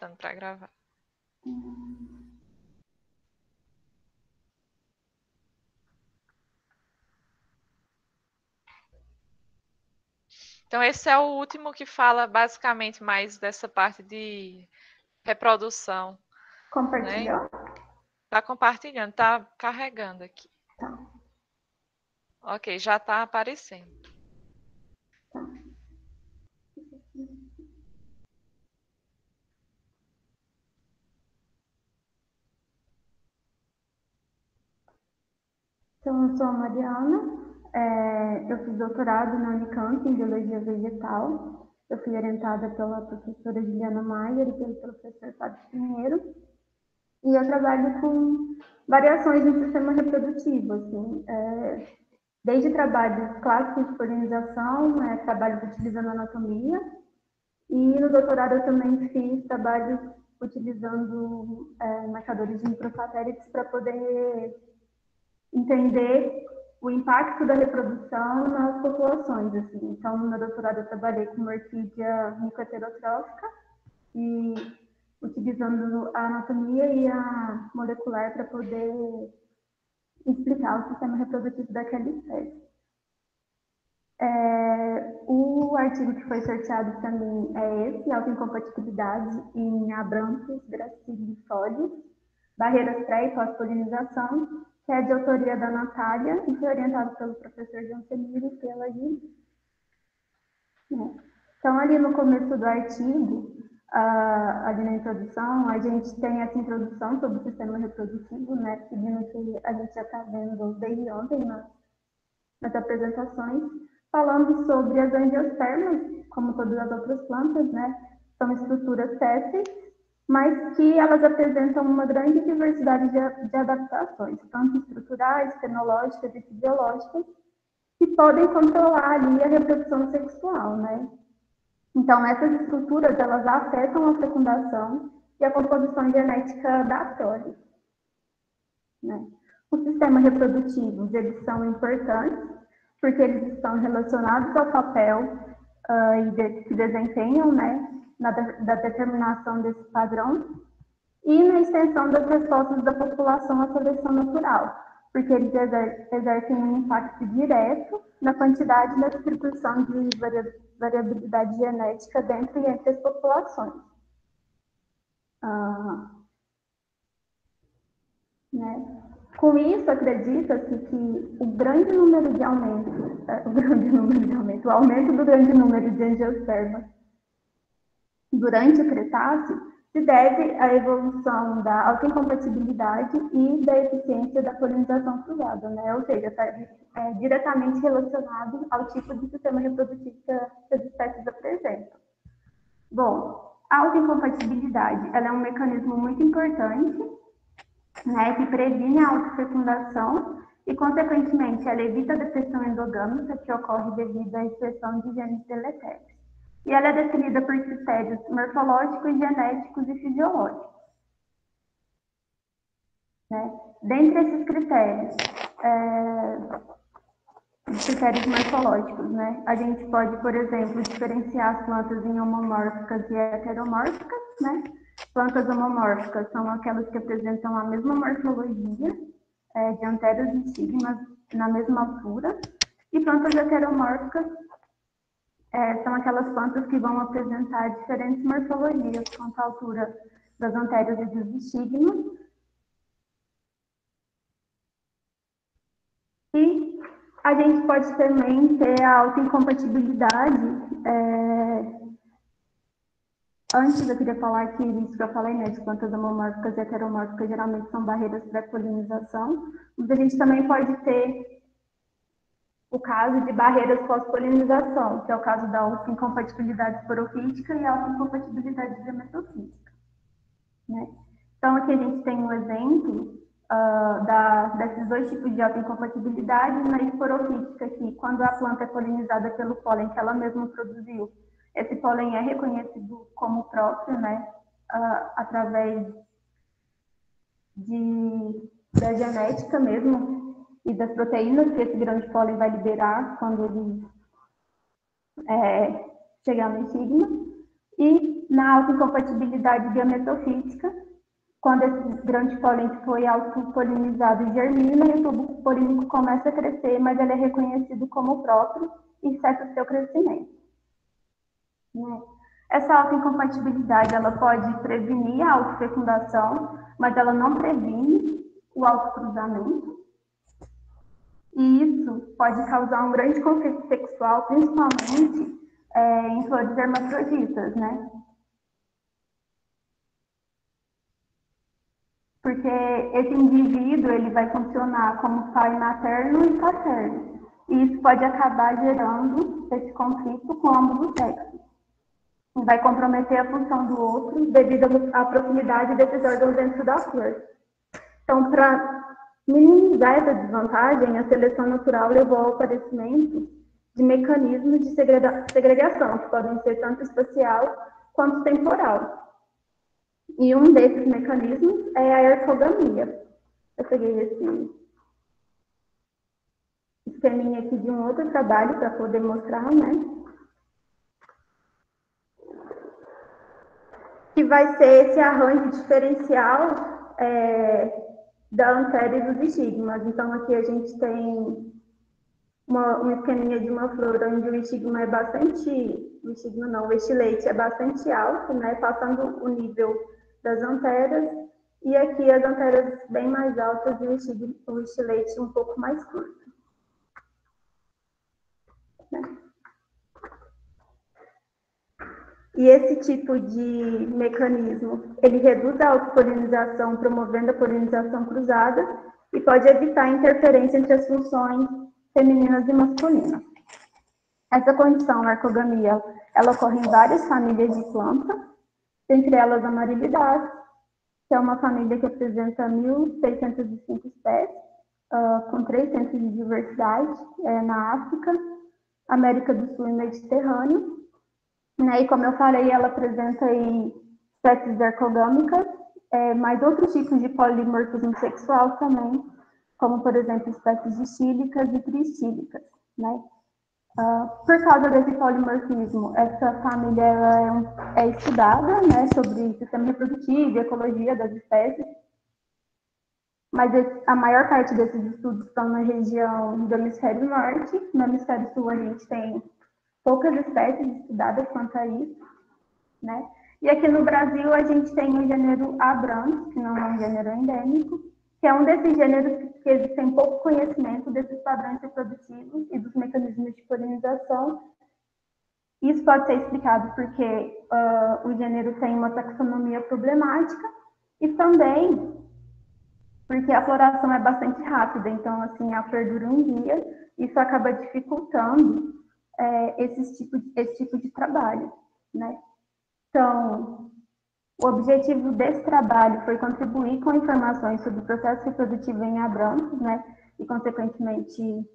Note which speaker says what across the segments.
Speaker 1: botando para gravar. Então, esse é o último que fala basicamente mais dessa parte de reprodução.
Speaker 2: Compartilhar?
Speaker 1: Está compartilhando, está carregando aqui.
Speaker 2: Tá.
Speaker 1: Ok, já está aparecendo.
Speaker 2: Tá. Então, eu sou a Mariana, eu fiz doutorado na Unicamp em Biologia Vegetal. Eu fui orientada pela professora Juliana Maier e pelo professor Fábio Pinheiro. E eu trabalho com variações no sistema reprodutivo, assim, desde trabalhos clássicos de polinização, trabalhos utilizando anatomia, e no doutorado eu também fiz trabalhos utilizando marcadores de microsatélites para poder entender o impacto da reprodução nas populações. Assim. Então, no meu doutorado eu trabalhei com uma orquídea micoheterotrófica e utilizando a anatomia e a molecular para poder explicar o sistema reprodutivo daquela espécie. O artigo que foi sorteado para mim é esse, autoincompatibilidade em Abrantes gracilifolios, barreiras pré- e pós-polinização, que é de autoria da Natália e foi orientado pelo professor João Semiro e pela Gil. Então, ali no começo do artigo, ali na introdução, a gente tem essa introdução sobre o sistema reprodutivo, né, seguindo o que a gente já está vendo desde ontem nas apresentações, falando sobre as angiospermas, como todas as outras plantas, né, são estruturas têxteis, mas que elas apresentam uma grande diversidade de adaptações, tanto estruturais, fenológicas e fisiológicas, que podem controlar ali a reprodução sexual, né? Então, essas estruturas, elas afetam a fecundação e a composição genética da prole. Né? Os sistemas reprodutivos, eles são importantes, porque eles estão relacionados ao papel que desempenham, né, da determinação desse padrão e na extensão das respostas da população à seleção natural, porque eles exercem um impacto direto na quantidade e na distribuição de variabilidade genética dentro e entre as populações. Né? Com isso, acredita-se que o aumento do grande número de angiospermas durante o Cretáceo se deve à evolução da autoincompatibilidade e da eficiência da polinização cruzada, né? Ou seja, está diretamente relacionado ao tipo de sistema reprodutivo que as espécies apresentam. Bom, a autoincompatibilidade ela é um mecanismo muito importante, né, que previne a autofecundação e, consequentemente, ela evita a depressão endogâmica que ocorre devido à expressão de genes deletérios. E ela é definida por critérios morfológicos, genéticos e fisiológicos. Né? Dentre esses critérios, os critérios morfológicos, né? A gente pode, por exemplo, diferenciar as plantas em homomórficas e heteromórficas, né? Plantas homomórficas são aquelas que apresentam a mesma morfologia, de anteros e estigmas na mesma altura, e plantas heteromórficas são aquelas plantas que vão apresentar diferentes morfologias quanto à altura das anteros e dos estigmas. E a gente pode também ter a autoincompatibilidade. Antes eu queria falar que isso que eu falei, né, de plantas homomórficas e heteromórficas geralmente são barreiras para polinização, mas a gente também pode ter o caso de barreiras pós-polinização, que é o caso da autoincompatibilidade esporofítica e a autoincompatibilidade gametofítica. Né? Então, aqui a gente tem um exemplo desses dois tipos de autoincompatibilidade. Na esporofítica, que quando a planta é polinizada pelo pólen que ela mesma produziu, esse pólen é reconhecido como próprio, né? Através da genética mesmo, e das proteínas que esse grão de pólen vai liberar quando ele chegar no estigma. E na autoincompatibilidade biometofítica, quando esse grande pólen foi autopolinizado e germina, e o tubo polínico começa a crescer, mas ele é reconhecido como próprio e cessa o seu crescimento. Né? Essa autoincompatibilidade ela pode prevenir a autofecundação, mas ela não previne o autocruzamento. E isso pode causar um grande conflito sexual, principalmente em flores hermafroditas, né? Porque esse indivíduo ele vai funcionar como pai materno e paterno. E isso pode acabar gerando esse conflito com ambos os sexos. E vai comprometer a função do outro devido à proximidade desses órgãos dentro da flor. Então, para minimizar essa desvantagem, a seleção natural levou ao aparecimento de mecanismos de segregação, que podem ser tanto espacial quanto temporal. E um desses mecanismos é a ergogamia. Eu peguei esse esqueminha aqui de um outro trabalho para poder mostrar, né? Que vai ser esse arranjo diferencial da antéria e dos estigmas. Então, aqui a gente tem um esqueminha de uma flor onde o estigma é bastante, o estigma não, o estilete é bastante alto, né, passando o nível das anteras, e aqui as anteras bem mais altas e o estilete um pouco mais curto. Né? E esse tipo de mecanismo, ele reduz a autopolinização, promovendo a polinização cruzada, e pode evitar a interferência entre as funções femininas e masculinas. Essa condição, a ergogamia, ela ocorre em várias famílias de plantas, entre elas a Amarilidaceae, que é uma família que apresenta 1.605 espécies, com 3 centros de diversidade na África, América do Sul e Mediterrâneo. Né? E como eu falei, ela apresenta aí espécies ergogâmicas, mas outros tipos de polimorfismo sexual também, como, por exemplo, espécies distílicas e tristílicas. Né? Por causa desse polimorfismo, essa família é estudada, né, sobre sistema reprodutivo e ecologia das espécies, mas a maior parte desses estudos estão na região do hemisfério norte. No hemisfério sul a gente tem poucas espécies estudadas quanto a isso, né? E aqui no Brasil a gente tem o gênero Abrams, que não é um gênero endêmico, que é um desses gêneros que existem pouco conhecimento desses padrões reprodutivos e dos mecanismos de polinização. Isso pode ser explicado porque o gênero tem uma taxonomia problemática e também porque a floração é bastante rápida, então assim, a flor dura um dia, isso acaba dificultando esse tipo de trabalho, né? Então, o objetivo desse trabalho foi contribuir com informações sobre o processo reprodutivo em abrãos, né? E, consequentemente,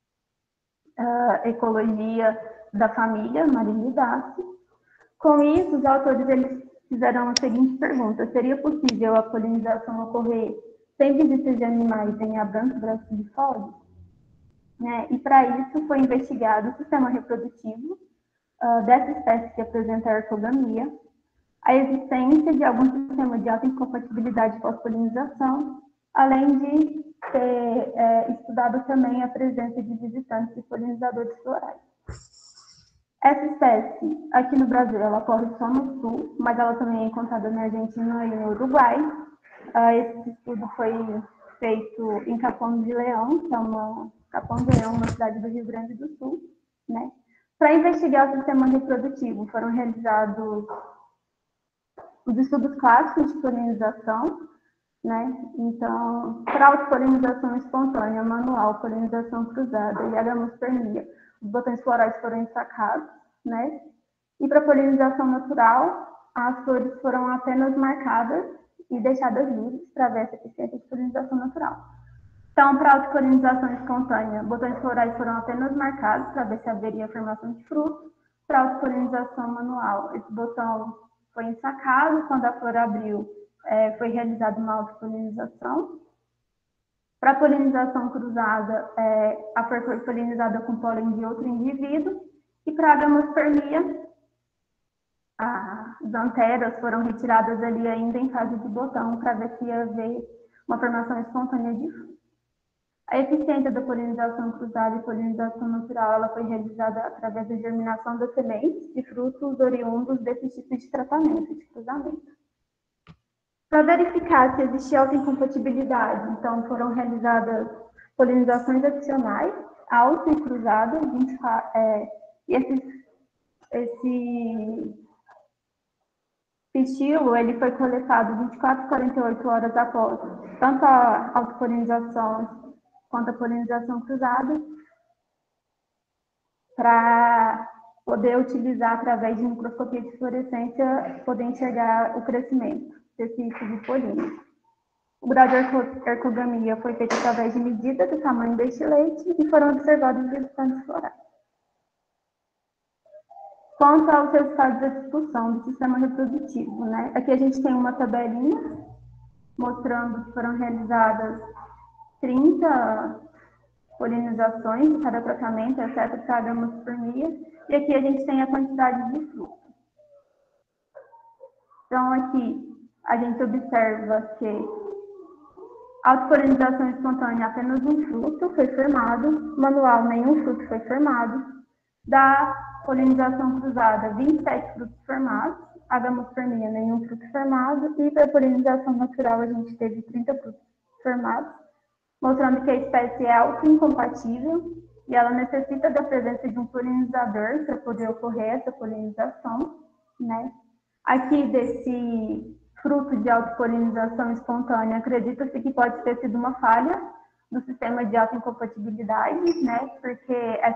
Speaker 2: a ecologia da família Amarilidaceae. Com isso, os autores eles fizeram a seguinte pergunta: seria possível a polinização ocorrer sem visitas de animais em abrãos bracilifólios? Né? E, para isso, foi investigado o sistema reprodutivo dessa espécie que apresenta a ergogamia, a existência de algum sistema de autoincompatibilidade pós-polinização, além de ter estudado também a presença de visitantes e polinizadores florais. Essa espécie, aqui no Brasil, ela ocorre só no sul, mas ela também é encontrada na Argentina e no Uruguai. Esse estudo foi feito em Capão de Leão, que é uma cidade do Rio Grande do Sul, né? Para investigar o sistema reprodutivo, foram realizados os estudos clássicos de polinização, né? Então, para autopolinização espontânea, manual, polinização cruzada e agamospermia, os botões florais foram ensacados, né? E para polinização natural, as flores foram apenas marcadas e deixadas livres para ver essa eficiência de polinização natural. Então, para autopolinização espontânea, botões florais foram apenas marcados para ver se haveria formação de frutos. Para autopolinização manual, esse botão foi ensacado, quando a flor abriu, foi realizada uma autopolinização. Para a polinização cruzada, a flor foi polinizada com pólen de outro indivíduo. E para a agamospermia, as anteras foram retiradas ali ainda em fase de botão para ver se ia haver uma formação espontânea de fruto. A eficiência da polinização cruzada e polinização natural ela foi realizada através da germinação das sementes de frutos oriundos desse tipo de tratamento, de cruzamento. Para verificar se existia autoincompatibilidade, então foram realizadas polinizações adicionais, auto e cruzadas, e esse pistilo ele foi coletado 24 a 48 horas após tanto a autopolinização quanto a polinização cruzada, para poder utilizar através de microscopia de fluorescência, poder enxergar o crescimento desse tubo polínico. O grau de ergogamia foi feito através de medida do tamanho deste leite e foram observados resultados florais. Quanto aos resultados da discussão do sistema reprodutivo, né? Aqui a gente tem uma tabelinha mostrando que foram realizadas 30 polinizações de cada tratamento, exceto para a gamaspermia, e aqui a gente tem a quantidade de fruto. Então, aqui a gente observa que a autopolinização espontânea, apenas um fruto foi formado, manual, nenhum fruto foi formado. Da polinização cruzada, 27 frutos formados, a gamaspermia, nenhum fruto formado, e para a polinização natural, a gente teve 30 frutos formados, mostrando que a espécie é autoincompatível e ela necessita da presença de um polinizador para poder ocorrer essa polinização, né? Aqui desse fruto de autopolinização espontânea, acredita-se que pode ter sido uma falha do sistema de autoincompatibilidade, né? Porque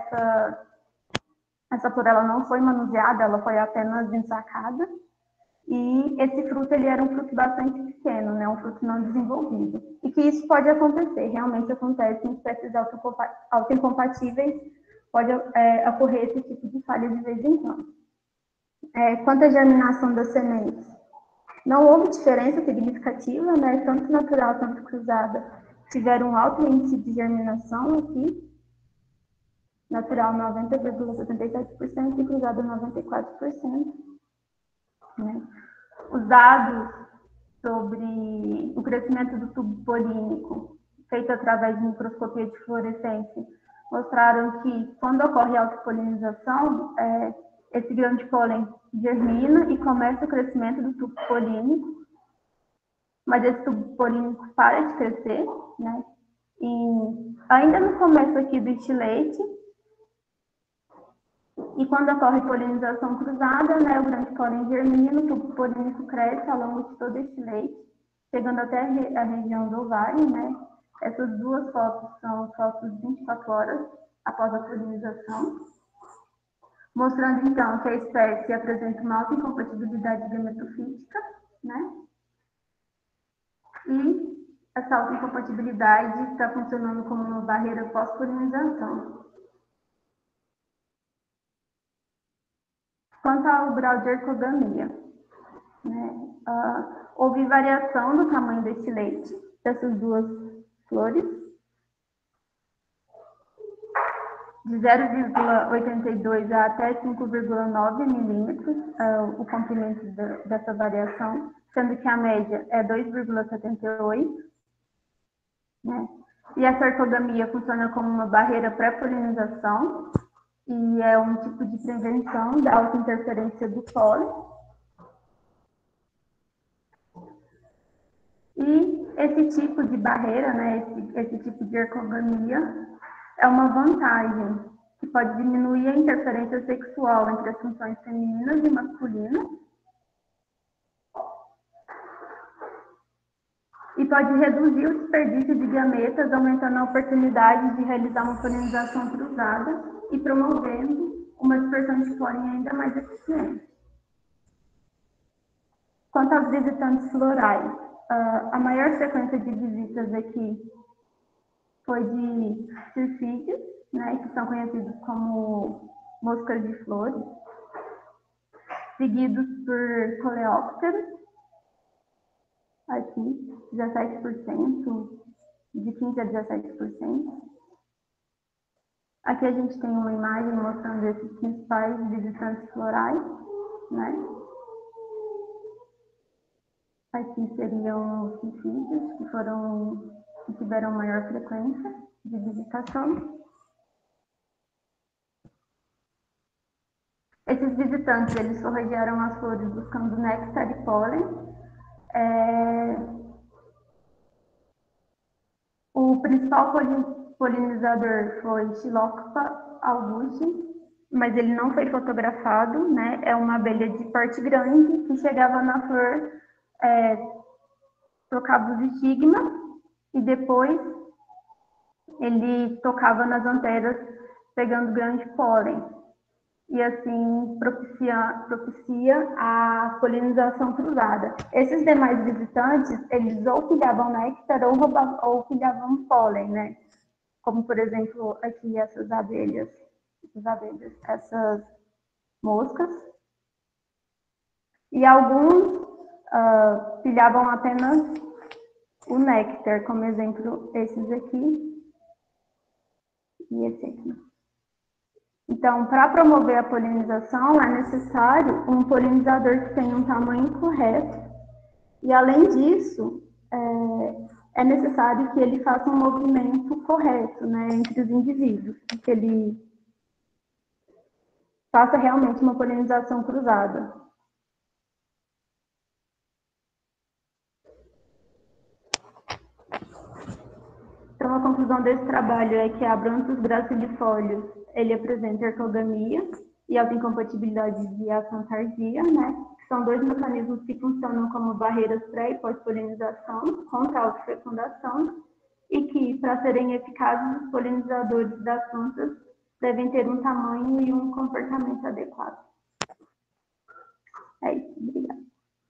Speaker 2: essa flor ela não foi manuseada, ela foi apenas ensacada. E esse fruto ele era um fruto bastante pequeno, né? Um fruto não desenvolvido. E que isso pode acontecer, realmente acontece em espécies autoincompatíveis, pode ocorrer esse tipo de falha de vez em quando. Quanto à germinação das sementes, não houve diferença significativa, né? Tanto natural quanto cruzada tiveram um alto índice de germinação aqui, natural 90,77% e cruzada 94%. Né? Os dados sobre o crescimento do tubo polínico, feito através de microscopia de fluorescência, mostraram que quando ocorre a autopolinização, esse grão de pólen germina e começa o crescimento do tubo polínico, mas esse tubo polínico para de crescer, né? E ainda no começo aqui do estilete, e quando ocorre polinização cruzada, né, o grande pólen germina, o tubo polínico cresce ao longo de todo esse leite, chegando até a região do ovário, né? Essas duas fotos são fotos 24 horas após a polinização, mostrando então que a espécie apresenta uma alta incompatibilidade gametofítica, né? E essa alta incompatibilidade está funcionando como uma barreira pós-polinização. Quanto ao grau de ergogamia, né, houve variação do tamanho desse leite, dessas duas flores, de 0,82 a até 5,9 milímetros, o comprimento dessa variação, sendo que a média é 2,78, né? E essa ergogamia funciona como uma barreira pré-polinização, e é um tipo de prevenção da autointerferência do pólen. E esse tipo de barreira, né, esse tipo de ergogamia, é uma vantagem que pode diminuir a interferência sexual entre as funções femininas e masculinas e pode reduzir o desperdício de gametas, aumentando a oportunidade de realizar uma polinização cruzada e promovendo uma dispersão de pólen ainda mais eficiente. Quanto aos visitantes florais, a maior frequência de visitas aqui foi de circídeos, né, que são conhecidos como moscas de flores, seguidos por coleópteros, aqui 17%, de 15% a 17%. Aqui a gente tem uma imagem mostrando esses principais visitantes florais, né? Aqui seriam os suicídios que tiveram maior frequência de visitação. Esses visitantes, eles forragearam as flores buscando néctar e pólen. O principal polinizador foi Chiloca auguste, mas ele não foi fotografado, né? É uma abelha de porte grande que chegava na flor, trocava os estigmas e depois ele tocava nas anteras pegando grande pólen. E assim propicia a polinização cruzada. Esses demais visitantes, eles ou pilhavam néctar ou pilhavam pólen, né? Como, por exemplo, aqui essas essas moscas. E alguns pilhavam apenas o néctar, como exemplo, esses aqui e esse aqui. Então, para promover a polinização, é necessário um polinizador que tenha um tamanho correto. E, além disso, é necessário que ele faça um movimento correto, né, entre os indivíduos, que ele faça realmente uma polinização cruzada. Então, a conclusão desse trabalho é que a Abranthus gracilifolius, ele apresenta ergogamia e autoincompatibilidade de ação tardia, né? Que são dois mecanismos que funcionam como barreiras pré e pós-polinização contra a autofecundação e que, para serem eficazes, os polinizadores das plantas devem ter um tamanho e um comportamento adequado. É isso, obrigada.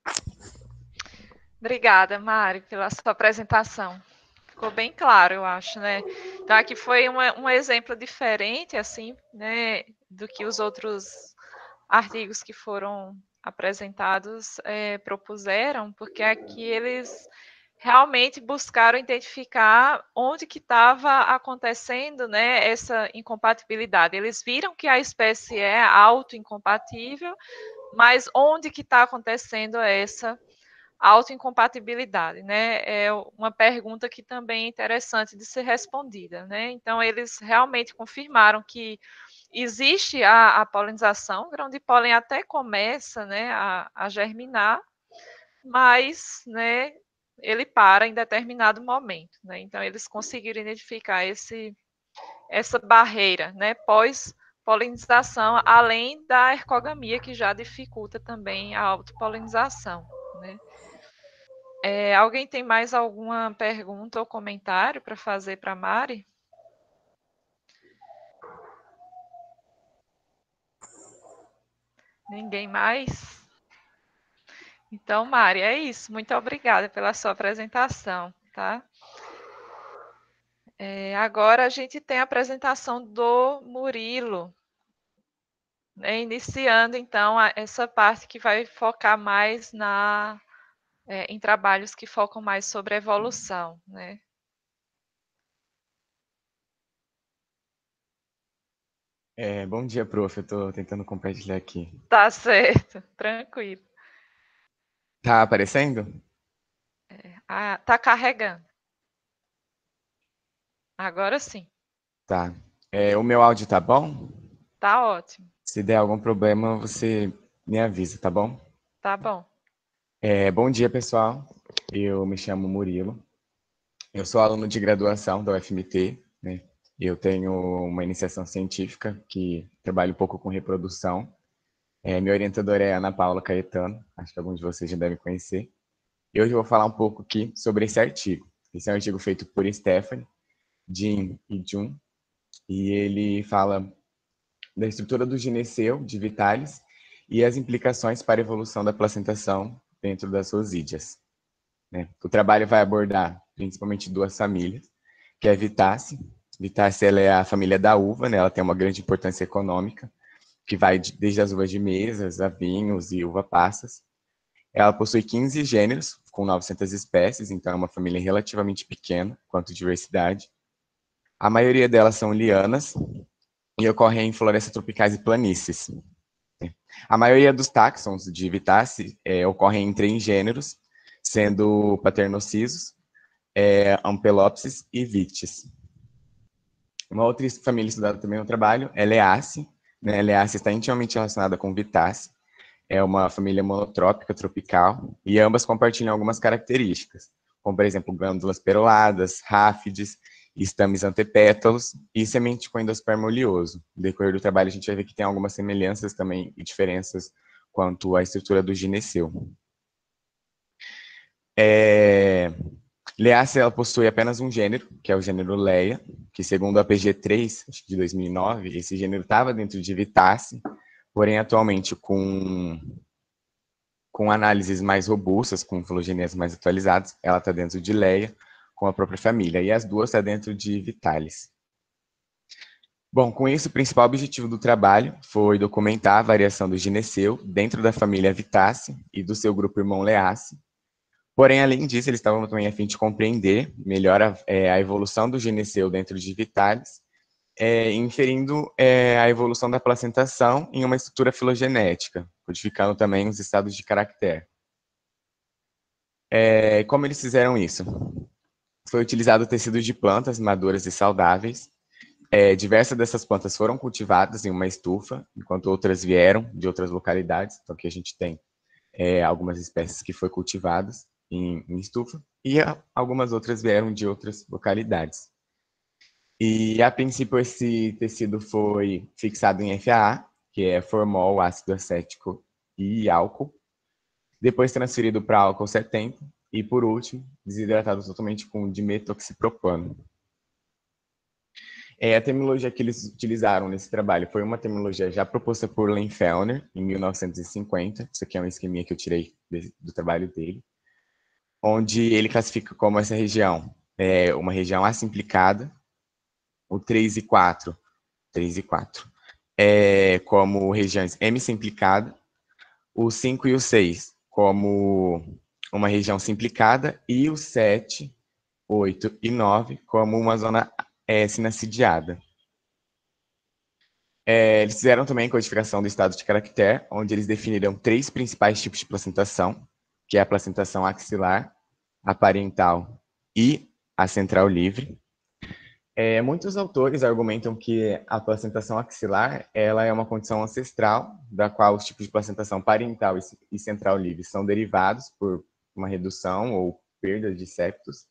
Speaker 1: Obrigada, Mari, pela sua apresentação. Ficou bem claro, eu acho, né? Então, aqui foi um exemplo diferente, assim, né, do que os outros artigos que foram apresentados propuseram, porque aqui eles realmente buscaram identificar onde que estava acontecendo, né, essa incompatibilidade. Eles viram que a espécie é autoincompatível, mas onde que está acontecendo essa autoincompatibilidade, né? É uma pergunta que também é interessante de ser respondida, né? Então, eles realmente confirmaram que existe a polinização, o grão de pólen até começa, né, a germinar, mas, né, ele para em determinado momento, né? Então, eles conseguiram identificar essa barreira, né, pós-polinização, além da ergogamia, que já dificulta também a autopolinização, né? Alguém tem mais alguma pergunta ou comentário para fazer para a Mari? Ninguém mais? Então, Mari, é isso. Muito obrigada pela sua apresentação, tá? Agora a gente tem a apresentação do Murilo, né? Iniciando, então, essa parte que vai focar mais em trabalhos que focam mais sobre a evolução, né?
Speaker 3: Bom dia, prof. Eu estou tentando compartilhar aqui.
Speaker 1: Tá certo, tranquilo.
Speaker 3: Tá aparecendo?
Speaker 1: Tá carregando. Agora sim.
Speaker 3: Tá. O meu áudio tá bom?
Speaker 1: Tá ótimo.
Speaker 3: Se der algum problema, você me avisa, tá bom?
Speaker 1: Tá bom.
Speaker 3: Bom dia, pessoal. Eu me chamo Murilo. Eu sou aluno de graduação da UFMT, né? Eu tenho uma iniciação científica que trabalha um pouco com reprodução. Minha orientadora é Ana Paula Caetano, acho que alguns de vocês já devem conhecer. E hoje eu vou falar um pouco aqui sobre esse artigo. Esse é um artigo feito por Stephanie, Jin e Jun, e ele fala da estrutura do gineceu de Vitalis e as implicações para a evolução da placentação dentro das rosídeas, né? O trabalho vai abordar principalmente duas famílias, que é a Vitácea. Vitácea, ela é a família da uva, né? Ela tem uma grande importância econômica, que vai desde as uvas de mesas a vinhos e uva passas. Ela possui 15 gêneros, com 900 espécies, então é uma família relativamente pequena quanto à diversidade. A maioria delas são lianas e ocorrem em florestas tropicais e planícies. A maioria dos táxons de Vitácea ocorrem em 3 gêneros, sendo paternocisos, Ampelopsis e Vitis. Uma outra família estudada também no trabalho é Leace, né? Leace está intimamente relacionada com Vitace, é uma família monotrópica tropical, e ambas compartilham algumas características, como, por exemplo, glândulas peroladas, ráfides, estames antepétalos e semente com endosperma oleoso. No decorrer do trabalho, a gente vai ver que tem algumas semelhanças também e diferenças quanto à estrutura do gineceu. Leace, ela possui apenas um gênero, que é o gênero Leia, que segundo a PG3, acho que de 2009, esse gênero estava dentro de Vitace, porém atualmente com análises mais robustas, com filogenias mais atualizadas, ela está dentro de Leia, com a própria família, e as duas estão dentro de Vitalis. Bom, com isso, o principal objetivo do trabalho foi documentar a variação do gineceu dentro da família Vitace e do seu grupo irmão Leace. Porém, além disso, eles estavam também a fim de compreender melhor a evolução do gineceu dentro de Vitalis, inferindo a evolução da placentação em uma estrutura filogenética, codificando também os estados de caractere. Como eles fizeram isso? Foi utilizado tecido de plantas maduras e saudáveis. Diversas dessas plantas foram cultivadas em uma estufa, enquanto outras vieram de outras localidades. Então, aqui a gente tem algumas espécies que foram cultivadas em estufa, e algumas outras vieram de outras localidades. E, a princípio, esse tecido foi fixado em FAA, que é formol, ácido acético e álcool. Depois transferido para álcool 70 e, por último, desidratado totalmente com dimetoxipropano. A terminologia que eles utilizaram nesse trabalho foi uma terminologia já proposta por Lehmfellner, em 1950. Isso aqui é um esqueminha que eu tirei do trabalho dele, onde ele classifica como essa região uma região assimplicada, o 3 e 4 como regiões hemisimplicada, o 5 e o 6 como uma região simplicada, e o 7, 8 e 9 como uma zona sinacidiada. Eles fizeram também codificação do estado de caractere, onde eles definiram 3 principais tipos de placentação, que é a placentação axilar, a parental e a central livre. Muitos autores argumentam que a placentação axilar ela é uma condição ancestral, da qual os tipos de placentação parental e central livre são derivados por uma redução ou perda de septos.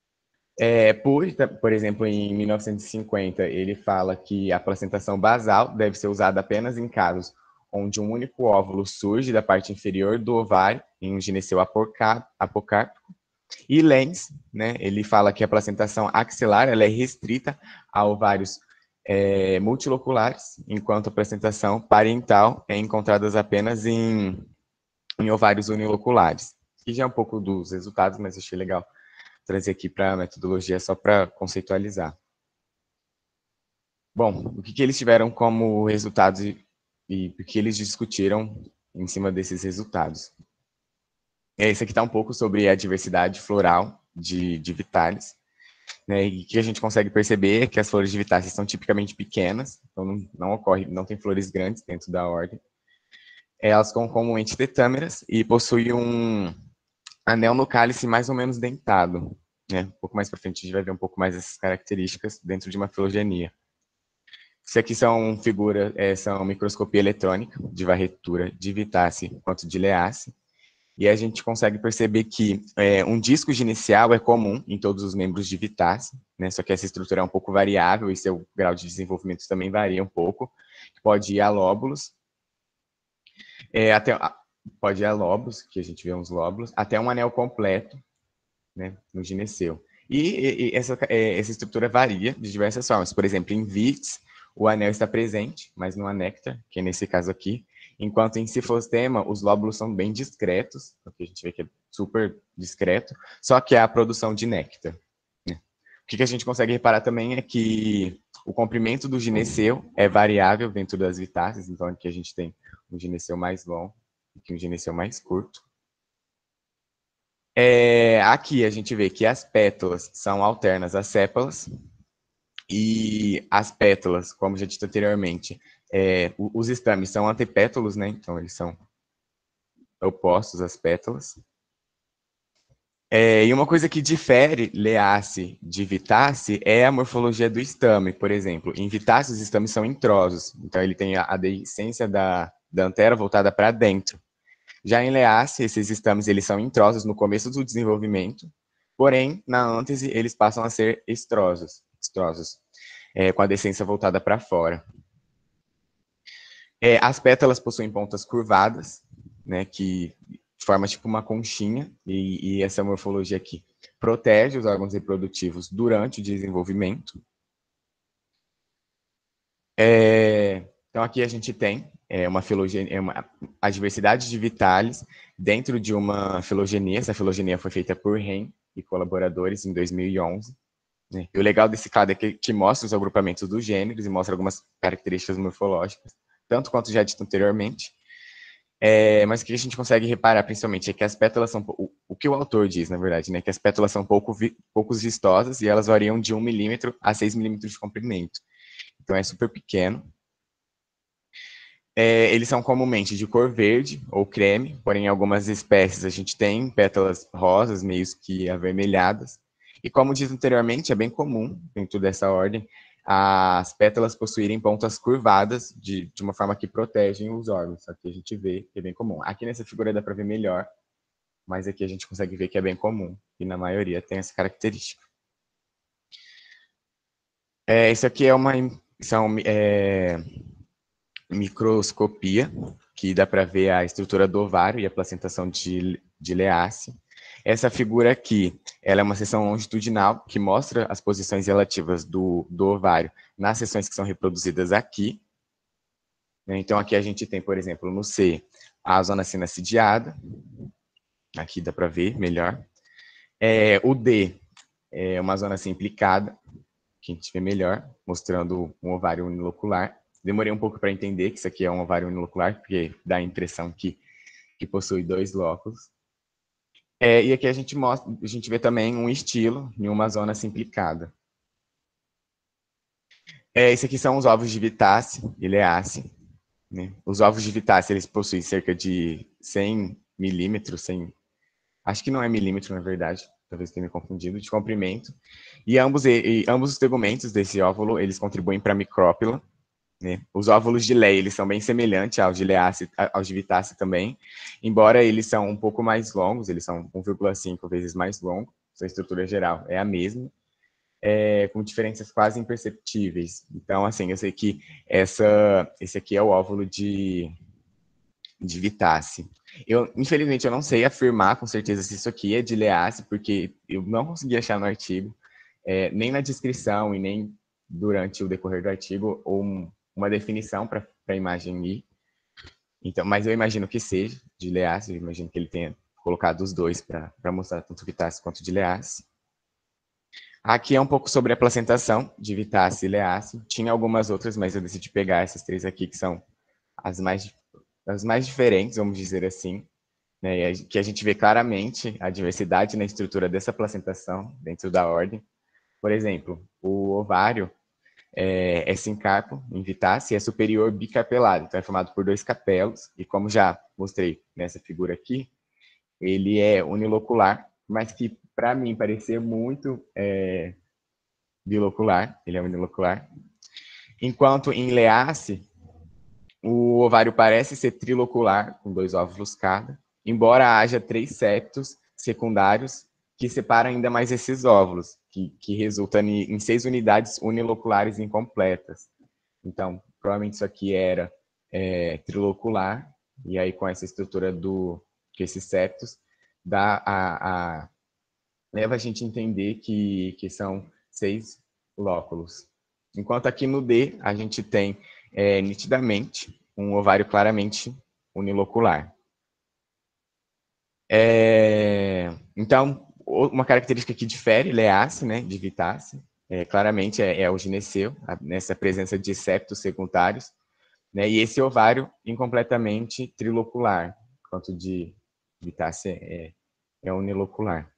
Speaker 3: Por exemplo, em 1950, ele fala que a placentação basal deve ser usada apenas em casos onde um único óvulo surge da parte inferior do ovário, em um gineceu apocárpico. E Lenz, né, ele fala que a placentação axilar ela é restrita a ovários multiloculares, enquanto a placentação parental é encontrada apenas em ovários uniloculares. E já é um pouco dos resultados, mas achei legal trazer aqui para a metodologia só para conceitualizar. Bom, o que eles tiveram como resultados e o que eles discutiram em cima desses resultados? Esse aqui está um pouco sobre a diversidade floral de Vitalis, né? E o que a gente consegue perceber é que as flores de Vitalis são tipicamente pequenas, então não tem flores grandes dentro da ordem. Elas são comumente tetâmeras e possuem um anel no cálice mais ou menos dentado, né? Um pouco mais para frente a gente vai ver um pouco mais essas características dentro de uma filogenia. Isso aqui são são microscopia eletrônica de varretura de Vitace quanto de Leace, e a gente consegue perceber que um disco ginecial é comum em todos os membros de Vitace, né? Só que essa estrutura é um pouco variável e seu grau de desenvolvimento também varia um pouco, pode ir a lóbulos, pode ir a lóbulos, que a gente vê uns lóbulos, até um anel completo, né, no gineceu. E essa estrutura varia de diversas formas. Por exemplo, em Vitis, o anel está presente, mas não há néctar, que é nesse caso aqui. Enquanto em Cifostema, os lóbulos são bem discretos, porque a gente vê que é super discreto, só que há a produção de néctar. Né? O que a gente consegue reparar também é que o comprimento do gineceu é variável dentro das Vitáceas, então aqui a gente tem um gineceu mais longo e um gineceu mais curto. Aqui a gente vê que as pétalas são alternas às sépalas, e as pétalas, como já dito anteriormente, os estames são antepétalos, né? Então eles são opostos às pétalas. E uma coisa que difere Leace de Vitace é a morfologia do estame, por exemplo. Em Vitace, os estames são introsos, então ele tem a dehiscência da antera voltada para dentro. Já em Leace, esses estames eles são introsos no começo do desenvolvimento, porém, na ântese, eles passam a ser estrosos com a dehiscência voltada para fora. As pétalas possuem pontas curvadas, né, que forma tipo uma conchinha, e essa morfologia aqui protege os órgãos reprodutivos durante o desenvolvimento. Então aqui a gente tem uma filogenia, a diversidade de Vitalis dentro de uma filogenia. Essa filogenia foi feita por Ren e colaboradores em 2011. Né? E o legal desse quadro é que mostra os agrupamentos dos gêneros e mostra algumas características morfológicas, tanto quanto já dito anteriormente. Mas o que a gente consegue reparar, principalmente, é que as pétalas são... O que o autor diz, na verdade, né? Que as pétalas são pouco vistosas e elas variam de 1 milímetro a 6 milímetros de comprimento. Então, é super pequeno. Eles são comumente de cor verde ou creme, porém, em algumas espécies a gente tem pétalas rosas, meio que avermelhadas. E como diz anteriormente, é bem comum, dentro dessa ordem, as pétalas possuírem pontas curvadas de uma forma que protegem os órgãos. Aqui a gente vê que é bem comum. Aqui nessa figura dá para ver melhor, mas aqui a gente consegue ver que é bem comum, e na maioria tem essa característica. Isso aqui é uma microscopia, que dá para ver a estrutura do ovário e a placentação de Leace. Essa figura aqui, ela é uma seção longitudinal que mostra as posições relativas do ovário nas seções que são reproduzidas aqui. Então, aqui a gente tem, por exemplo, no C, a zona sinacidiada. Aqui dá para ver melhor. O D é uma zona simplicada, que a gente vê melhor, mostrando um ovário unilocular. Demorei um pouco para entender que isso aqui é um ovário unilocular, porque dá a impressão que possui 2 lóculos. E aqui a gente vê também um estilo em uma zona simplicada. Esses aqui são os ovos de Vitace e Leace. Né? Os ovos de Vitace, eles possuem cerca de 100 milímetros, acho que não é milímetro, na verdade, talvez tenha me confundido, de comprimento. E ambos os tegumentos desse óvulo, eles contribuem para a micrópila. Né? Os óvulos de Ley, eles são bem semelhantes aos de Vitace também, embora eles são um pouco mais longos, eles são 1,5 vezes mais longos, sua estrutura geral é a mesma, com diferenças quase imperceptíveis. Então, assim, eu sei que esse aqui é o óvulo de Vitace. Infelizmente, eu não sei afirmar com certeza se isso aqui é de Leace, porque eu não consegui achar no artigo, nem na descrição e nem durante o decorrer do artigo, ou uma definição para a imagem I. Então, mas eu imagino que seja de Leace, eu imagino que ele tenha colocado os dois para mostrar tanto Vitace quanto de Leace. Aqui é um pouco sobre a placentação de Vitace e Leace. Tinha algumas outras, mas eu decidi pegar essas 3 aqui, que são as mais diferentes, vamos dizer assim, né, que a gente vê claramente a diversidade na estrutura dessa placentação dentro da ordem. Por exemplo, o ovário é sincarpo em Vitace e é superior bicarpelado, então é formado por 2 capelos, e como já mostrei nessa figura aqui, ele é unilocular, mas que para mim parecia muito bilocular, ele é unilocular. Enquanto em Leace, o ovário parece ser trilocular, com 2 óvulos cada, embora haja 3 septos secundários que separam ainda mais esses óvulos, que resultam em 6 unidades uniloculares incompletas. Então, provavelmente isso aqui era trilocular, e aí com essa estrutura que esses septos leva a gente a entender que são 6 lóculos. Enquanto aqui no D, a gente tem nitidamente um ovário claramente unilocular. Então, uma característica que difere Leace, né, de Vitace, claramente é o gineceu, nessa presença de septos secundários, né, e esse ovário incompletamente trilocular, enquanto de Vitace é unilocular.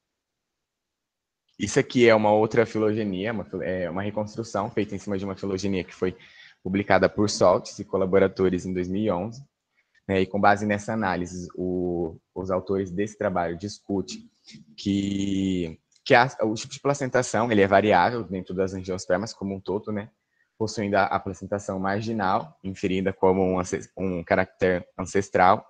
Speaker 3: Isso aqui é uma outra filogenia, uma reconstrução feita em cima de uma filogenia que foi publicada por Soltis e colaboradores em 2011. né? E com base nessa análise, os autores desse trabalho discutem que o tipo de placentação ele é variável dentro das angiospermas como um todo, né? Possuindo a placentação marginal, inferida como um caractere ancestral.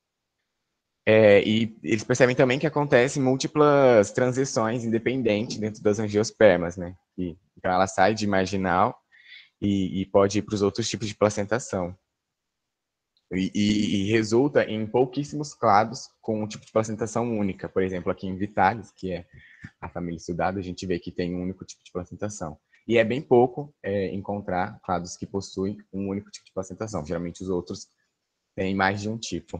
Speaker 3: E eles percebem também que acontecem múltiplas transições independentes dentro das angiospermas, né? Então ela sai de marginal e pode ir para os outros tipos de placentação. E resulta em pouquíssimos clados com um tipo de placentação única. Por exemplo, aqui em Vitalis, que é a família estudada, a gente vê que tem um único tipo de placentação. E é bem pouco encontrar clados que possuem um único tipo de placentação. Geralmente os outros têm mais de um tipo.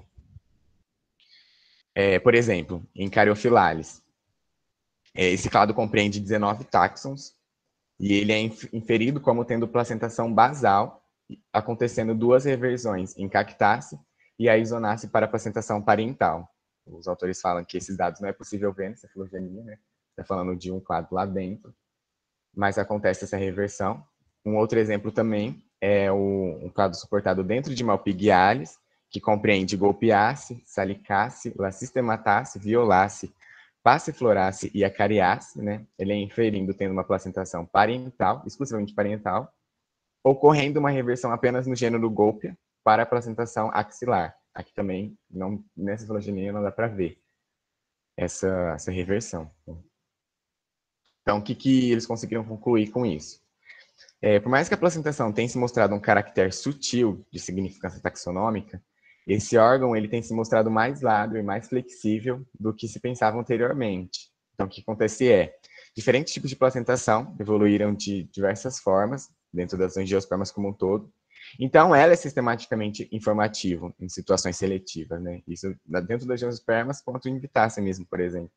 Speaker 3: Por exemplo, em Caryophyllalis, esse clado compreende 19 táxons e ele é inferido como tendo placentação basal, acontecendo 2 reversões em Cactaceae e a Isonaceae para placentação parental. Os autores falam que esses dados não é possível ver nessa filogenia, né? Está falando de um clado lá dentro, mas acontece essa reversão. Um outro exemplo também é um clado suportado dentro de Malpighiales, que compreende Golpiaceae, Salicaceae, Lacystemataceae, Violaceae, Passifloraceae e Acariaceae, né? Ele é inferindo tendo uma placentação parental, exclusivamente parental, ocorrendo uma reversão apenas no gênero Golpia para a placentação axilar. Aqui também, nessa filogenia, não dá para ver essa reversão. Então, o que eles conseguiram concluir com isso? Por mais que a placentação tenha se mostrado um caractere sutil de significância taxonômica, esse órgão ele tem se mostrado mais lábil e mais flexível do que se pensava anteriormente. Então, o que acontece diferentes tipos de placentação evoluíram de diversas formas dentro das angiospermas como um todo. Então, ela é sistematicamente informativo em situações seletivas, né? Isso dentro das angiospermas quanto em Vitácea mesmo, por exemplo.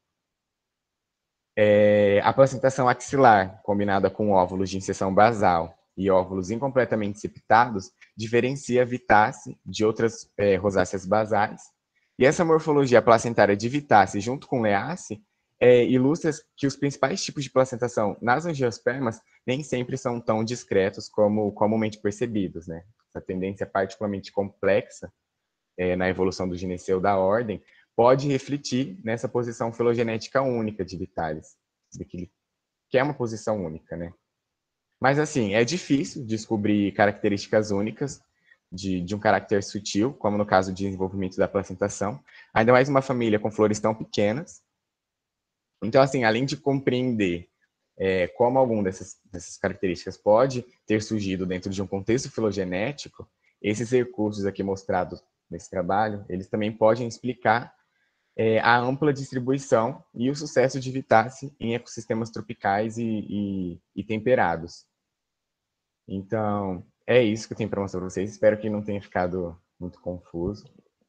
Speaker 3: A placentação axilar, combinada com óvulos de inserção basal e óvulos incompletamente septados, diferencia a Vitácea de outras rosáceas basais. E essa morfologia placentária de Vitácea junto com Leácea ilustra que os principais tipos de placentação nas angiospermas nem sempre são tão discretos como comumente percebidos, né? Essa tendência particularmente complexa na evolução do gineceu da ordem pode refletir nessa posição filogenética única de Vitalis, que é uma posição única, né? Mas, assim, é difícil descobrir características únicas de um caráter sutil, como no caso de desenvolvimento da placentação, ainda mais uma família com flores tão pequenas. Então, assim, além de compreender como alguma dessas características pode ter surgido dentro de um contexto filogenético, esses recursos aqui mostrados nesse trabalho, eles também podem explicar a ampla distribuição e o sucesso de Vitácea em ecossistemas tropicais e temperados. Então, é isso que eu tenho para mostrar para vocês. Espero que não tenha ficado muito confuso.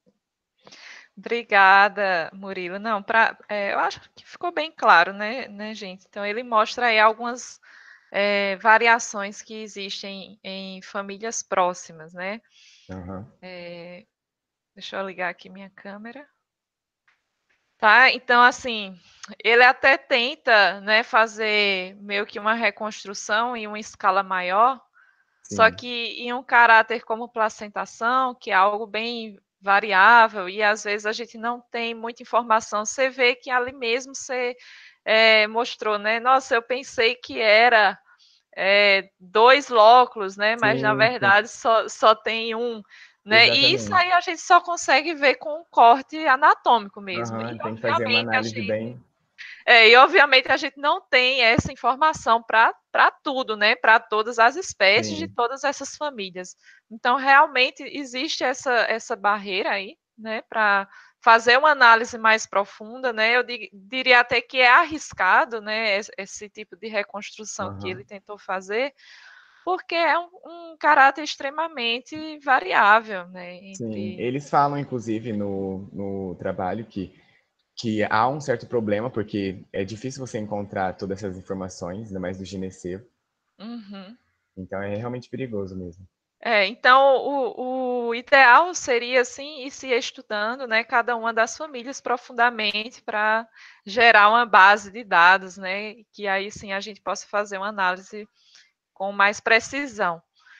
Speaker 1: Obrigada, Murilo. Não, eu acho que ficou bem claro, né, gente? Então, ele mostra aí algumas variações que existem em famílias próximas, né?
Speaker 3: Uhum.
Speaker 1: Deixa eu ligar aqui minha câmera. Tá, então, assim, ele até tenta, né, fazer meio que uma reconstrução em uma escala maior, só
Speaker 3: Sim.
Speaker 1: que em um caráter como placentação, que é algo bem variável, e às vezes a gente não tem muita informação. Você vê que ali mesmo você mostrou, né? Nossa, eu pensei que era 2 lóculos, né? Mas na
Speaker 3: Sim, sim.
Speaker 1: verdade só tem um. Né? E isso
Speaker 3: Exatamente.
Speaker 1: aí a gente só consegue ver com um corte anatômico mesmo.
Speaker 3: Uhum. Tem que fazer uma análise bem...
Speaker 1: E obviamente a gente não tem essa informação para tudo, né? Para todas as espécies de
Speaker 3: Sim.
Speaker 1: todas essas famílias. Então, realmente existe essa barreira aí, né? Para fazer uma análise mais profunda, né? Eu diria até que é arriscado, né? Esse tipo de reconstrução que ele tentou fazer, porque é um caráter extremamente variável, né?
Speaker 3: Sim, eles falam, inclusive, no trabalho que há um certo problema, porque é difícil você encontrar todas essas informações, ainda mais do gineceu.
Speaker 1: Uhum.
Speaker 3: Então, é realmente perigoso mesmo.
Speaker 1: Então o ideal seria, assim, ir se estudando, né, cada uma das famílias profundamente para gerar uma base de dados, né, que aí sim a gente possa fazer uma análise com mais precisão.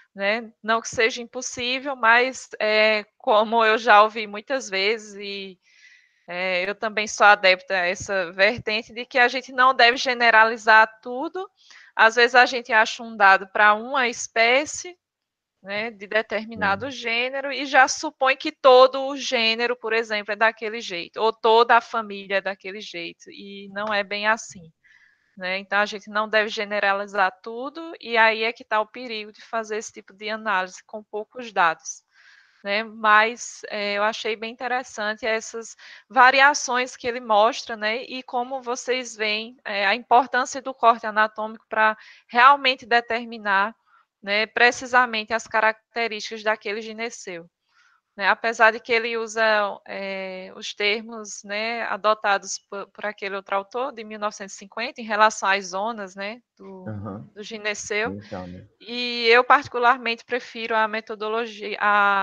Speaker 1: né? Não que seja impossível, mas como eu já ouvi muitas vezes, e eu também sou adepta a essa vertente de que a gente não deve generalizar tudo. Às vezes a gente acha um dado para uma espécie, né, de determinado gênero, e já supõe que todo o gênero, por exemplo, é daquele jeito, ou toda a família é daquele jeito, e não é bem assim. Né? Então, a gente não deve generalizar tudo, e aí é que está o perigo de fazer esse tipo de análise com poucos dados. Né? Mas eu achei bem interessante essas variações que ele mostra, né? E como vocês veem a importância do corte anatômico para realmente determinar, né, precisamente as características daquele gineceu. Né, apesar de que ele usa os termos, né, adotados por aquele outro autor, de 1950, em relação às zonas, né, do gineceu,
Speaker 3: então, né?
Speaker 1: e eu particularmente prefiro a metodologia,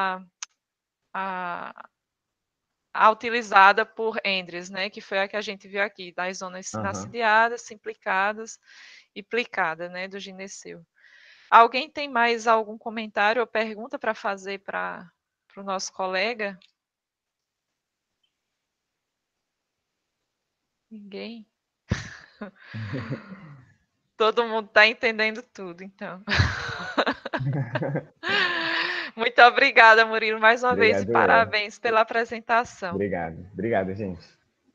Speaker 1: a utilizada por Endres, né, que foi a que a gente viu aqui, das zonas sinacidiadas, simplicadas e plicadas, né, do gineceu. Alguém tem mais algum comentário ou pergunta para fazer para o nosso colega? Ninguém? Todo mundo está entendendo tudo, então. Muito obrigada, Murilo, mais uma vez, e
Speaker 3: Obrigado, eu.
Speaker 1: parabéns pela apresentação.
Speaker 3: Obrigado, gente.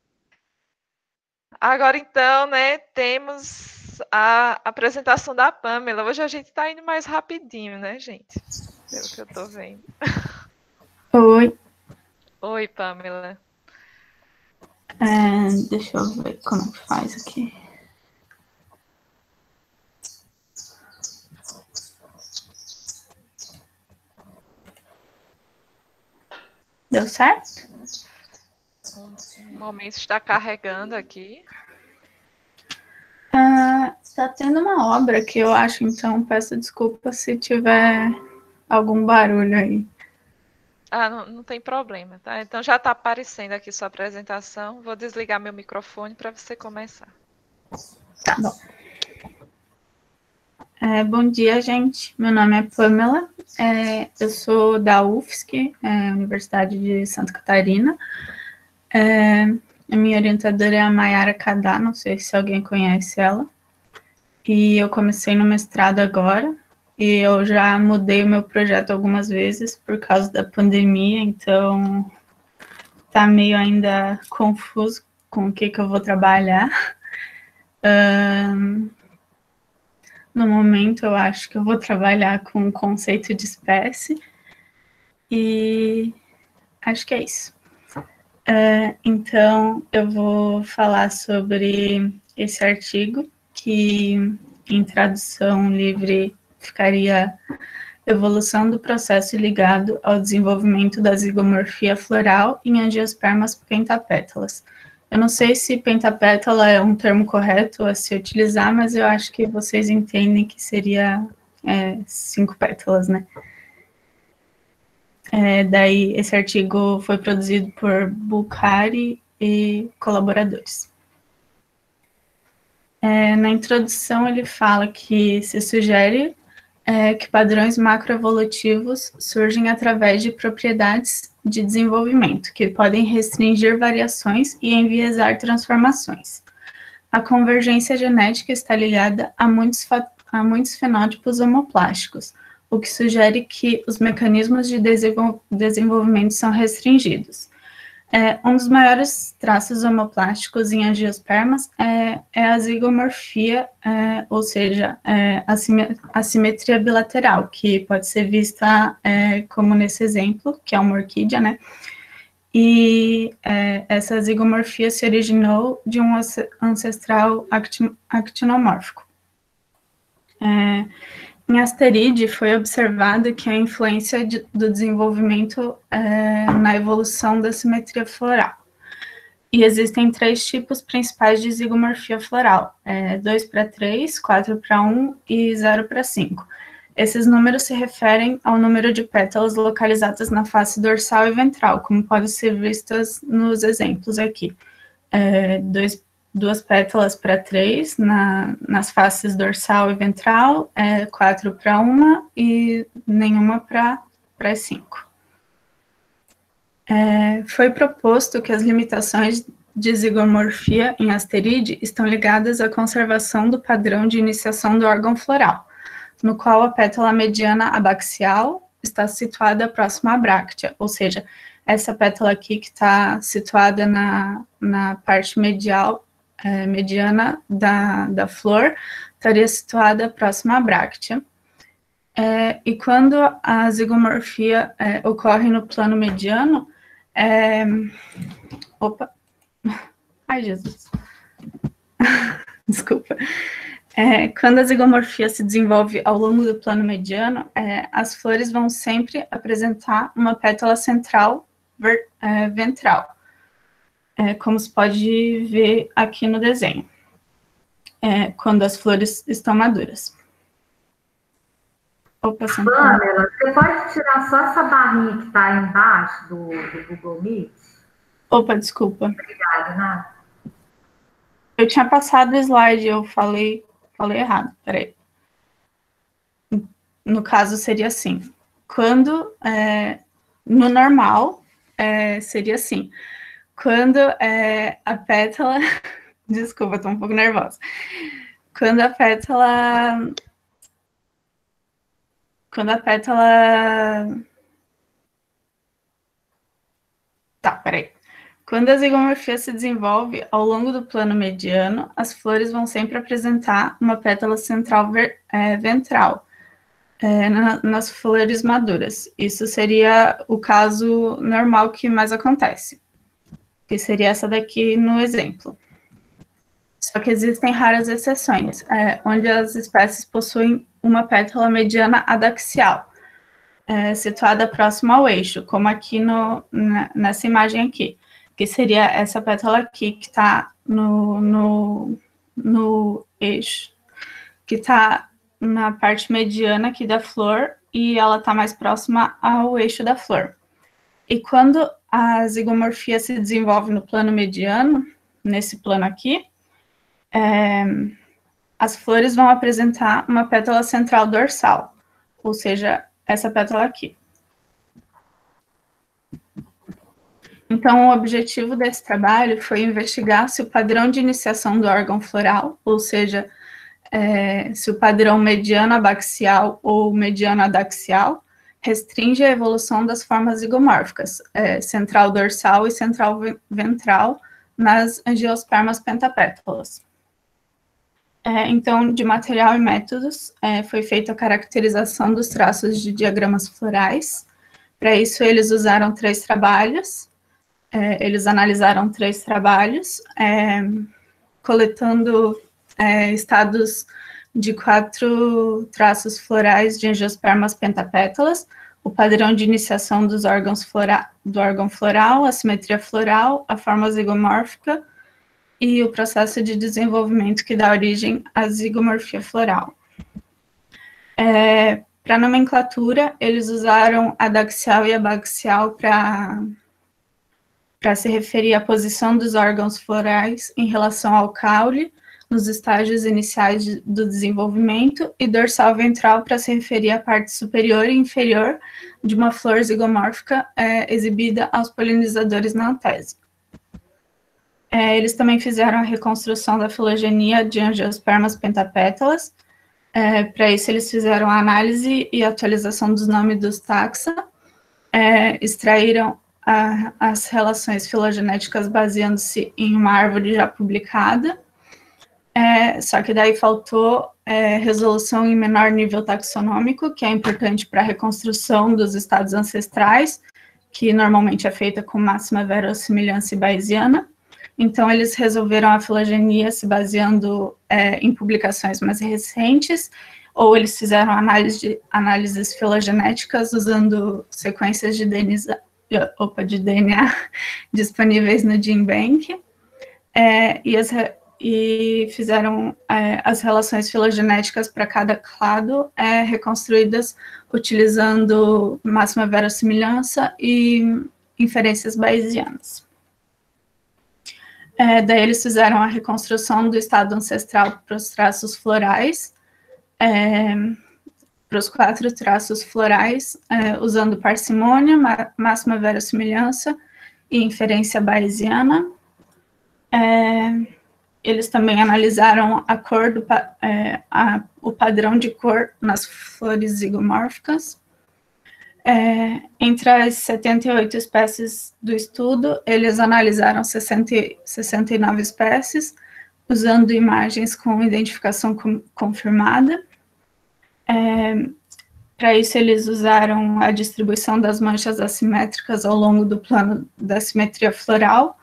Speaker 1: Agora, então, né, temos a apresentação da Pamela. Hoje a gente está indo mais rapidinho, né, gente? Pelo que eu estou vendo.
Speaker 4: Oi.
Speaker 1: Oi, Pamela.
Speaker 4: Deixa eu ver como que faz aqui. Deu certo?
Speaker 1: Um momento está carregando aqui.
Speaker 4: Tá tendo uma obra aqui, eu acho, então peço desculpa se tiver algum barulho aí.
Speaker 1: Não tem problema, tá? Então já está aparecendo aqui sua apresentação. Vou desligar meu microfone para você começar.
Speaker 4: Tá bom. Bom dia, gente. Meu nome é Pamela. Eu sou da UFSC, Universidade de Santa Catarina. A minha orientadora é a Mayara Cadá, não sei se alguém conhece ela. E eu comecei no mestrado agora, e eu já mudei o meu projeto algumas vezes por causa da pandemia, então tá meio ainda confuso com o que eu vou trabalhar. No momento, eu acho que eu vou trabalhar com o conceito de espécie, e acho que é isso. Então, eu vou falar sobre esse artigo, que em tradução livre ficaria evolução do processo ligado ao desenvolvimento da zigomorfia floral em angiospermas pentapétalas. Eu não sei se pentapétala é um termo correto a se utilizar, mas eu acho que vocês entendem que seria 5 pétalas, né? Daí, esse artigo foi produzido por Bukhari e colaboradores. Na introdução, ele fala que se sugere que padrões macroevolutivos surgem através de propriedades de desenvolvimento, que podem restringir variações e enviesar transformações. A convergência genética está ligada a muitos fenótipos homoplásticos, o que sugere que os mecanismos de desenvolvimento são restringidos. Um dos maiores traços homoplásticos em angiospermas é a zigomorfia, ou seja, a simetria bilateral, que pode ser vista como nesse exemplo, que é uma orquídea, né? E essa zigomorfia se originou de um ancestral actinomórfico. Em asterídeo, foi observado que a influência do desenvolvimento na evolução da simetria floral. E existem 3 tipos principais de zigomorfia floral, 2:3, 4:1 e 0:5. Esses números se referem ao número de pétalas localizadas na face dorsal e ventral, como pode ser vistas nos exemplos aqui. 2 pétalas para 3 nas faces dorsal e ventral, 4 para 1 e nenhuma para 5. Foi proposto que as limitações de zigomorfia em asterídeo estão ligadas à conservação do padrão de iniciação do órgão floral, no qual a pétala mediana abaxial está situada próxima à bráctea, ou seja, essa pétala aqui que está situada na parte mediana da flor, estaria situada próxima à bráctea. E quando a zigomorfia ocorre no plano mediano, Ai, Jesus. Desculpa. Quando a zigomorfia se desenvolve ao longo do plano mediano, as flores vão sempre apresentar uma pétala central ventral, como se pode ver aqui no desenho, quando as flores estão maduras.
Speaker 5: Pamela, você pode tirar só essa barrinha que está aí embaixo do Google Meet?
Speaker 4: Desculpa.
Speaker 5: Obrigada, Nath.
Speaker 4: Eu tinha passado o slide, eu falei errado, peraí. No caso, seria assim. Quando, no normal, seria assim. Quando a pétala... Desculpa, estou um pouco nervosa. Quando a pétala... Tá, peraí. Quando a zigomorfia se desenvolve ao longo do plano mediano, as flores vão sempre apresentar uma pétala central ventral nas flores maduras. Isso seria o caso normal que mais acontece, que seria essa daqui no exemplo. Só que existem raras exceções, onde as espécies possuem uma pétala mediana adaxial, situada próxima ao eixo, como aqui nessa imagem aqui, que seria essa pétala aqui, que está no eixo, que está na parte mediana aqui da flor, e ela está mais próxima ao eixo da flor. E quando a zigomorfia se desenvolve no plano mediano, nesse plano aqui, as flores vão apresentar uma pétala central dorsal, ou seja, essa pétala aqui. Então, o objetivo desse trabalho foi investigar se o padrão de iniciação do órgão floral, ou seja, se o padrão mediano abaxial ou mediano adaxial, restringe a evolução das formas zigomórficas, central dorsal e central ventral, nas angiospermas pentapétalas. Então, de material e métodos, foi feita a caracterização dos traços de diagramas florais. Para isso, eles usaram 3 trabalhos. Eles analisaram 3 trabalhos, coletando estados de 4 traços florais de angiospermas pentapétalas, o padrão de iniciação dos órgãos do órgão floral, a simetria floral, a forma zigomórfica e o processo de desenvolvimento que dá origem à zigomorfia floral. Para nomenclatura, eles usaram adaxial e abaxial para se referir à posição dos órgãos florais em relação ao caule, nos estágios iniciais do desenvolvimento, e dorsal ventral para se referir à parte superior e inferior de uma flor zigomórfica exibida aos polinizadores na antese. Eles também fizeram a reconstrução da filogenia de angiospermas pentapétalas. Para isso, eles fizeram a análise e atualização dos nomes dos taxa, extraíram as relações filogenéticas baseando-se em uma árvore já publicada, só que daí faltou resolução em menor nível taxonômico, que é importante para a reconstrução dos estados ancestrais, que normalmente é feita com máxima verossimilhança bayesiana. Então, eles resolveram a filogenia se baseando em publicações mais recentes, ou eles fizeram análises filogenéticas usando sequências de DNA disponíveis no GenBank, e fizeram as relações filogenéticas para cada clado reconstruídas utilizando máxima verossimilhança e inferências bayesianas. Daí eles fizeram a reconstrução do estado ancestral para os traços florais, para os 4 traços florais, usando parcimônia, máxima verossimilhança e inferência bayesiana. Eles também analisaram a cor o padrão de cor nas flores zigomórficas. Entre as 78 espécies do estudo, eles analisaram 69 espécies, usando imagens com identificação confirmada. Para isso, eles usaram a distribuição das manchas assimétricas ao longo do plano da simetria floral,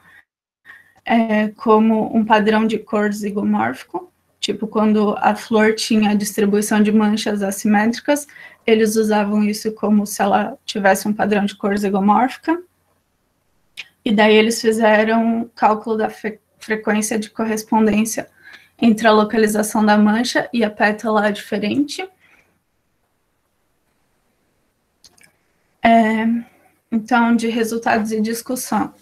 Speaker 4: como um padrão de cor zigomórfico. Tipo, quando a flor tinha a distribuição de manchas assimétricas, eles usavam isso como se ela tivesse um padrão de cor zigomórfica. E daí eles fizeram cálculo da frequência de correspondência entre a localização da mancha e a pétala diferente. Então, de resultados e discussão.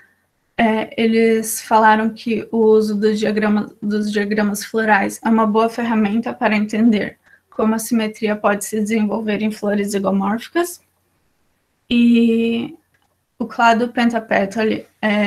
Speaker 4: Eles falaram que o uso dos diagramas florais é uma boa ferramenta para entender como a simetria pode se desenvolver em flores zigomórficas. E o clado pentapétale,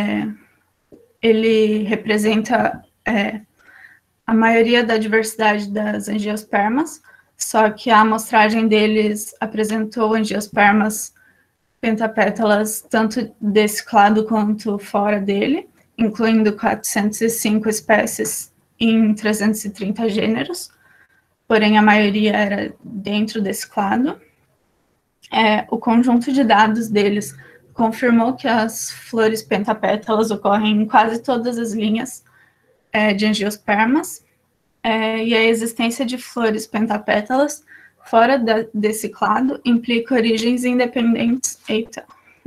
Speaker 4: ele representa a maioria da diversidade das angiospermas, só que a amostragem deles apresentou angiospermas pentapétalas tanto desse clado quanto fora dele, incluindo 405 espécies em 330 gêneros, porém a maioria era dentro desse clado. O conjunto de dados deles confirmou que as flores pentapétalas ocorrem em quase todas as linhas de angiospermas, e a existência de flores pentapétalas fora desse clado implica origens independentes. Eita.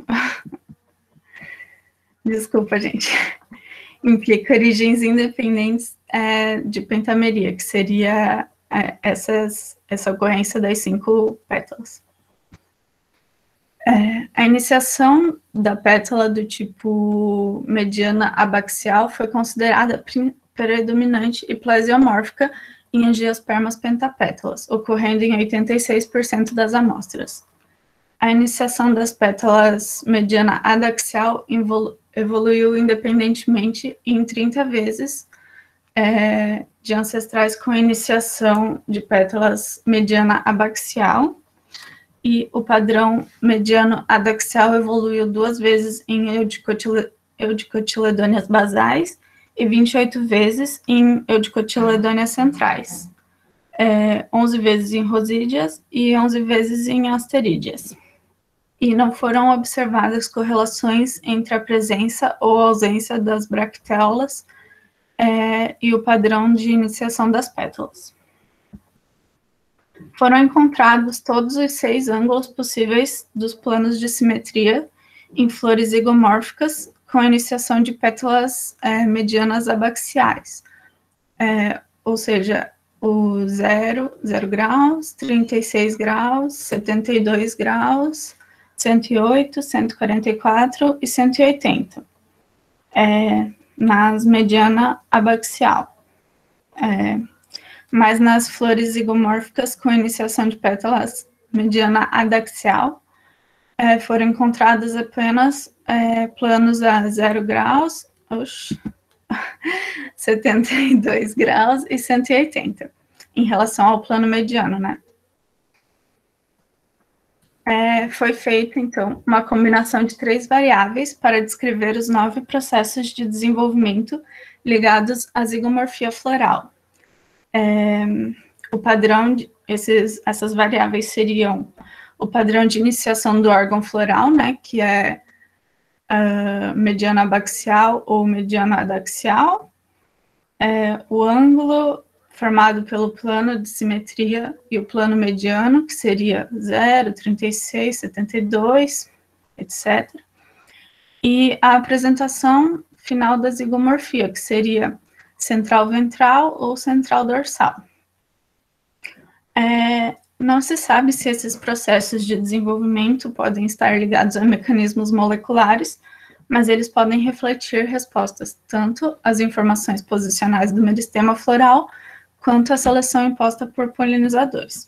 Speaker 4: Desculpa, gente. Implica origens independentes de pentameria, que seria essa ocorrência das 5 pétalas. A iniciação da pétala do tipo mediana abaxial foi considerada predominante e plesiomórfica em angiospermas pentapétalas, ocorrendo em 86% das amostras. A iniciação das pétalas mediana adaxial evoluiu independentemente em 30 vezes de ancestrais com iniciação de pétalas mediana abaxial, e o padrão mediano adaxial evoluiu 2 vezes em eudicotiledôneas basais e 28 vezes em eudicotiledôneas centrais, 11 vezes em rosídeas e 11 vezes em asterídeas. E não foram observadas correlações entre a presença ou ausência das bracteolas e o padrão de iniciação das pétalas. Foram encontrados todos os 6 ângulos possíveis dos planos de simetria em flores zigomórficas com iniciação de pétalas medianas abaxiais, ou seja, o 0 graus, 36 graus, 72 graus, 108, 144 e 180, nas mediana abaxial. Mas nas flores zigomórficas com iniciação de pétalas mediana adaxial, foram encontrados apenas planos a 0 graus, 72 graus e 180, em relação ao plano mediano, né? Foi feita, então, uma combinação de 3 variáveis para descrever os 9 processos de desenvolvimento ligados à zigomorfia floral. O padrão essas variáveis seriam o padrão de iniciação do órgão floral, né, que é mediana abaxial ou mediana adaxial, o ângulo formado pelo plano de simetria e o plano mediano, que seria 0, 36, 72, etc. E a apresentação final da zigomorfia, que seria central ventral ou central dorsal. Não se sabe se esses processos de desenvolvimento podem estar ligados a mecanismos moleculares mas eles podem refletir respostas tanto às informações posicionais do meristema floral, quanto à seleção imposta por polinizadores.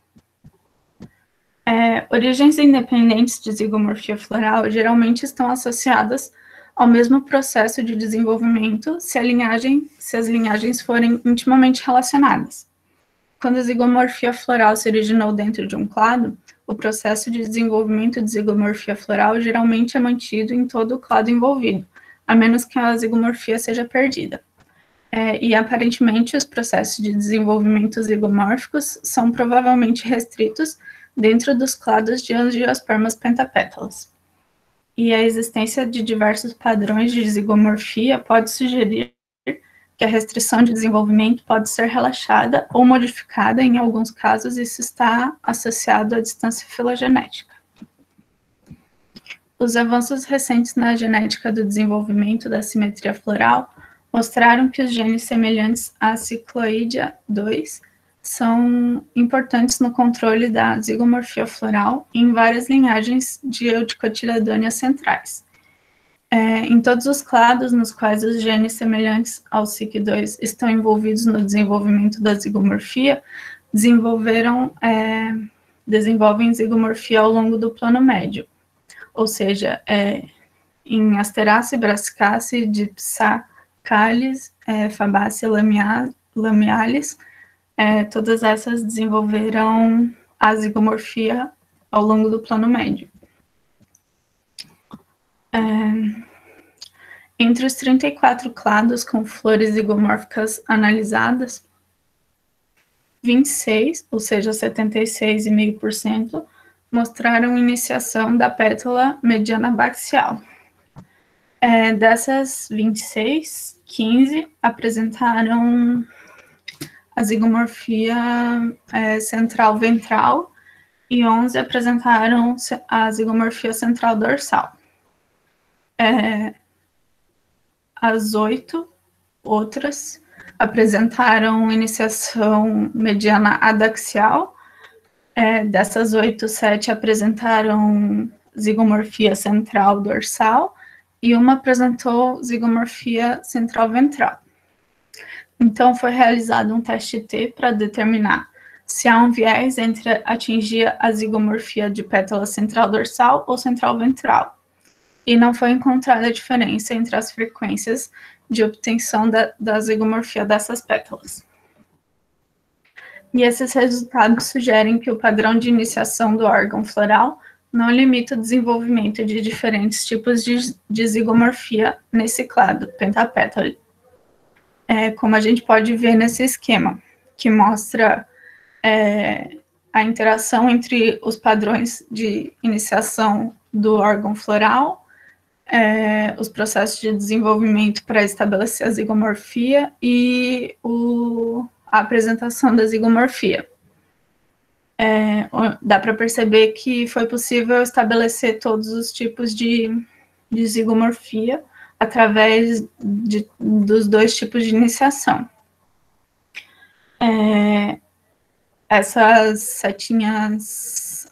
Speaker 4: Origens independentes de zigomorfia floral geralmente estão associadas ao mesmo processo de desenvolvimento se as linhagens forem intimamente relacionadas. Quando a zigomorfia floral se originou dentro de um clado, o processo de desenvolvimento de zigomorfia floral geralmente é mantido em todo o clado envolvido, a menos que a zigomorfia seja perdida. E, aparentemente, os processos de desenvolvimento zigomórficos são provavelmente restritos dentro dos clados de angiospermas pentapétalas. E a existência de diversos padrões de zigomorfia pode sugerir que a restrição de desenvolvimento pode ser relaxada ou modificada em alguns casos, isso está associado à distância filogenética. Os avanços recentes na genética do desenvolvimento da simetria floral mostraram que os genes semelhantes à cicloídea 2 são importantes no controle da zigomorfia floral em várias linhagens de eudicotiledôneas centrais. Em todos os clados nos quais os genes semelhantes ao SIC2 estão envolvidos no desenvolvimento da zigomorfia, desenvolvem zigomorfia ao longo do plano médio, ou seja, em Asteraceae, Brassicaceae, Dipsacalis, Fabaceae, Lamialis, todas essas desenvolveram a zigomorfia ao longo do plano médio. Entre os 34 clados com flores zigomórficas analisadas, 26, ou seja, 76,5%, mostraram iniciação da pétala mediana baxial. Dessas 26, 15 apresentaram a zigomorfia central ventral e 11 apresentaram a zigomorfia central dorsal. As 8 outras apresentaram iniciação mediana adaxial. Dessas 8, 7 apresentaram zigomorfia central dorsal e uma apresentou zigomorfia central ventral. Então, foi realizado um teste T para determinar se há um viés entre atingir a zigomorfia de pétala central dorsal ou central ventral. E não foi encontrada diferença entre as frequências de obtenção da zigomorfia dessas pétalas. E esses resultados sugerem que o padrão de iniciação do órgão floral não limita o desenvolvimento de diferentes tipos de zigomorfia nesse clado pentapétale. Como a gente pode ver nesse esquema, que mostra a interação entre os padrões de iniciação do órgão floral, os processos de desenvolvimento para estabelecer a zigomorfia e a apresentação da zigomorfia. Dá para perceber que foi possível estabelecer todos os tipos de zigomorfia através dos dois tipos de iniciação. Essas setinhas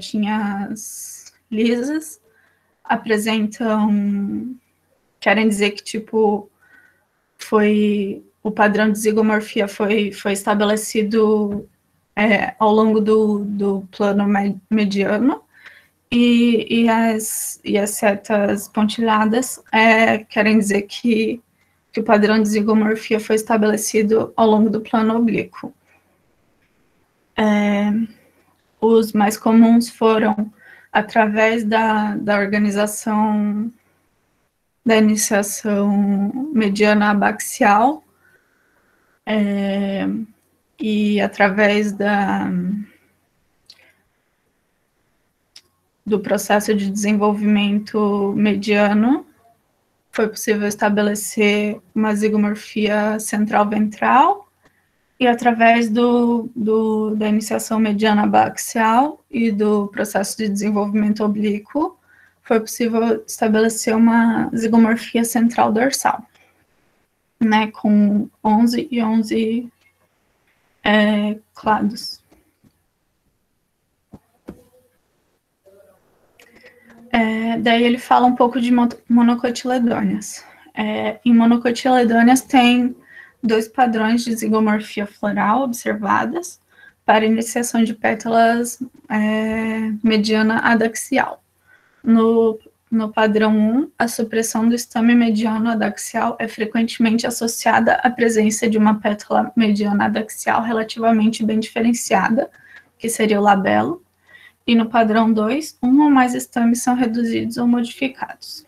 Speaker 4: lisas querem dizer que, tipo, o padrão de zigomorfia foi estabelecido ao longo do plano mediano, e as setas pontilhadas querem dizer que o padrão de zigomorfia foi estabelecido ao longo do plano oblíquo. Os mais comuns foram através da organização da iniciação mediana abaxial e através do processo de desenvolvimento mediano, foi possível estabelecer uma zigomorfia central ventral, e através da iniciação mediana abaxial e do processo de desenvolvimento oblíquo, foi possível estabelecer uma zigomorfia central dorsal, né, com 11 e 11 clados. Daí ele fala um pouco de monocotiledôneas. Em monocotiledôneas tem 2 padrões de zigomorfia floral observadas para iniciação de pétalas mediana adaxial. No padrão 1, a supressão do estame mediano adaxial é frequentemente associada à presença de uma pétala mediana adaxial relativamente bem diferenciada, que seria o labelo, e no padrão 2, um ou mais estames são reduzidos ou modificados.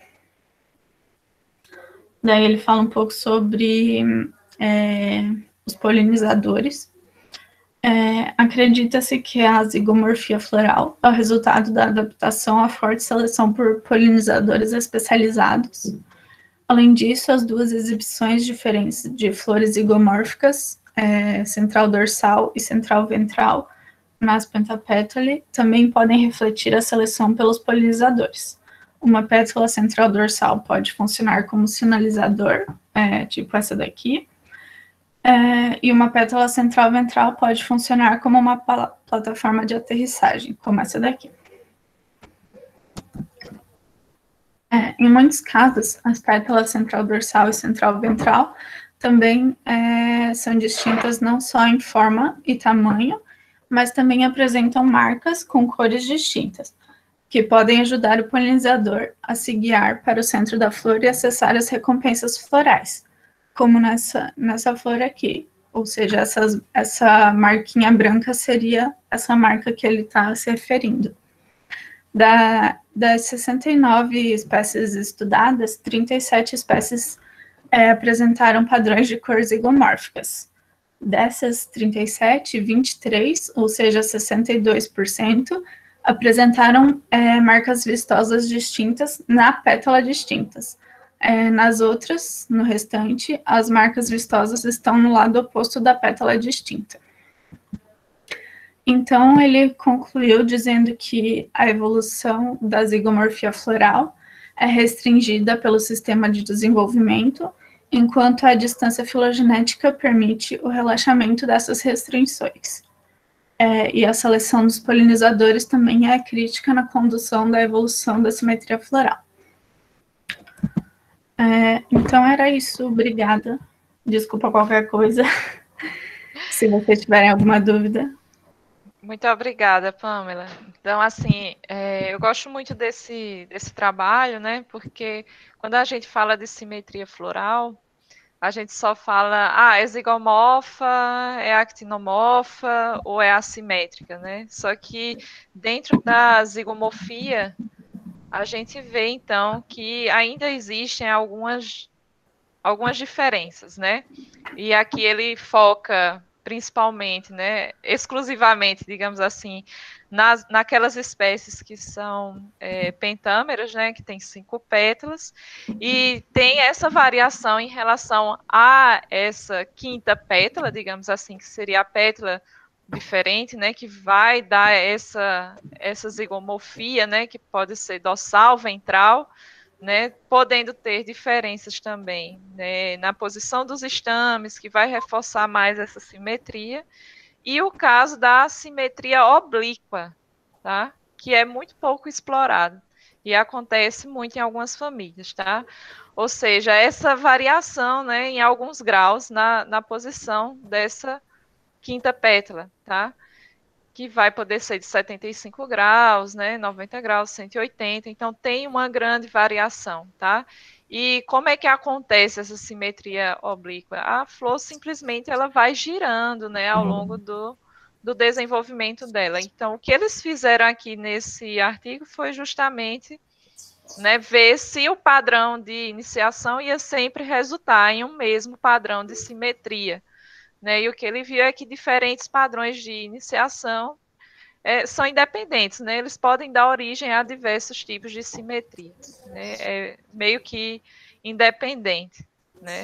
Speaker 4: Daí ele fala um pouco sobre os polinizadores. Acredita-se que a zigomorfia floral é o resultado da adaptação à forte seleção por polinizadores especializados. Além disso, as 2 exibições diferentes de flores zigomórficas, central dorsal e central ventral, nas pentapétalae, também podem refletir a seleção pelos polinizadores. Uma pétala central dorsal pode funcionar como sinalizador, tipo essa daqui, e uma pétala central ventral pode funcionar como uma plataforma de aterrissagem, como essa daqui. Em muitos casos, as pétalas central dorsal e central ventral também são distintas não só em forma e tamanho, mas também apresentam marcas com cores distintas, que podem ajudar o polinizador a se guiar para o centro da flor e acessar as recompensas florais, como nessa flor aqui. Ou seja, essa marquinha branca seria essa marca que ele está se referindo. Das 69 espécies estudadas, 37 espécies apresentaram padrões de cor zigomórficas. Dessas 37, 23, ou seja, 62%, apresentaram marcas vistosas distintas na pétala distintas. Nas outras, no restante, as marcas vistosas estão no lado oposto da pétala distinta. Então, ele concluiu dizendo que a evolução da zigomorfia floral é restringida pelo sistema de desenvolvimento, enquanto a distância filogenética permite o relaxamento dessas restrições. E a seleção dos polinizadores também é crítica na condução da evolução da simetria floral. Então era isso, obrigada. Desculpa qualquer coisa, se vocês tiverem alguma dúvida.
Speaker 1: Muito obrigada, Pamela. Então, assim, eu gosto muito desse trabalho, né? Porque quando a gente fala de simetria floral, a gente só fala, é zigomorfa, é actinomorfa ou é assimétrica, né? Só que dentro da zigomorfia, a gente vê, então, que ainda existem algumas diferenças, né? E aqui ele foca principalmente, né, exclusivamente, digamos assim, naquelas espécies que são pentâmeras, né, que tem 5 pétalas, e tem essa variação em relação a essa quinta pétala, digamos assim, que seria a pétala diferente, né, que vai dar essa zigomorfia, né, que pode ser dorsal, ventral, né, podendo ter diferenças também, né, na posição dos estames, que vai reforçar mais essa simetria, e o caso da simetria oblíqua, tá, que é muito pouco explorado, e acontece muito em algumas famílias, tá, ou seja, essa variação, né, em alguns graus na posição dessa quinta pétala, tá, que vai poder ser de 75 graus, né, 90 graus, 180, então tem uma grande variação, tá? E como é que acontece essa simetria oblíqua? A flor simplesmente ela vai girando, né, ao longo do desenvolvimento dela. Então, o que eles fizeram aqui nesse artigo foi justamente, né, ver se o padrão de iniciação ia sempre resultar em um mesmo padrão de simetria. Né, e o que ele viu é que diferentes padrões de iniciação são independentes, né? Eles podem dar origem a diversos tipos de simetria, né? É meio que independente, né?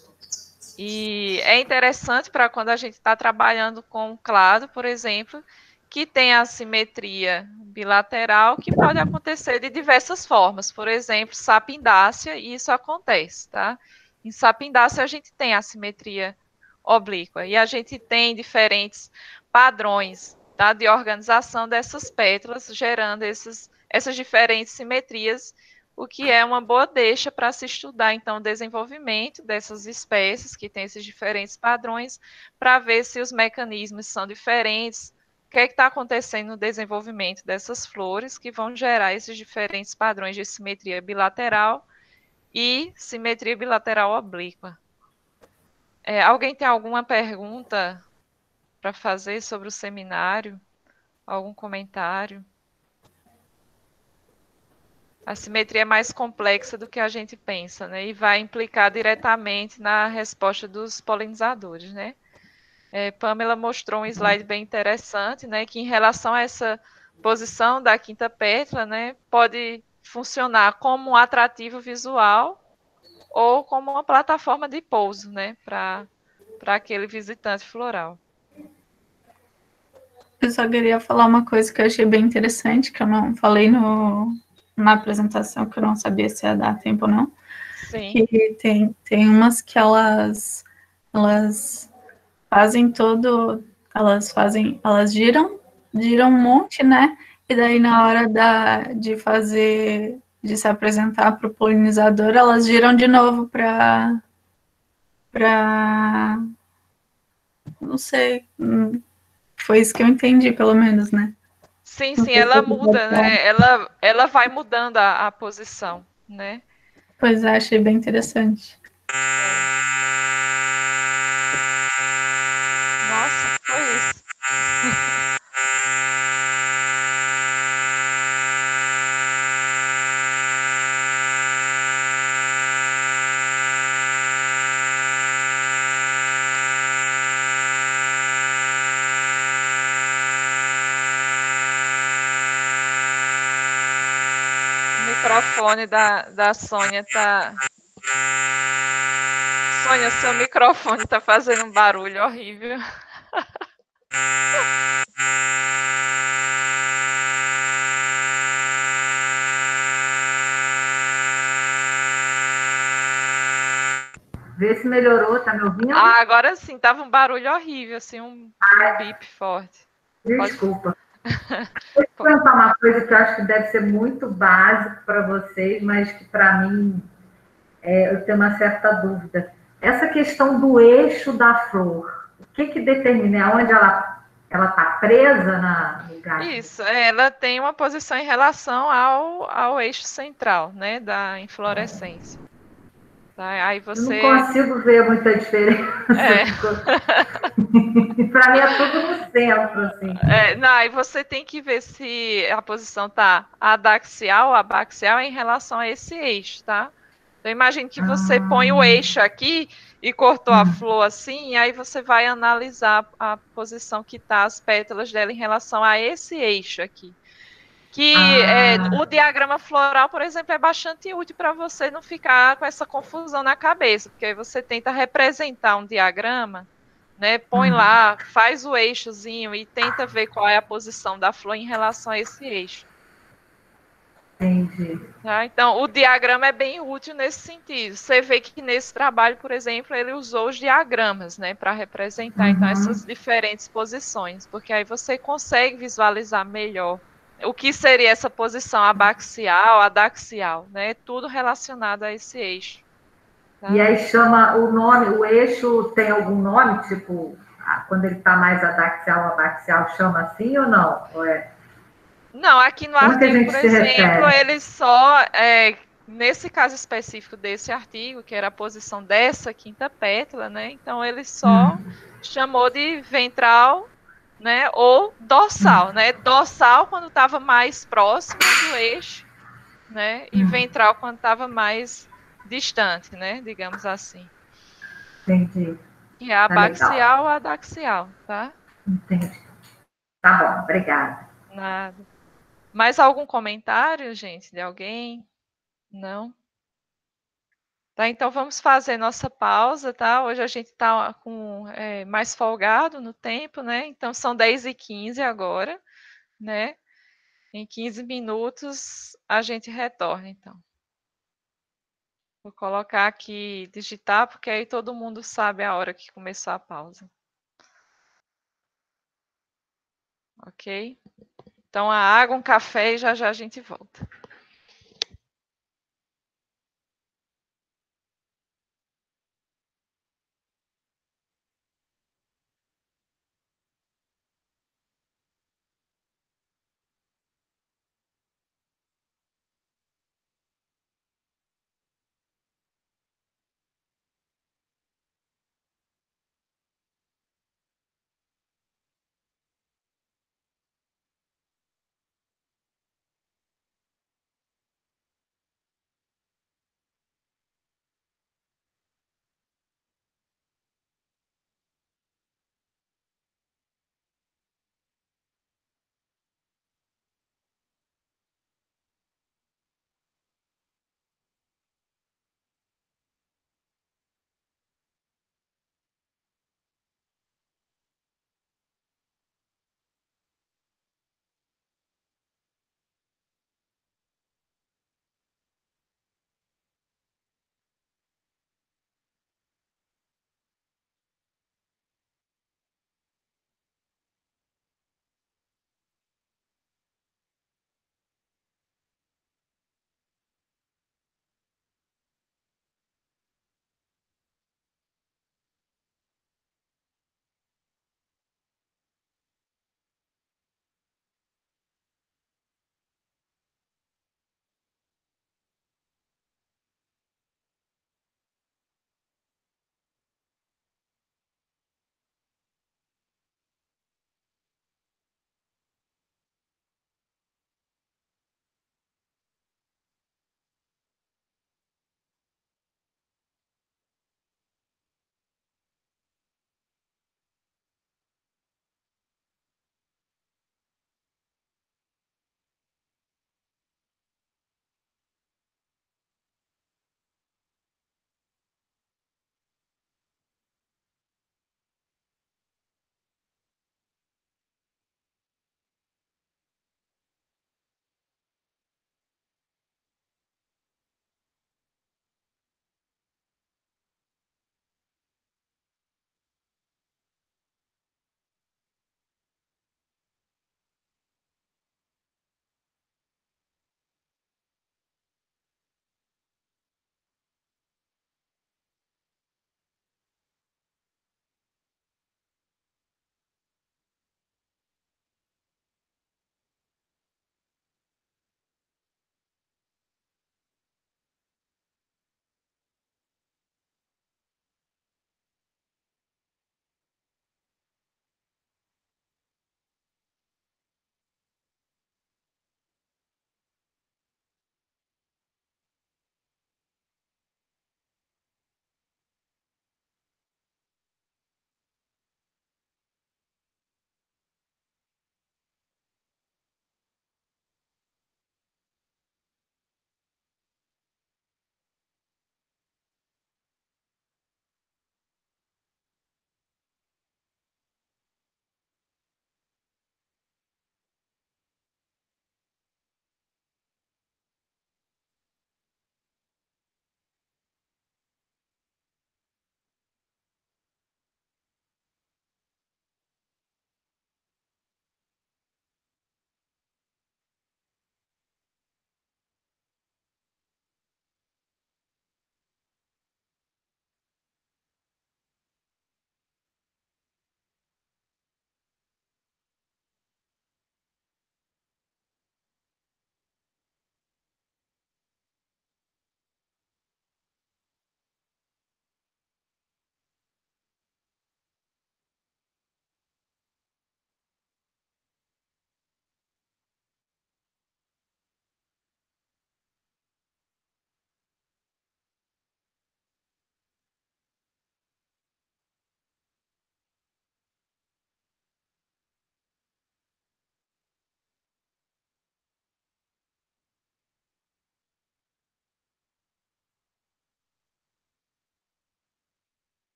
Speaker 1: E é interessante para quando a gente está trabalhando com um clado, por exemplo, que tem a simetria bilateral, que pode acontecer de diversas formas. Por exemplo, sapindácea, e isso acontece, tá? Em sapindácea a gente tem a simetria oblíqua, e a gente tem diferentes padrões, tá, de organização dessas pétalas, gerando esses essas diferentes simetrias, o que é uma boa deixa para se estudar, então, o desenvolvimento dessas espécies que têm esses diferentes padrões, para ver se os mecanismos são diferentes, o que é que está acontecendo no desenvolvimento dessas flores que vão gerar esses diferentes padrões de simetria bilateral e simetria bilateral oblíqua. Alguém tem alguma pergunta para fazer sobre o seminário? Algum comentário? A simetria é mais complexa do que a gente pensa, né? E vai implicar diretamente na resposta dos polinizadores, né? Pamela mostrou um slide bem interessante, né? Que em relação a essa posição da quinta pétala, né? Pode funcionar como um atrativo visual ou como uma plataforma de pouso, né? Para aquele visitante floral.
Speaker 4: Eu só queria falar uma coisa que eu achei bem interessante, que eu não falei na apresentação, que eu não sabia se ia dar tempo ou não.
Speaker 1: Sim.
Speaker 4: Que tem umas que elas fazem elas giram um monte, né? E daí na hora de se apresentar para o polinizador, elas giram de novo para não sei, foi isso que eu entendi, pelo menos, né?
Speaker 1: Sim, ela muda, né? Ela vai mudando a posição, né?
Speaker 4: Pois é, achei bem interessante.
Speaker 1: Nossa, foi isso. O microfone da Sônia tá... Sônia, seu microfone tá fazendo um barulho horrível.
Speaker 5: Vê se melhorou, tá me ouvindo?
Speaker 1: Agora sim, tava um barulho horrível, assim, um bip forte.
Speaker 5: Desculpa. Deixa eu perguntar uma coisa que eu acho que deve ser muito básico para vocês, mas que para mim eu tenho uma certa dúvida. Essa questão do eixo da flor, o que determina? Onde ela está presa no galho?
Speaker 1: Isso, ela tem uma posição em relação ao eixo central, né, da inflorescência. Tá? Aí você...
Speaker 5: Eu não consigo ver muita diferença. Para mim é tudo no centro, assim.
Speaker 1: Não, aí você tem que ver se a posição está adaxial ou abaxial em relação a esse eixo, tá? Então, imagine que você põe o eixo aqui e cortou a flor assim, e aí você vai analisar a posição que está as pétalas dela em relação a esse eixo aqui. O diagrama floral, por exemplo, é bastante útil para você não ficar com essa confusão na cabeça, porque aí você tenta representar um diagrama, né? Põe lá, faz o eixozinho e tenta ver qual é a posição da flor em relação a esse eixo.
Speaker 5: Entendi.
Speaker 1: Tá? Então, o diagrama é bem útil nesse sentido. Você vê que nesse trabalho, por exemplo, ele usou os diagramas, né, para representar então essas diferentes posições, porque aí você consegue visualizar melhor o que seria essa posição abaxial, adaxial, né? Tudo relacionado a esse eixo. Tá?
Speaker 5: E aí chama o nome, o eixo tem algum nome, tipo, quando ele está mais adaxial, abaxial, chama assim ou não? Ou
Speaker 1: Não, aqui no artigo, por exemplo, ele só, nesse caso específico desse artigo, que era a posição dessa quinta pétala, né? Então ele só chamou de ventral, né, ou dorsal, né? Dorsal quando estava mais próximo do eixo, né? E ventral quando estava mais distante, né? Digamos assim.
Speaker 5: Entendi.
Speaker 1: E a abaxial ou adaxial, tá?
Speaker 5: Entendi. Tá bom, obrigada.
Speaker 1: Nada. Mais algum comentário, gente, de alguém? Não? Tá, então vamos fazer nossa pausa, tá? Hoje a gente está mais folgado no tempo, né? Então são 10h15 agora, né? Em 15 minutos a gente retorna, então. Vou colocar aqui, digitar, porque aí todo mundo sabe a hora que começou a pausa. Ok? Então, a água, um café e já já a gente volta.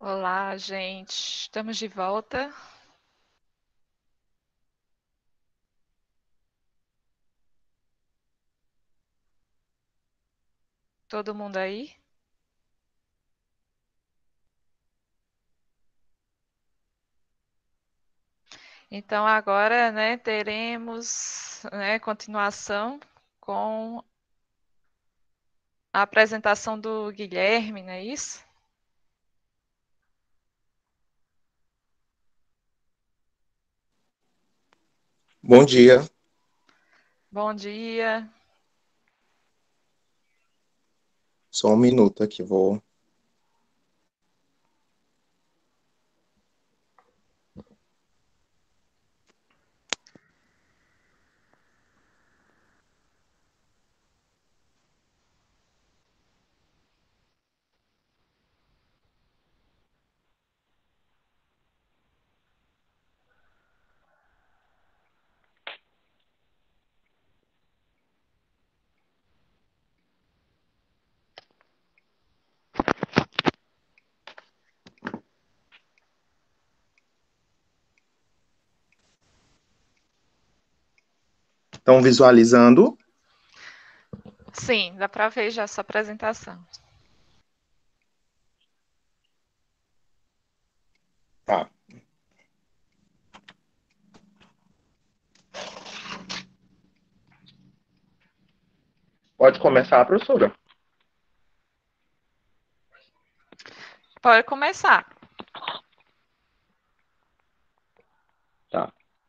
Speaker 1: Olá, gente. Estamos de volta. Todo mundo aí? Então, agora, né, teremos, né, continuação com a apresentação do Guilherme, não é isso?
Speaker 6: Bom dia.
Speaker 1: Bom dia.
Speaker 6: Só um minuto aqui, vou. Estão visualizando?
Speaker 1: Sim, dá para ver já essa apresentação.
Speaker 6: Tá. Pode começar, professora.
Speaker 1: Pode começar.
Speaker 6: Tá.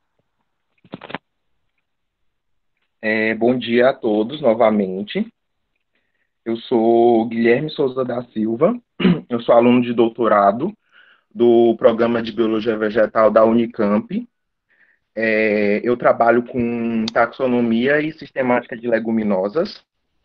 Speaker 6: Bom dia a todos novamente. Eu sou Guilherme Souza da Silva. Eu sou aluno de doutorado do Programa de Biologia Vegetal da Unicamp. Eu trabalho com taxonomia e sistemática de leguminosas.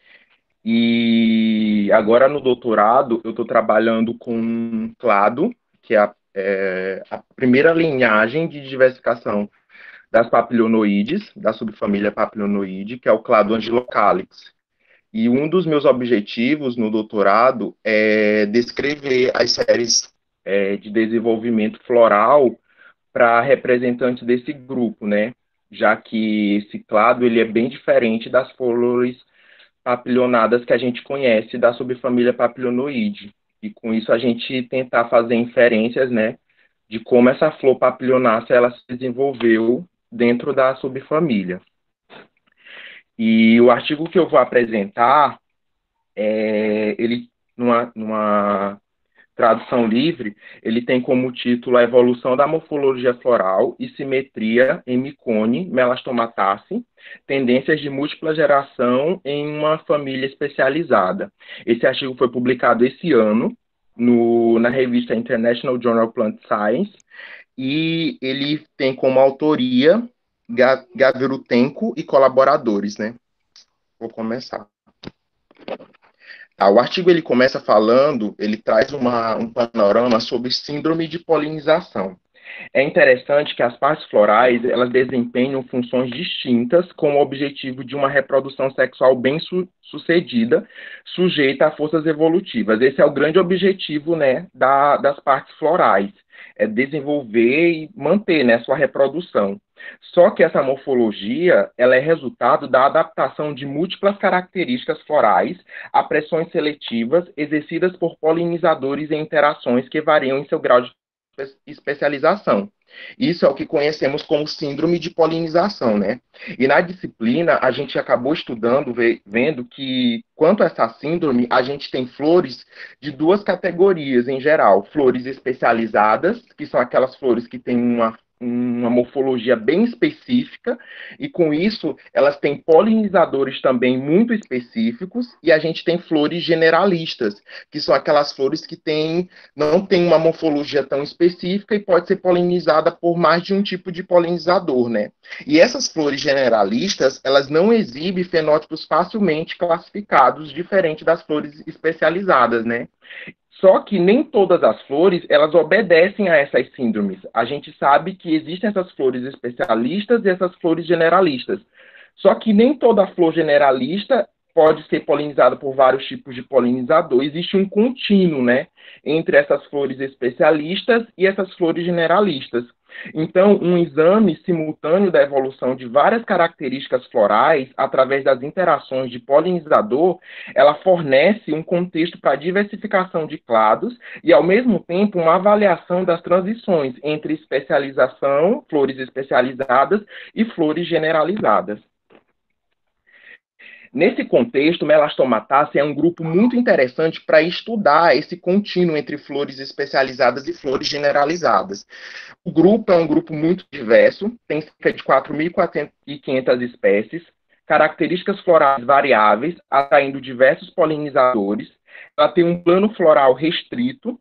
Speaker 6: E agora no doutorado eu estou trabalhando com clado, que é a primeira linhagem de diversificação das papilionoides, da subfamília papilionoide, que é o clado Anguilocalix. E um dos meus objetivos no doutorado é descrever as séries de desenvolvimento floral para representantes desse grupo, né? Já que esse clado ele é bem diferente das flores papilionadas que a gente conhece da subfamília papilionoide. E com isso a gente tentar fazer inferências, né, de como essa flor papilionácea ela se desenvolveu dentro da subfamília. E o artigo que eu vou apresentar, ele numa tradução livre, ele tem como título A Evolução da Morfologia Floral e Simetria em Mycone melastomataceae, Tendências de Múltipla Geração em uma Família Especializada. Esse artigo foi publicado esse ano na revista International Journal Plant Science e ele tem como autoria Gavirutenko e colaboradores, né? Vou começar. O artigo ele começa falando, ele traz um panorama sobre síndrome de polinização. É interessante que as partes florais elas desempenham funções distintas com o objetivo de uma reprodução sexual bem sucedida, sujeita a forças evolutivas. Esse é o grande objetivo, né, das partes florais, é desenvolver e manter, né, sua reprodução. Só que essa morfologia ela é resultado da adaptação de múltiplas características florais a pressões seletivas exercidas por polinizadores em interações que variam em seu grau de especialização. Isso é o que conhecemos como síndrome de polinização, né? E na disciplina, a gente acabou estudando, vendo que, quanto a essa síndrome, a gente tem flores de duas categorias em geral. Flores especializadas, que são aquelas flores que têm uma morfologia bem específica, e com isso elas têm polinizadores também muito específicos, e a gente tem flores generalistas, que são aquelas flores que não têm uma morfologia tão específica e pode ser polinizada por mais de um tipo de polinizador, né? E essas flores generalistas, elas não exibem fenótipos facilmente classificados, diferente das flores especializadas, né? Só que nem todas as flores, elas obedecem a essas síndromes. A gente sabe que existem essas flores especialistas e essas flores generalistas. Só que nem toda flor generalista, pode ser polinizada por vários tipos de polinizador. Existe um contínuo, né, entre essas flores especialistas e essas flores generalistas. Então, um exame simultâneo da evolução de várias características florais através das interações de polinizador, ela fornece um contexto para a diversificação de clados e, ao mesmo tempo, uma avaliação das transições entre especialização, flores especializadas e flores generalizadas. Nesse contexto, Melastomatácea é um grupo muito interessante para estudar esse contínuo entre flores especializadas e flores generalizadas. O grupo é um grupo muito diverso, tem cerca de 4.500 espécies, características florais variáveis, atraindo diversos polinizadores. Ela tem um plano floral restrito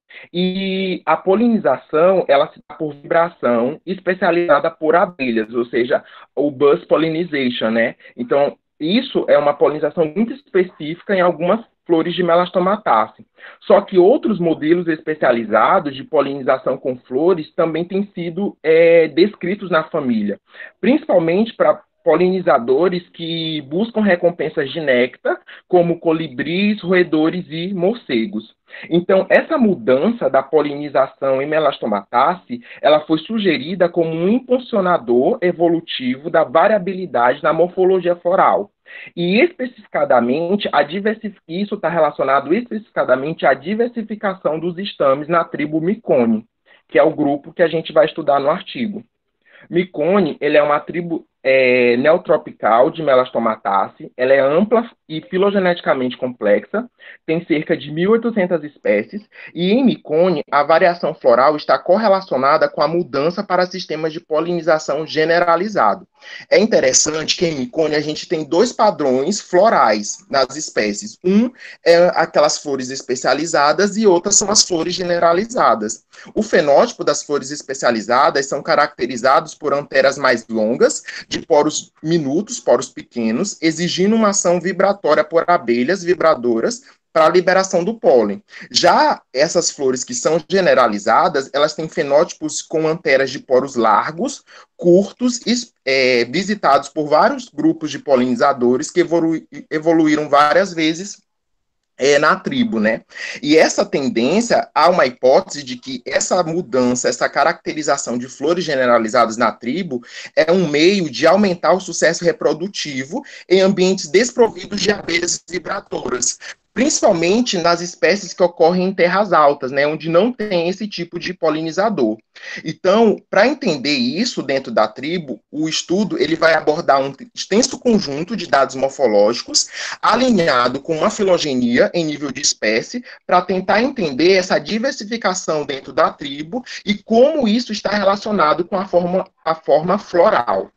Speaker 6: e a polinização ela se dá por vibração especializada por abelhas, ou seja, o buzz pollinization, né? Então, isso é uma polinização muito específica em algumas flores de Melastomatácea. Só que outros modelos especializados de polinização com flores também têm sido descritos na família, principalmente para polinizadores que buscam recompensas de néctar, como colibris, roedores e morcegos. Então, essa mudança da polinização em Melastomatácea, ela foi sugerida como um impulsionador evolutivo da variabilidade na morfologia floral. E especificadamente, isso está relacionado especificadamente à diversificação dos estames na tribo Mycone, que é o grupo que a gente vai estudar no artigo. Mycone, ele é uma tribo neotropical de Melastomatácea, ela é ampla e filogeneticamente complexa, tem cerca de 1.800 espécies, e em Mycone, a variação floral está correlacionada com a mudança para sistemas de polinização generalizado. É interessante que em Mycone a gente tem dois padrões florais nas espécies. Um é aquelas flores especializadas e outras são as flores generalizadas. O fenótipo das flores especializadas são caracterizados por anteras mais longas, de poros minutos, poros pequenos, exigindo uma ação vibratória por abelhas vibradoras para a liberação do pólen. Já essas flores que são generalizadas, elas têm fenótipos com anteras de poros largos, curtos, visitados por vários grupos de polinizadores que evoluíram várias vezes na tribo, né? E essa tendência, há uma hipótese de que essa mudança, essa caracterização de flores generalizadas na tribo é um meio de aumentar o sucesso reprodutivo em ambientes desprovidos de abelhas vibratoras, principalmente nas espécies que ocorrem em terras altas, né, onde não tem esse tipo de polinizador. Então, para entender isso dentro da tribo, o estudo ele vai abordar um extenso conjunto de dados morfológicos, alinhado com uma filogenia em nível de espécie, para tentar entender essa diversificação dentro da tribo e como isso está relacionado com a forma floral.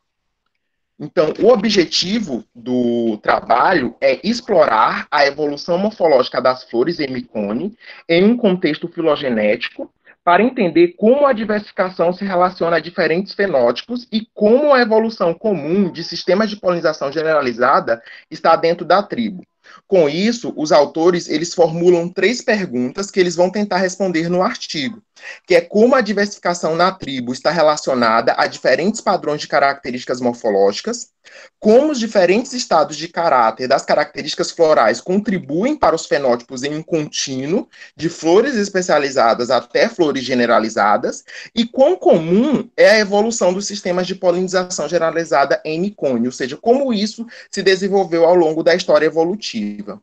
Speaker 6: Então, o objetivo do trabalho é explorar a evolução morfológica das flores em Mycone em um contexto filogenético, para entender como a diversificação se relaciona a diferentes fenótipos e como a evolução comum de sistemas de polinização generalizada está dentro da tribo. Com isso, os autores eles formulam 3 perguntas que eles vão tentar responder no artigo, que é como a diversificação na tribo está relacionada a diferentes padrões de características morfológicas, como os diferentes estados de caráter das características florais contribuem para os fenótipos em um contínuo, de flores especializadas até flores generalizadas, e quão comum é a evolução dos sistemas de polinização generalizada em Mycone, ou seja, como isso se desenvolveu ao longo da história evolutiva.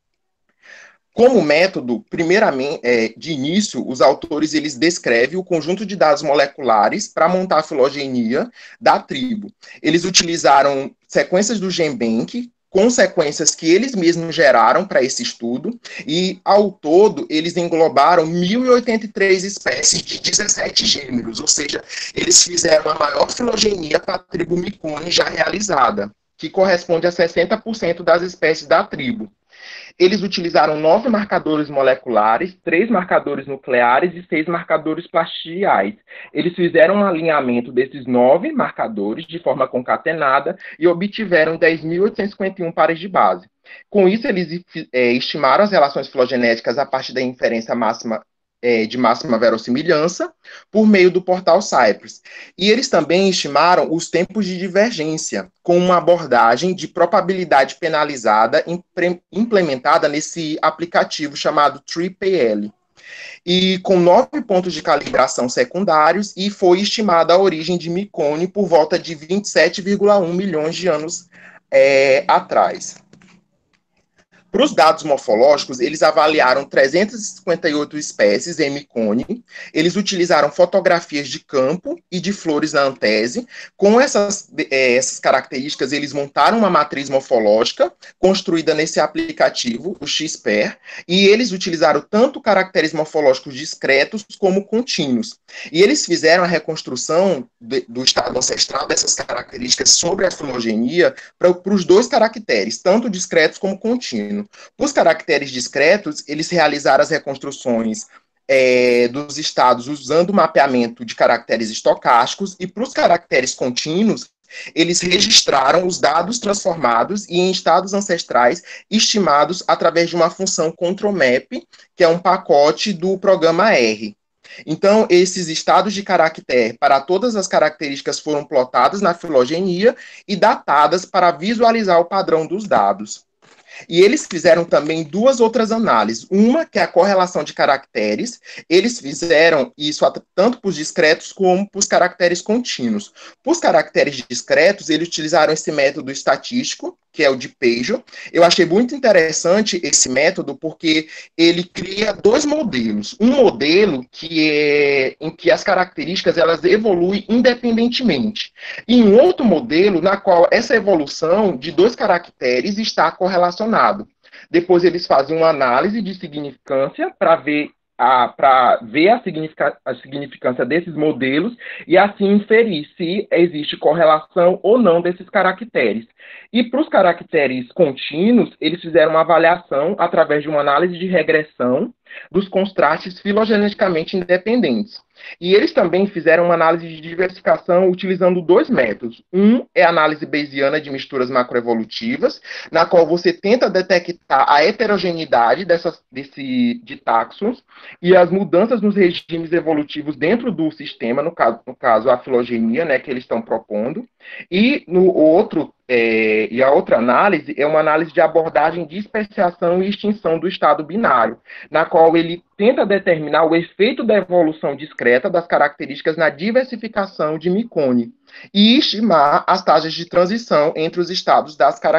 Speaker 6: Como método, primeiramente, de início, os autores eles descrevem o conjunto de dados moleculares para montar a filogenia da tribo. Eles utilizaram sequências do GenBank, com sequências que eles mesmos geraram para esse estudo, e, ao todo, eles englobaram 1.083 espécies de 17 gêneros, ou seja, eles fizeram a maior filogenia para a tribo Mycone já realizada, que corresponde a 60% das espécies da tribo. Eles utilizaram 9 marcadores moleculares, 3 marcadores nucleares e 6 marcadores plastidiais. Eles fizeram um alinhamento desses 9 marcadores de forma concatenada e obtiveram 10.851 pares de base. Com isso, eles estimaram as relações filogenéticas a partir da inferência máxima de máxima verossimilhança por meio do portal Cypress. E eles também estimaram os tempos de divergência, com uma abordagem de probabilidade penalizada implementada nesse aplicativo chamado TreePL. E com 9 pontos de calibração secundários, e foi estimada a origem de Micone por volta de 27,1 milhões de anos atrás. Para os dados morfológicos, eles avaliaram 358 espécies em Micone, eles utilizaram fotografias de campo e de flores na antese. Com essas características, eles montaram uma matriz morfológica construída nesse aplicativo, o XPER, e eles utilizaram tanto caracteres morfológicos discretos como contínuos. E eles fizeram a reconstrução do estado ancestral dessas características sobre a filogenia para os 2 caracteres, tanto discretos como contínuos. Os caracteres discretos, eles realizaram as reconstruções dos estados usando o mapeamento de caracteres estocásticos, e para os caracteres contínuos, eles registraram os dados transformados e em estados ancestrais estimados através de uma função ControlMap, que é um pacote do programa R. Então, esses estados de caractere para todas as características foram plotados na filogenia e datadas para visualizar o padrão dos dados. E eles fizeram também 2 outras análises. Uma, que é a correlação de caracteres. Eles fizeram isso tanto para os discretos como para os caracteres contínuos. Para os caracteres discretos, eles utilizaram esse método estatístico, que é o de Peugeot. Eu achei muito interessante esse método porque ele cria 2 modelos. Um modelo em que as características elas evoluem independentemente. E um outro modelo na qual essa evolução de 2 caracteres está correlacionada. Depois eles fazem uma análise de significância para ver a significância desses modelos e assim inferir se existe correlação ou não desses caracteres. E para os caracteres contínuos, eles fizeram uma avaliação através de uma análise de regressão dos contrastes filogeneticamente independentes. E eles também fizeram uma análise de diversificação utilizando 2 métodos. Um é a análise bayesiana de misturas macroevolutivas, na qual você tenta detectar a heterogeneidade de táxons e as mudanças nos regimes evolutivos dentro do sistema, no caso a filogenia, né, que eles estão propondo. E a outra análise é uma análise de abordagem de especiação e extinção do estado binário, na qual ele tenta determinar o efeito da evolução discreta das características na diversificação de Micone e estimar as taxas de transição entre os estados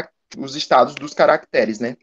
Speaker 6: dos caracteres, né?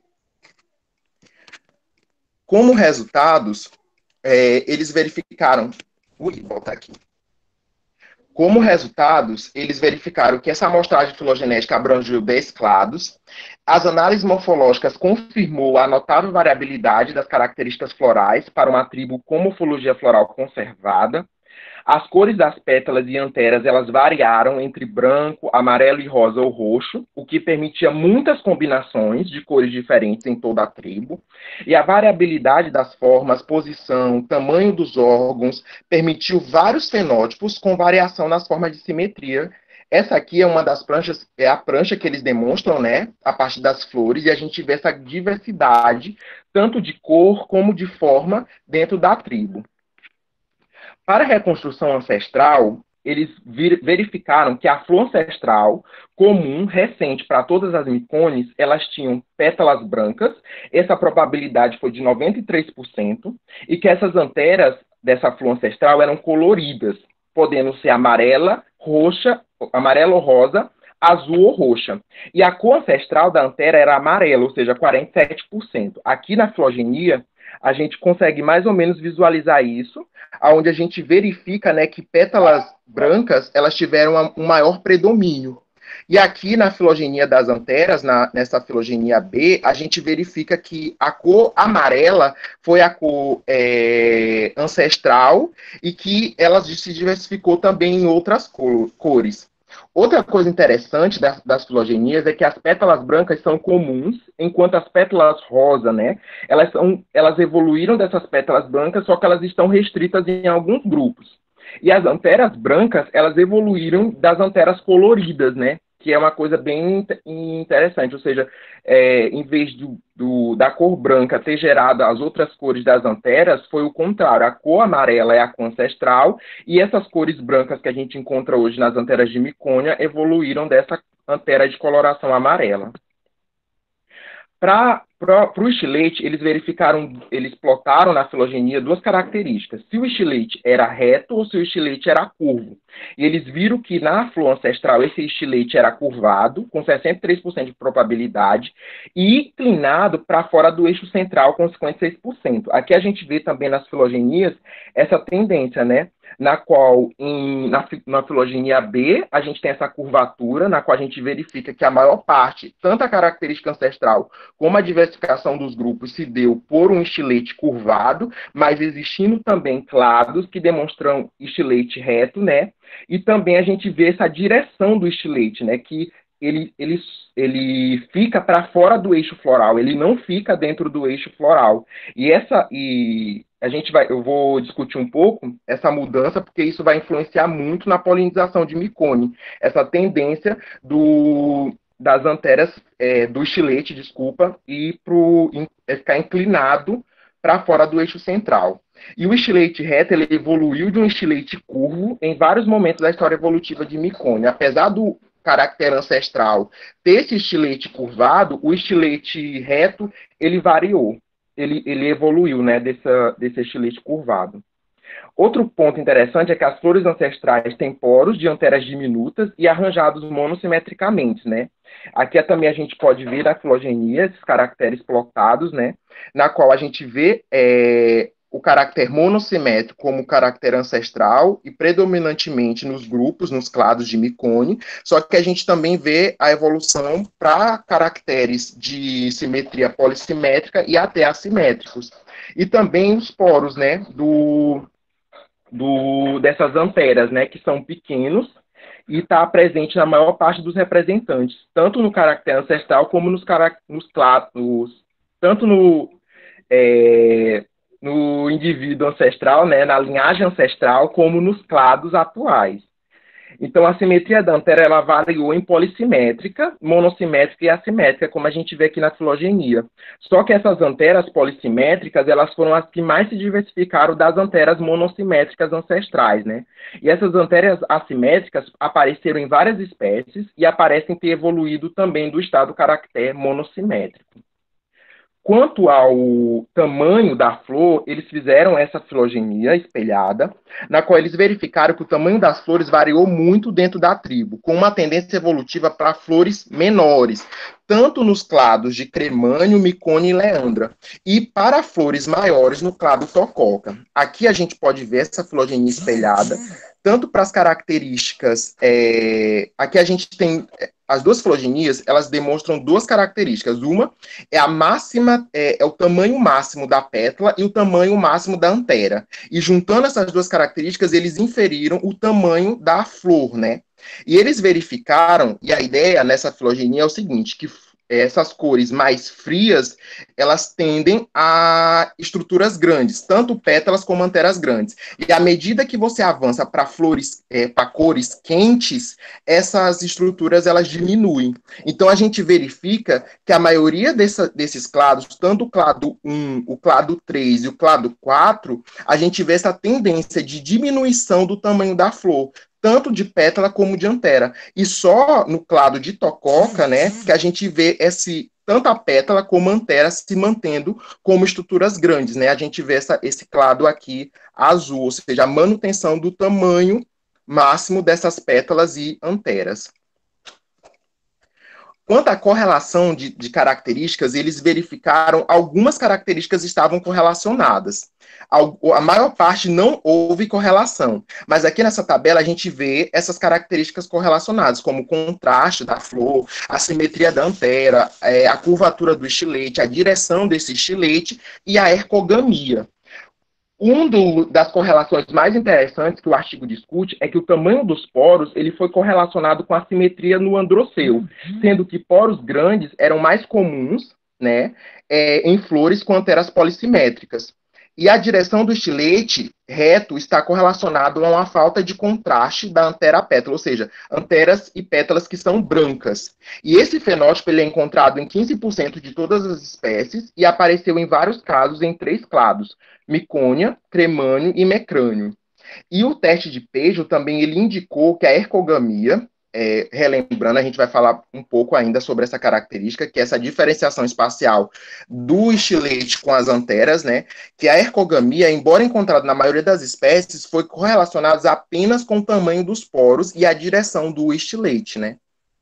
Speaker 6: Como resultados, eles verificaram... volta aqui. Como resultados, eles verificaram que essa amostragem filogenética abrangeu 10 clados. As análises morfológicas confirmou a notável variabilidade das características florais para uma tribo com morfologia floral conservada. As cores das pétalas e anteras, elas variaram entre branco, amarelo e rosa ou roxo, o que permitia muitas combinações de cores diferentes em toda a tribo. E a variabilidade das formas, posição, tamanho dos órgãos, permitiu vários fenótipos com variação nas formas de simetria. Essa aqui é uma das pranchas, é a prancha que eles demonstram, né, a partir das flores, e a gente vê essa diversidade, tanto de cor como de forma, dentro da tribo. Para a reconstrução ancestral, eles verificaram que a flor ancestral comum, recente para todas as micones, elas tinham pétalas brancas, essa probabilidade foi de 93%, e que essas anteras dessa flor ancestral eram coloridas, podendo ser amarela, roxa, amarela ou rosa, azul ou roxa. E a cor ancestral da antera era amarela, ou seja, 47%. Aqui na filogenia, a gente consegue mais ou menos visualizar isso, onde a gente verifica, né, que pétalas brancas elas tiveram um maior predomínio. E aqui na filogenia das anteras, nessa filogenia B, a gente verifica que a cor amarela foi a cor ancestral e que ela se diversificou também em outras cores. Outra coisa interessante das filogenias é que as pétalas brancas são comuns, enquanto as pétalas rosa, né, elas evoluíram dessas pétalas brancas, só que elas estão restritas em alguns grupos. E as anteras brancas, elas evoluíram das anteras coloridas, né, que é uma coisa bem interessante, ou seja, em vez da cor branca ter gerado as outras cores das anteras, foi o contrário. A cor amarela é a cor ancestral, e essas cores brancas que a gente encontra hoje nas anteras de micônia evoluíram dessa antera de coloração amarela. Para o estilete, eles plotaram na filogenia duas características: se o estilete era reto ou se o estilete era curvo. E eles viram que na flor ancestral esse estilete era curvado, com 63% de probabilidade, e inclinado para fora do eixo central, com 56%. Aqui a gente vê também nas filogenias essa tendência, né? Na qual, na filogenia B, a gente tem essa curvatura, na qual a gente verifica que a maior parte, tanto a característica ancestral como a diversificação dos grupos, se deu por um estilete curvado, mas existindo também clados que demonstram estilete reto, né? E também a gente vê essa direção do estilete, né? Que ele fica para fora do eixo floral, ele não fica dentro do eixo floral. Eu vou discutir um pouco essa mudança, porque isso vai influenciar muito na polinização de micone, essa tendência das anteras, do estilete, e ficar inclinado para fora do eixo central. E o estilete reto, ele evoluiu de um estilete curvo em vários momentos da história evolutiva de micone. Apesar do caractere ancestral ter esse estilete curvado, o estilete reto, ele variou. Ele evoluiu, né, desse estilete curvado. Outro ponto interessante é que as flores ancestrais têm poros de anteras diminutas e arranjados monossimetricamente, né? Aqui também a gente pode ver na filogenia esses caracteres plotados, né? Na qual a gente vê o caractere monossimétrico como caractere ancestral e predominantemente nos grupos, nos clados de micone, só que a gente também vê a evolução para caracteres de simetria polissimétrica e até assimétricos. E também os poros, né, dessas anteras, né, que são pequenos e está presente na maior parte dos representantes, tanto no caractere ancestral como nos clados, tanto no indivíduo ancestral, né, na linhagem ancestral, como nos clados atuais. Então, a simetria da antera, ela variou em polissimétrica, monossimétrica e assimétrica, como a gente vê aqui na filogenia. Só que essas anteras polissimétricas, elas foram as que mais se diversificaram das anteras monossimétricas ancestrais, né? E essas anteras assimétricas apareceram em várias espécies e parecem ter evoluído também do estado caractere monossimétrico. Quanto ao tamanho da flor, eles fizeram essa filogenia espelhada, na qual eles verificaram que o tamanho das flores variou muito dentro da tribo, com uma tendência evolutiva para flores menores, tanto nos clados de Cremânio, Micone e Leandra, e para flores maiores no clado Tococa. Aqui a gente pode ver essa filogenia espelhada, tanto para as características... aqui a gente tem... As duas filogenias, elas demonstram duas características. Uma é a máxima, é o tamanho máximo da pétala e o tamanho máximo da antera. E juntando essas duas características, eles inferiram o tamanho da flor, né? E eles verificaram, e a ideia nessa filogenia é o seguinte, que essas cores mais frias, elas tendem a estruturas grandes, tanto pétalas como anteras grandes. E à medida que você avança para flores, para cores quentes, essas estruturas elas diminuem. Então a gente verifica que a maioria desses clados, tanto o clado 1, o clado 3 e o clado 4, a gente vê essa tendência de diminuição do tamanho da flor, tanto de pétala como de antera. E só no clado de Tococa, né, que a gente vê tanto a pétala como a antera se mantendo como estruturas grandes, né? A gente vê esse clado aqui azul, ou seja, a manutenção do tamanho máximo dessas pétalas e anteras. Quanto à correlação de características, eles verificaram algumas características estavam correlacionadas. A maior parte não houve correlação, mas aqui nessa tabela a gente vê essas características correlacionadas, como o contraste da flor, a simetria da antera, a curvatura do estilete, a direção desse estilete e a ergogamia. Das correlações mais interessantes que o artigo discute é que o tamanho dos poros ele foi correlacionado com a simetria no androceu, sendo que poros grandes eram mais comuns, né, em flores com anteras polissimétricas. E a direção do estilete reto está correlacionado a uma falta de contraste da antera-pétala, ou seja, anteras e pétalas que são brancas. E esse fenótipo ele é encontrado em 15% de todas as espécies e apareceu em vários casos em 3 clados, micônia, cremânio e mecrânio. E o teste de Pejo também ele indicou que a ergogamia, relembrando, a gente vai falar um pouco ainda sobre essa característica, que é essa diferenciação espacial do estilete com as anteras, né? Que a ergogamia, embora encontrada na maioria das espécies, foi correlacionada apenas com o tamanho dos poros e a direção do estilete, né?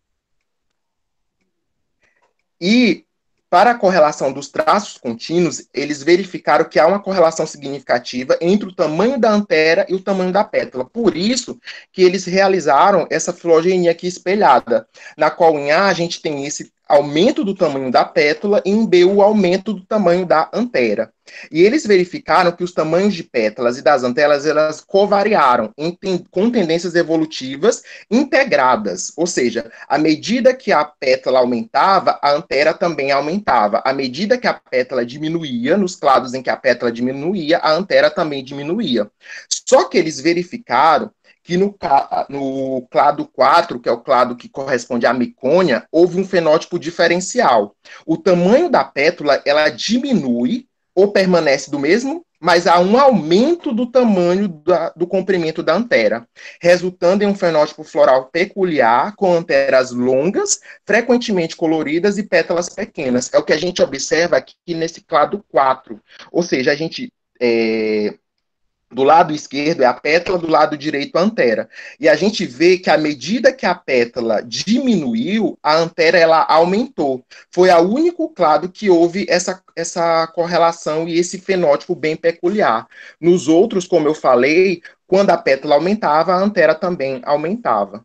Speaker 6: E para a correlação dos traços contínuos, eles verificaram que há uma correlação significativa entre o tamanho da antera e o tamanho da pétala. Por isso que eles realizaram essa filogenia aqui espelhada, na qual em A a gente tem esse aumento do tamanho da pétala e em B o aumento do tamanho da antera. E eles verificaram que os tamanhos de pétalas e das anteras elas covariaram com tendências evolutivas integradas, ou seja, à medida que a pétala aumentava, a antera também aumentava. À medida que a pétala diminuía, nos clados em que a pétala diminuía, a antera também diminuía. Só que eles verificaram que no clado 4, que é o clado que corresponde à micônia, houve um fenótipo diferencial. O tamanho da pétala, ela diminui ou permanece do mesmo, mas há um aumento do tamanho do comprimento da antera, resultando em um fenótipo floral peculiar, com anteras longas, frequentemente coloridas e pétalas pequenas. É o que a gente observa aqui nesse clado 4. Ou seja, a gente... do lado esquerdo é a pétala, do lado direito a antera. E a gente vê que à medida que a pétala diminuiu, a antera ela aumentou. Foi o único clado que houve essa correlação e esse fenótipo bem peculiar. Nos outros, como eu falei, quando a pétala aumentava, a antera também aumentava.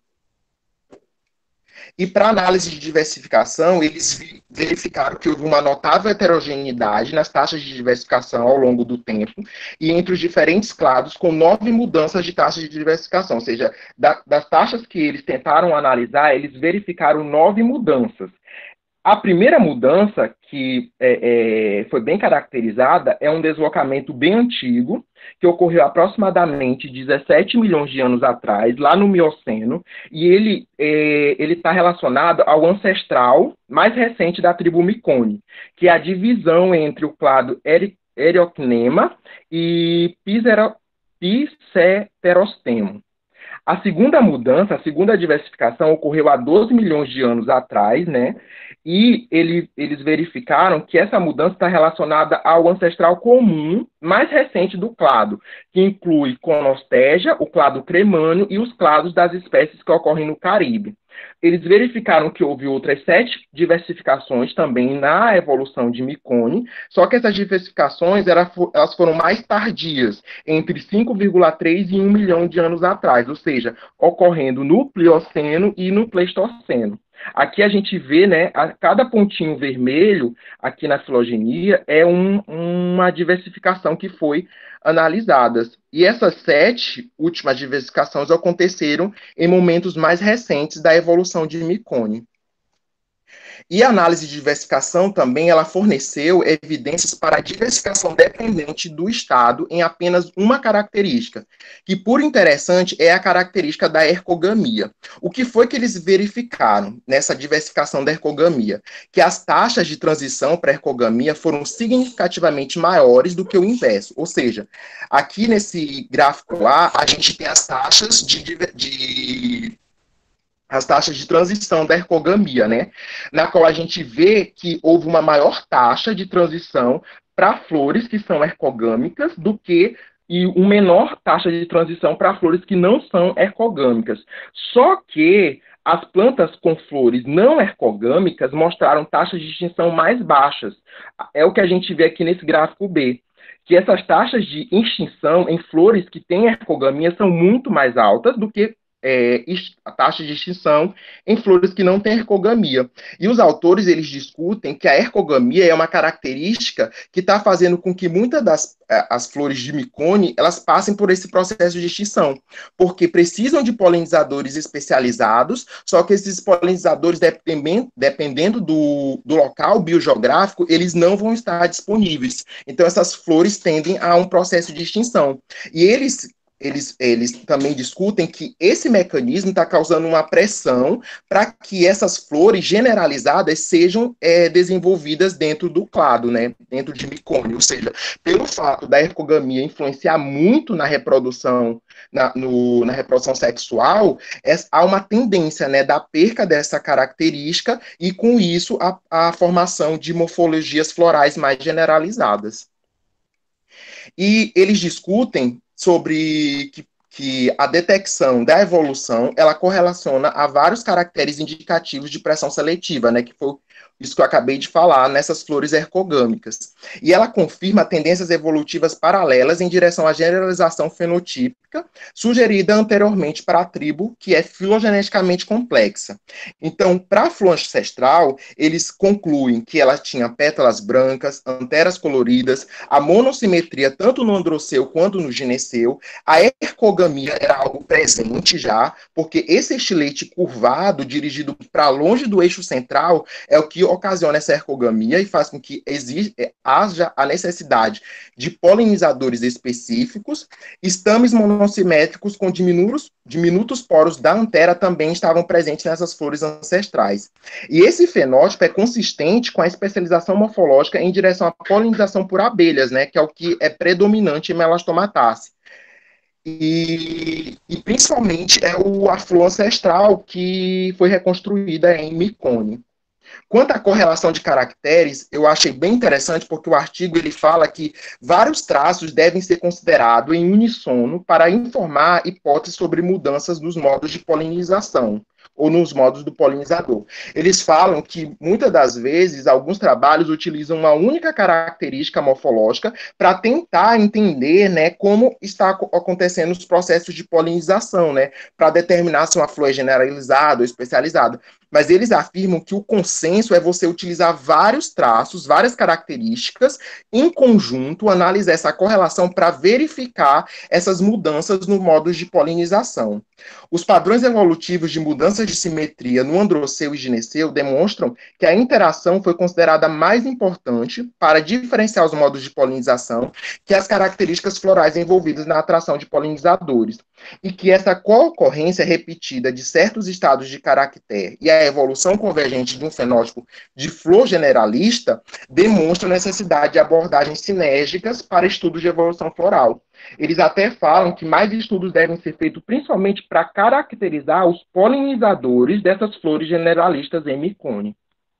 Speaker 6: E para análise de diversificação, eles verificaram que houve uma notável heterogeneidade nas taxas de diversificação ao longo do tempo e entre os diferentes clados, com 9 mudanças de taxa de diversificação. Ou seja, das taxas que eles tentaram analisar, eles verificaram 9 mudanças. A primeira mudança, que foi bem caracterizada, é um deslocamento bem antigo, que ocorreu aproximadamente 17 milhões de anos atrás, lá no Mioceno, e ele está relacionado ao ancestral mais recente da tribo Micone, que é a divisão entre o clado Eriocnema e Piseterostemo. A segunda mudança, a segunda diversificação, ocorreu há 12 milhões de anos atrás, né? E eles verificaram que essa mudança está relacionada ao ancestral comum mais recente do clado, que inclui Conostegia, o clado cremânio e os clados das espécies que ocorrem no Caribe. Eles verificaram que houve outras 7 diversificações também na evolução de Micone, só que essas diversificações elas foram mais tardias, entre 5,3 e 1 milhão de anos atrás, ou seja, ocorrendo no Plioceno e no Pleistoceno. Aqui a gente vê, né, cada pontinho vermelho aqui na filogenia é uma diversificação que foi analisada. E essas 7 últimas diversificações aconteceram em momentos mais recentes da evolução de Micone. E a análise de diversificação também, ela forneceu evidências para a diversificação dependente do estado em apenas uma característica, que, por interessante, é a característica da ergogamia. O que foi que eles verificaram nessa diversificação da ergogamia? Que as taxas de transição para a ergogamia foram significativamente maiores do que o inverso. Ou seja, aqui nesse gráfico lá, a gente tem as taxas as taxas de transição da ergogamia, né? Na qual a gente vê que houve uma maior taxa de transição para flores que são ergogâmicas do que e uma menor taxa de transição para flores que não são ergogâmicas. Só que as plantas com flores não ergogâmicas mostraram taxas de extinção mais baixas. É o que a gente vê aqui nesse gráfico B, que essas taxas de extinção em flores que têm ergogamia são muito mais altas do que a taxa de extinção em flores que não têm ergogamia. E os autores, eles discutem que a ergogamia é uma característica que está fazendo com que muitas as flores de micone, elas passem por esse processo de extinção, porque precisam de polinizadores especializados, só que esses polinizadores, dependendo do local biogeográfico, eles não vão estar disponíveis. Então, essas flores tendem a um processo de extinção. E eles também discutem que esse mecanismo está causando uma pressão para que essas flores generalizadas sejam desenvolvidas dentro do clado, né, dentro de micone, ou seja, pelo fato da ergogamia influenciar muito na reprodução, na reprodução sexual, há uma tendência, né, da perca dessa característica e, com isso, a formação de morfologias florais mais generalizadas. E eles discutem sobre que a detecção da evolução, ela correlaciona a vários caracteres indicativos de pressão seletiva, né, que foi isso que eu acabei de falar, nessas flores ergogâmicas. E ela confirma tendências evolutivas paralelas em direção à generalização fenotípica, sugerida anteriormente para a tribo, que é filogeneticamente complexa. Então, para a flor ancestral, eles concluem que ela tinha pétalas brancas, anteras coloridas, a monossimetria tanto no androceu quanto no gineceu, a ergogamia era algo presente já, porque esse estilete curvado, dirigido para longe do eixo central, é o que ocasiona essa ergogamia e faz com que haja a necessidade de polinizadores específicos. Estames monossimétricos com diminutos poros da antera também estavam presentes nessas flores ancestrais. E esse fenótipo é consistente com a especialização morfológica em direção à polinização por abelhas, né, que é o que é predominante em Melastomataceae. E principalmente a flor ancestral que foi reconstruída em micone. Quanto à correlação de caracteres, eu achei bem interessante porque o artigo ele fala que vários traços devem ser considerados em uníssono para informar hipóteses sobre mudanças nos modos de polinização ou nos modos do polinizador. Eles falam que, muitas das vezes, alguns trabalhos utilizam uma única característica morfológica para tentar entender, né, como está acontecendo os processos de polinização, né, para determinar se uma flor é generalizada ou especializada. Mas eles afirmam que o consenso é você utilizar vários traços, várias características, em conjunto, analisar essa correlação para verificar essas mudanças no modo de polinização. Os padrões evolutivos de mudanças de simetria no androceu e gineceu demonstram que a interação foi considerada mais importante para diferenciar os modos de polinização que as características florais envolvidas na atração de polinizadores, e que essa co-ocorrência repetida de certos estados de caractere e a evolução convergente de um fenótipo de flor generalista demonstra a necessidade de abordagens sinérgicas para estudos de evolução floral. Eles até falam que mais estudos devem ser feitos principalmente para caracterizar os polinizadores dessas flores generalistas em micone.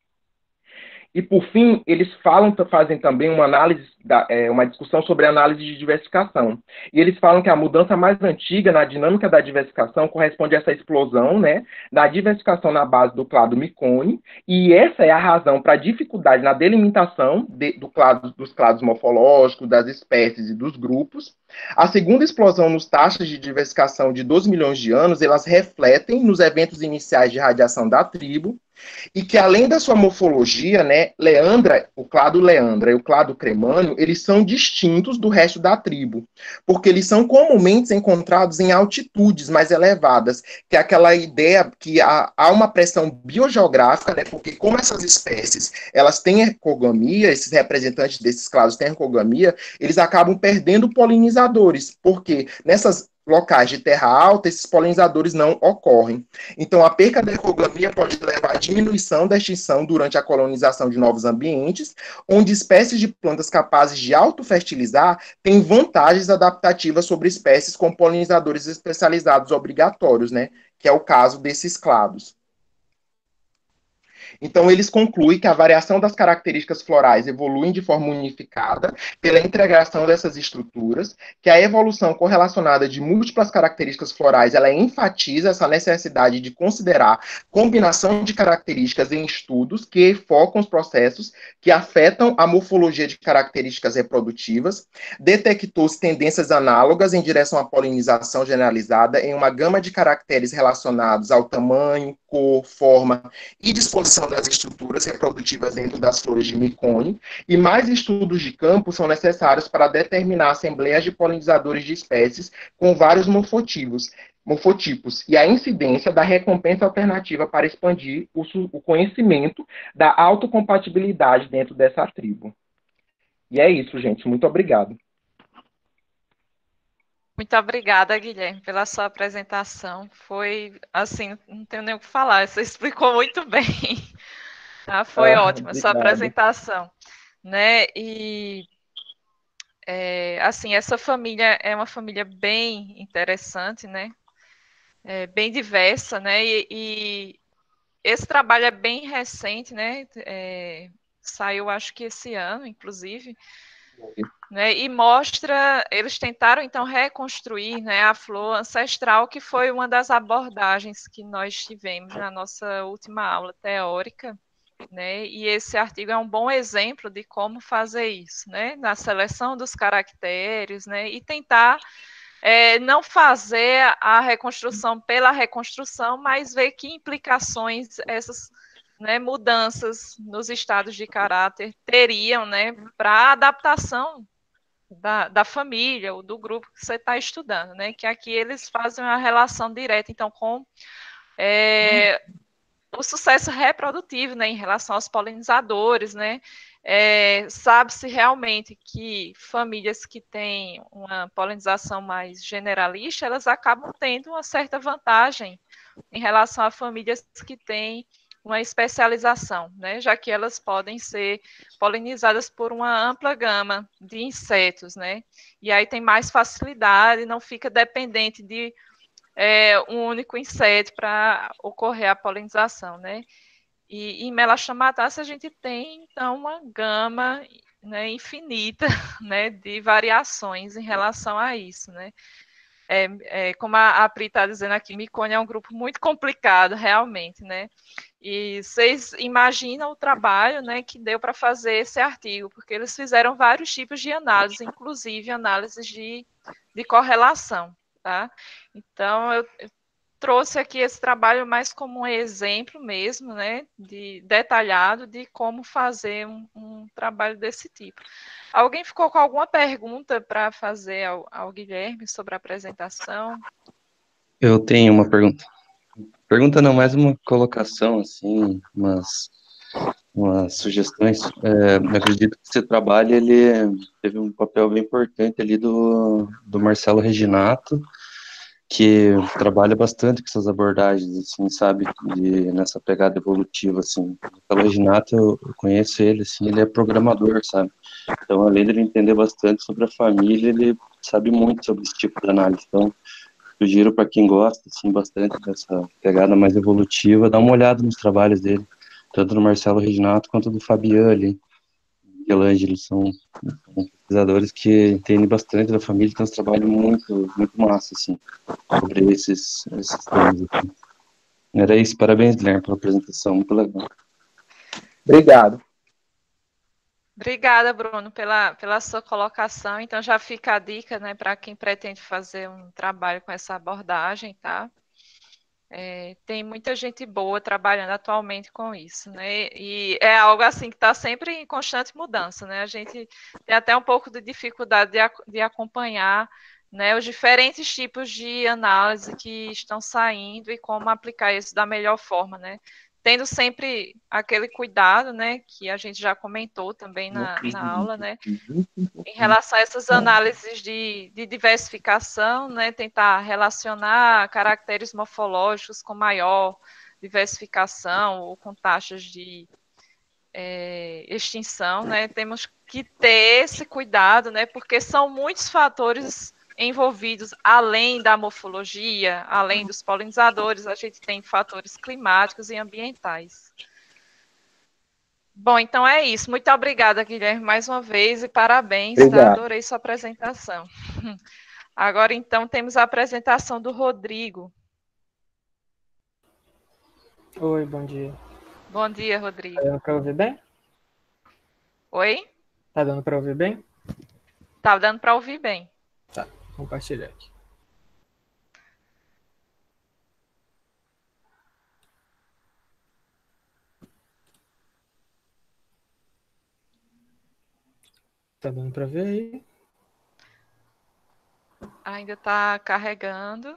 Speaker 6: E, por fim, eles fazem também uma análise, uma discussão sobre a análise de diversificação. E eles falam que a mudança mais antiga na dinâmica da diversificação corresponde a essa explosão, né, da diversificação na base do clado micone, e essa é a razão para a dificuldade na delimitação dos clados morfológicos, das espécies e dos grupos. A segunda explosão nos taxas de diversificação de 12 milhões de anos, elas refletem nos eventos iniciais de radiação da tribo, e que, além da sua morfologia, né, o clado leandra e o clado cremânio, eles são distintos do resto da tribo, porque eles são comumente encontrados em altitudes mais elevadas, que é aquela ideia que há uma pressão biogeográfica, né, porque como essas espécies, elas têm ergogamia, esses representantes desses clados têm ergogamia, eles acabam perdendo polinizadores, porque nessas locais de terra alta, esses polinizadores não ocorrem. Então, a perca da ergogamia pode levar à diminuição da extinção durante a colonização de novos ambientes, onde espécies de plantas capazes de autofertilizar têm vantagens adaptativas sobre espécies com polinizadores especializados obrigatórios, né? Que é o caso desses clados. Então, eles concluem que a variação das características florais evolui de forma unificada pela integração dessas estruturas, que a evolução correlacionada de múltiplas características florais, ela enfatiza essa necessidade de considerar combinação de características em estudos que focam os processos que afetam a morfologia de características reprodutivas, detectou-se tendências análogas em direção à polinização generalizada em uma gama de caracteres relacionados ao tamanho, cor, forma e disposição das estruturas reprodutivas dentro das flores de micone, e mais estudos de campo são necessários para determinar assembleias de polinizadores de espécies com vários morfotipos, e a incidência da recompensa alternativa para expandir o conhecimento da autocompatibilidade dentro dessa tribo. E é isso, gente. Muito obrigado.
Speaker 1: Muito obrigada, Guilherme, pela sua apresentação. Foi, assim, não tenho nem o que falar, você explicou muito bem. Tá? Foi ótima a sua apresentação. Né? E, assim, essa família é uma família bem interessante, né? Bem diversa, né? E esse trabalho é bem recente, né? Saiu, acho que esse ano, inclusive. Né, e mostra, eles tentaram então reconstruir, né, a flor ancestral, que foi uma das abordagens que nós tivemos na nossa última aula teórica, né, e esse artigo é um bom exemplo de como fazer isso, né, na seleção dos caracteres, né, e tentar não fazer a reconstrução pela reconstrução, mas ver que implicações essas, né, mudanças nos estados de caráter teriam, né, para a adaptação da família ou do grupo que você está estudando, né? Que aqui eles fazem uma relação direta, então, com o sucesso reprodutivo, né, em relação aos polinizadores, né? Sabe-se realmente que famílias que têm uma polinização mais generalista, elas acabam tendo uma certa vantagem em relação a famílias que têm uma especialização, né, já que elas podem ser polinizadas por uma ampla gama de insetos, né, e aí tem mais facilidade, não fica dependente de um único inseto para ocorrer a polinização, né. E em Melastomataceae a gente tem, então, uma gama, né, infinita, né, de variações em relação a isso, né. Como a Pri está dizendo aqui, micone é um grupo muito complicado, realmente, né? E vocês imaginam o trabalho, né, que deu para fazer esse artigo, porque eles fizeram vários tipos de análise, inclusive análises de correlação, tá? Então, eu trouxe aqui esse trabalho mais como um exemplo mesmo, né, detalhado de como fazer um trabalho desse tipo. Alguém ficou com alguma pergunta para fazer ao Guilherme sobre a apresentação?
Speaker 7: Eu tenho uma pergunta. Pergunta não, mais uma colocação, assim, umas sugestões. Eu acredito que esse trabalho, ele teve um papel bem importante ali do Marcelo Reginato, que trabalha bastante com essas abordagens, assim, sabe, nessa pegada evolutiva, assim. O Marcelo Reginato, eu conheço ele, assim, ele é programador, sabe? Então, além de ele entender bastante sobre a família, ele sabe muito sobre esse tipo de análise. Então, sugiro para quem gosta, assim, bastante dessa pegada mais evolutiva, dar uma olhada nos trabalhos dele, tanto do Marcelo Reginato quanto do Fabian ali, Michelangelo, são pesquisadores que entendem bastante da família, então esse trabalho muito, muito massa, assim, sobre esses temas, assim. Era isso, parabéns, Guilherme, pela apresentação, muito legal.
Speaker 6: Obrigado.
Speaker 1: Obrigada, Bruno, pela sua colocação. Então, já fica a dica, né, para quem pretende fazer um trabalho com essa abordagem, tá? Tem muita gente boa trabalhando atualmente com isso, né? E é algo assim que está sempre em constante mudança, né? A gente tem até um pouco de dificuldade de acompanhar, né, os diferentes tipos de análise que estão saindo e como aplicar isso da melhor forma, né? Tendo sempre aquele cuidado, né, que a gente já comentou também na aula, né, em relação a essas análises de diversificação, né, tentar relacionar caracteres morfológicos com maior diversificação ou com taxas de extinção, né, temos que ter esse cuidado, né, porque são muitos fatores envolvidos, além da morfologia, além dos polinizadores, a gente tem fatores climáticos e ambientais. Bom, então é isso. Muito obrigada, Guilherme, mais uma vez, e parabéns, tá?
Speaker 6: Obrigado.
Speaker 1: Adorei sua apresentação. Agora, então, temos a apresentação do Rodrigo.
Speaker 8: Oi, bom dia.
Speaker 1: Bom dia,
Speaker 8: Tá
Speaker 1: Rodrigo.
Speaker 8: dando para ouvir bem?
Speaker 1: Oi?
Speaker 8: Tá dando para ouvir bem?
Speaker 1: Tá dando para ouvir bem.
Speaker 8: Tá, compartilhar aqui. Tá dando para ver aí?
Speaker 1: Ainda está carregando.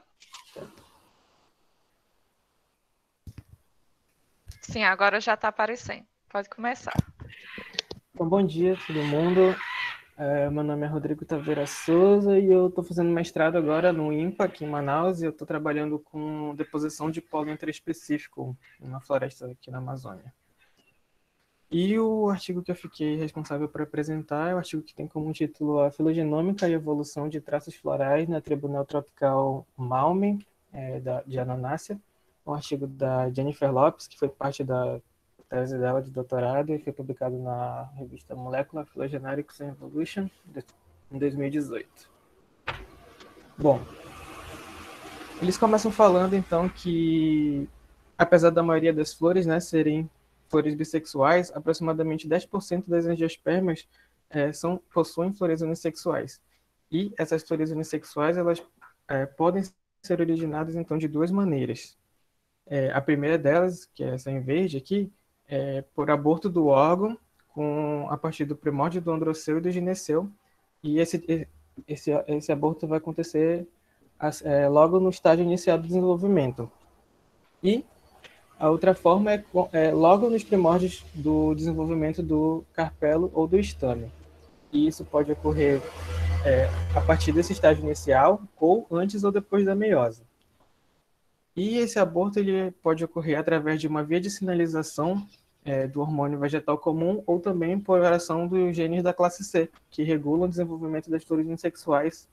Speaker 1: Sim, agora já está aparecendo. Pode começar.
Speaker 8: Bom dia, todo mundo. Meu nome é Rodrigo Taveira Souza e eu estou fazendo mestrado agora no INPA, aqui em Manaus, e eu estou trabalhando com deposição de pólen intraespecífico numa floresta aqui na Amazônia. E o artigo que eu fiquei responsável por apresentar é o artigo que tem como título A Filogenômica e Evolução de Traços Florais na Tribo Neotropical Malmen, de Anonácea, um artigo da Jennifer Lopes, que foi parte da tese dela de doutorado e foi publicado na revista Molecular Phylogenetics and Evolution em 2018. Bom, eles começam falando então que, apesar da maioria das flores, né, serem flores bissexuais, aproximadamente 10% das angiospermas possuem flores unissexuais. E essas flores unissexuais, elas podem ser originadas então de duas maneiras. A primeira delas, que é essa em verde aqui, é por aborto do órgão a partir do primórdio do androceu e do gineceu, e esse aborto vai acontecer logo no estágio inicial do desenvolvimento. E a outra forma é logo nos primórdios do desenvolvimento do carpelo ou do estame. E isso pode ocorrer a partir desse estágio inicial, ou antes ou depois da meiose. E esse aborto ele pode ocorrer através de uma via de sinalização do hormônio vegetal comum, ou também por ação dos genes da classe C, que regulam o desenvolvimento das flores unisexuais.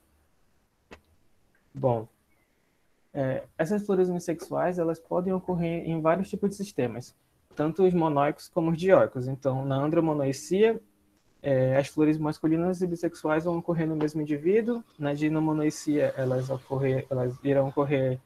Speaker 8: Bom, essas flores unissexuais, elas podem ocorrer em vários tipos de sistemas, tanto os monóicos como os dioicos. Então, na andromonoicia, as flores masculinas e bissexuais vão ocorrer no mesmo indivíduo. Na ginomonoicia, elas irão ocorrer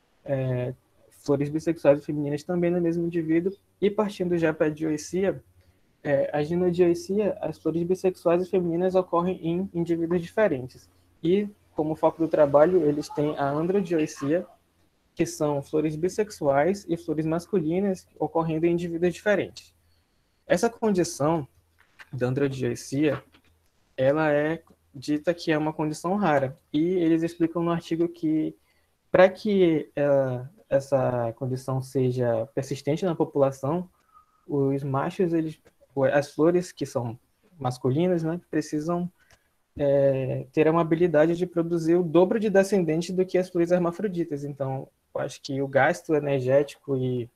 Speaker 8: flores bissexuais e femininas também no mesmo indivíduo. E partindo já para a dioicia, a ginodioicia, as flores bissexuais e femininas ocorrem em indivíduos diferentes. E como foco do trabalho, eles têm a androdioicia, que são flores bissexuais e flores masculinas ocorrendo em indivíduos diferentes. Essa condição da androdioicia, ela é dita que é uma condição rara, e eles explicam no artigo que para que essa condição seja persistente na população, os machos, as flores que são masculinas, né, precisam ter uma habilidade de produzir o dobro de descendentes do que as flores hermafroditas. Então, eu acho que o gasto energético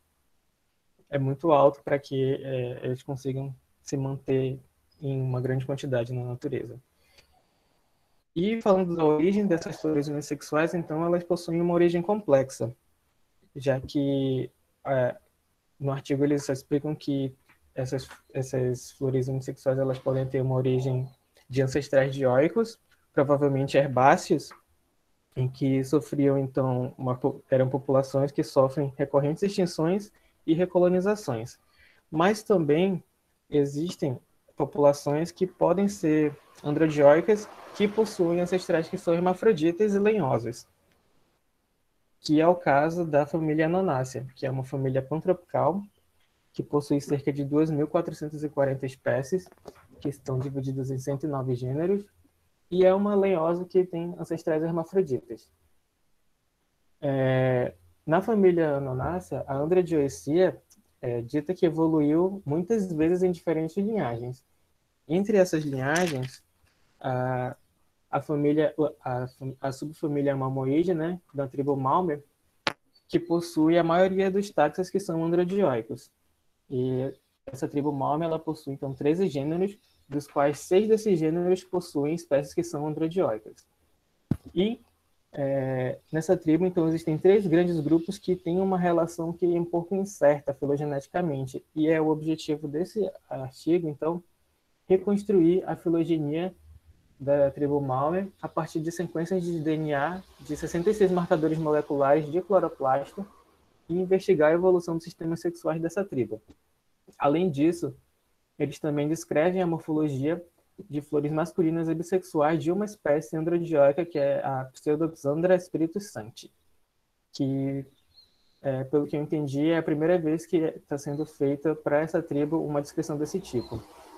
Speaker 8: é muito alto para que eles consigam se manter em uma grande quantidade na natureza. E falando da origem dessas flores unissexuais, então elas possuem uma origem complexa, já que no artigo eles explicam que essas flores unissexuais elas podem ter uma origem de ancestrais dioicos, provavelmente herbáceos, em que sofriam, então, eram populações que sofrem recorrentes extinções e recolonizações. Mas também existem populações que podem ser androdioicas, que possuem ancestrais que são hermafroditas e lenhosas, que é o caso da família Anonácea, que é uma família pantropical, que possui cerca de 2.440 espécies, que estão divididas em 109 gêneros, e é uma lenhosa que tem ancestrais hermafroditas. Na família Anonácea, a androdioicia é dita que evoluiu muitas vezes em diferentes linhagens. Entre essas linhagens, a subfamília Malmoide, né, da tribo Malmer, que possui a maioria dos táxons que são androdioicos. E essa tribo Malmer, ela possui, então, 13 gêneros, dos quais 6 desses gêneros possuem espécies que são androdioicas. E Nessa tribo, então, existem 3 grandes grupos que têm uma relação que é um pouco incerta filogeneticamente, e é o objetivo desse artigo, então, reconstruir a filogenia da tribo Maumee a partir de sequências de DNA de 66 marcadores moleculares de cloroplasto e investigar a evolução dos sistemas sexuais dessa tribo. Além disso, eles também descrevem a morfologia de flores masculinas e bissexuais de uma espécie androdioica, que é a Pseudopsandra spiritus sancti, que, pelo que eu entendi, é a primeira vez que está sendo feita para essa tribo uma descrição desse tipo.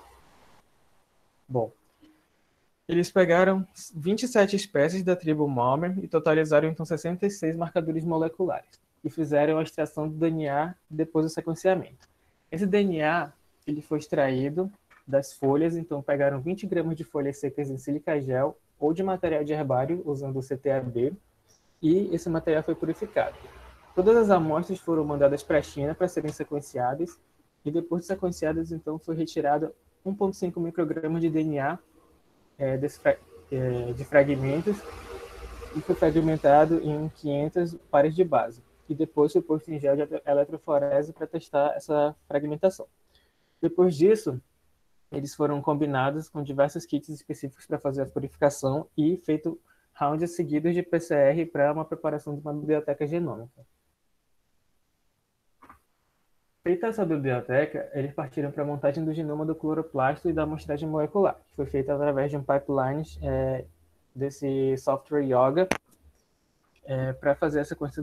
Speaker 8: Bom, eles pegaram 27 espécies da tribo Maumee e totalizaram então 66 marcadores moleculares e fizeram a extração do DNA depois do sequenciamento. Esse DNA ele foi extraído das folhas, então pegaram 20 gramas de folhas secas em sílica gel ou de material de herbário usando o CTAB e esse material foi purificado. Todas as amostras foram mandadas para a China para serem sequenciadas e depois de sequenciadas, então foi retirado 1,5 microgramas de DNA de fragmentos e foi fragmentado em 500 pares de base. E depois foi posto em gel de eletroforese para testar essa fragmentação. Depois disso, eles foram combinados com diversos kits específicos para fazer a purificação e feito rounds seguidos de PCR para uma preparação de uma biblioteca genômica. Feita essa biblioteca, eles partiram para a montagem do genoma do cloroplasto e da amostragem molecular, que foi feita através de um pipeline desse software Yoga para fazer a sequência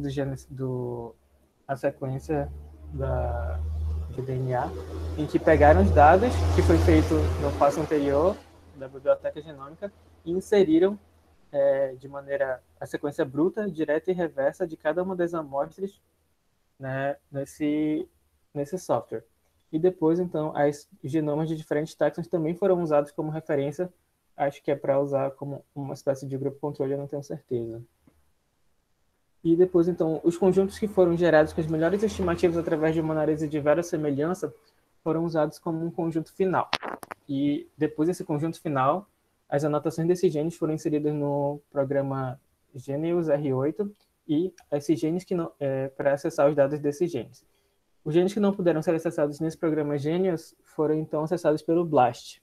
Speaker 8: de DNA, em que pegaram os dados que foi feito no passo anterior da biblioteca genômica e inseriram de maneira a sequência bruta, direta e reversa de cada uma das amostras, né, nesse software. E depois, então, os genomas de diferentes táxons também foram usados como referência. Acho que é para usar como uma espécie de grupo controle, eu não tenho certeza. E depois, então, os conjuntos que foram gerados com as melhores estimativas através de uma análise de verossemelhança foram usados como um conjunto final. E depois desse conjunto final, as anotações desses genes foram inseridas no programa Genius R8 e esses genes para acessar os dados desses genes. Os genes que não puderam ser acessados nesse programa Genius foram, então, acessados pelo BLAST.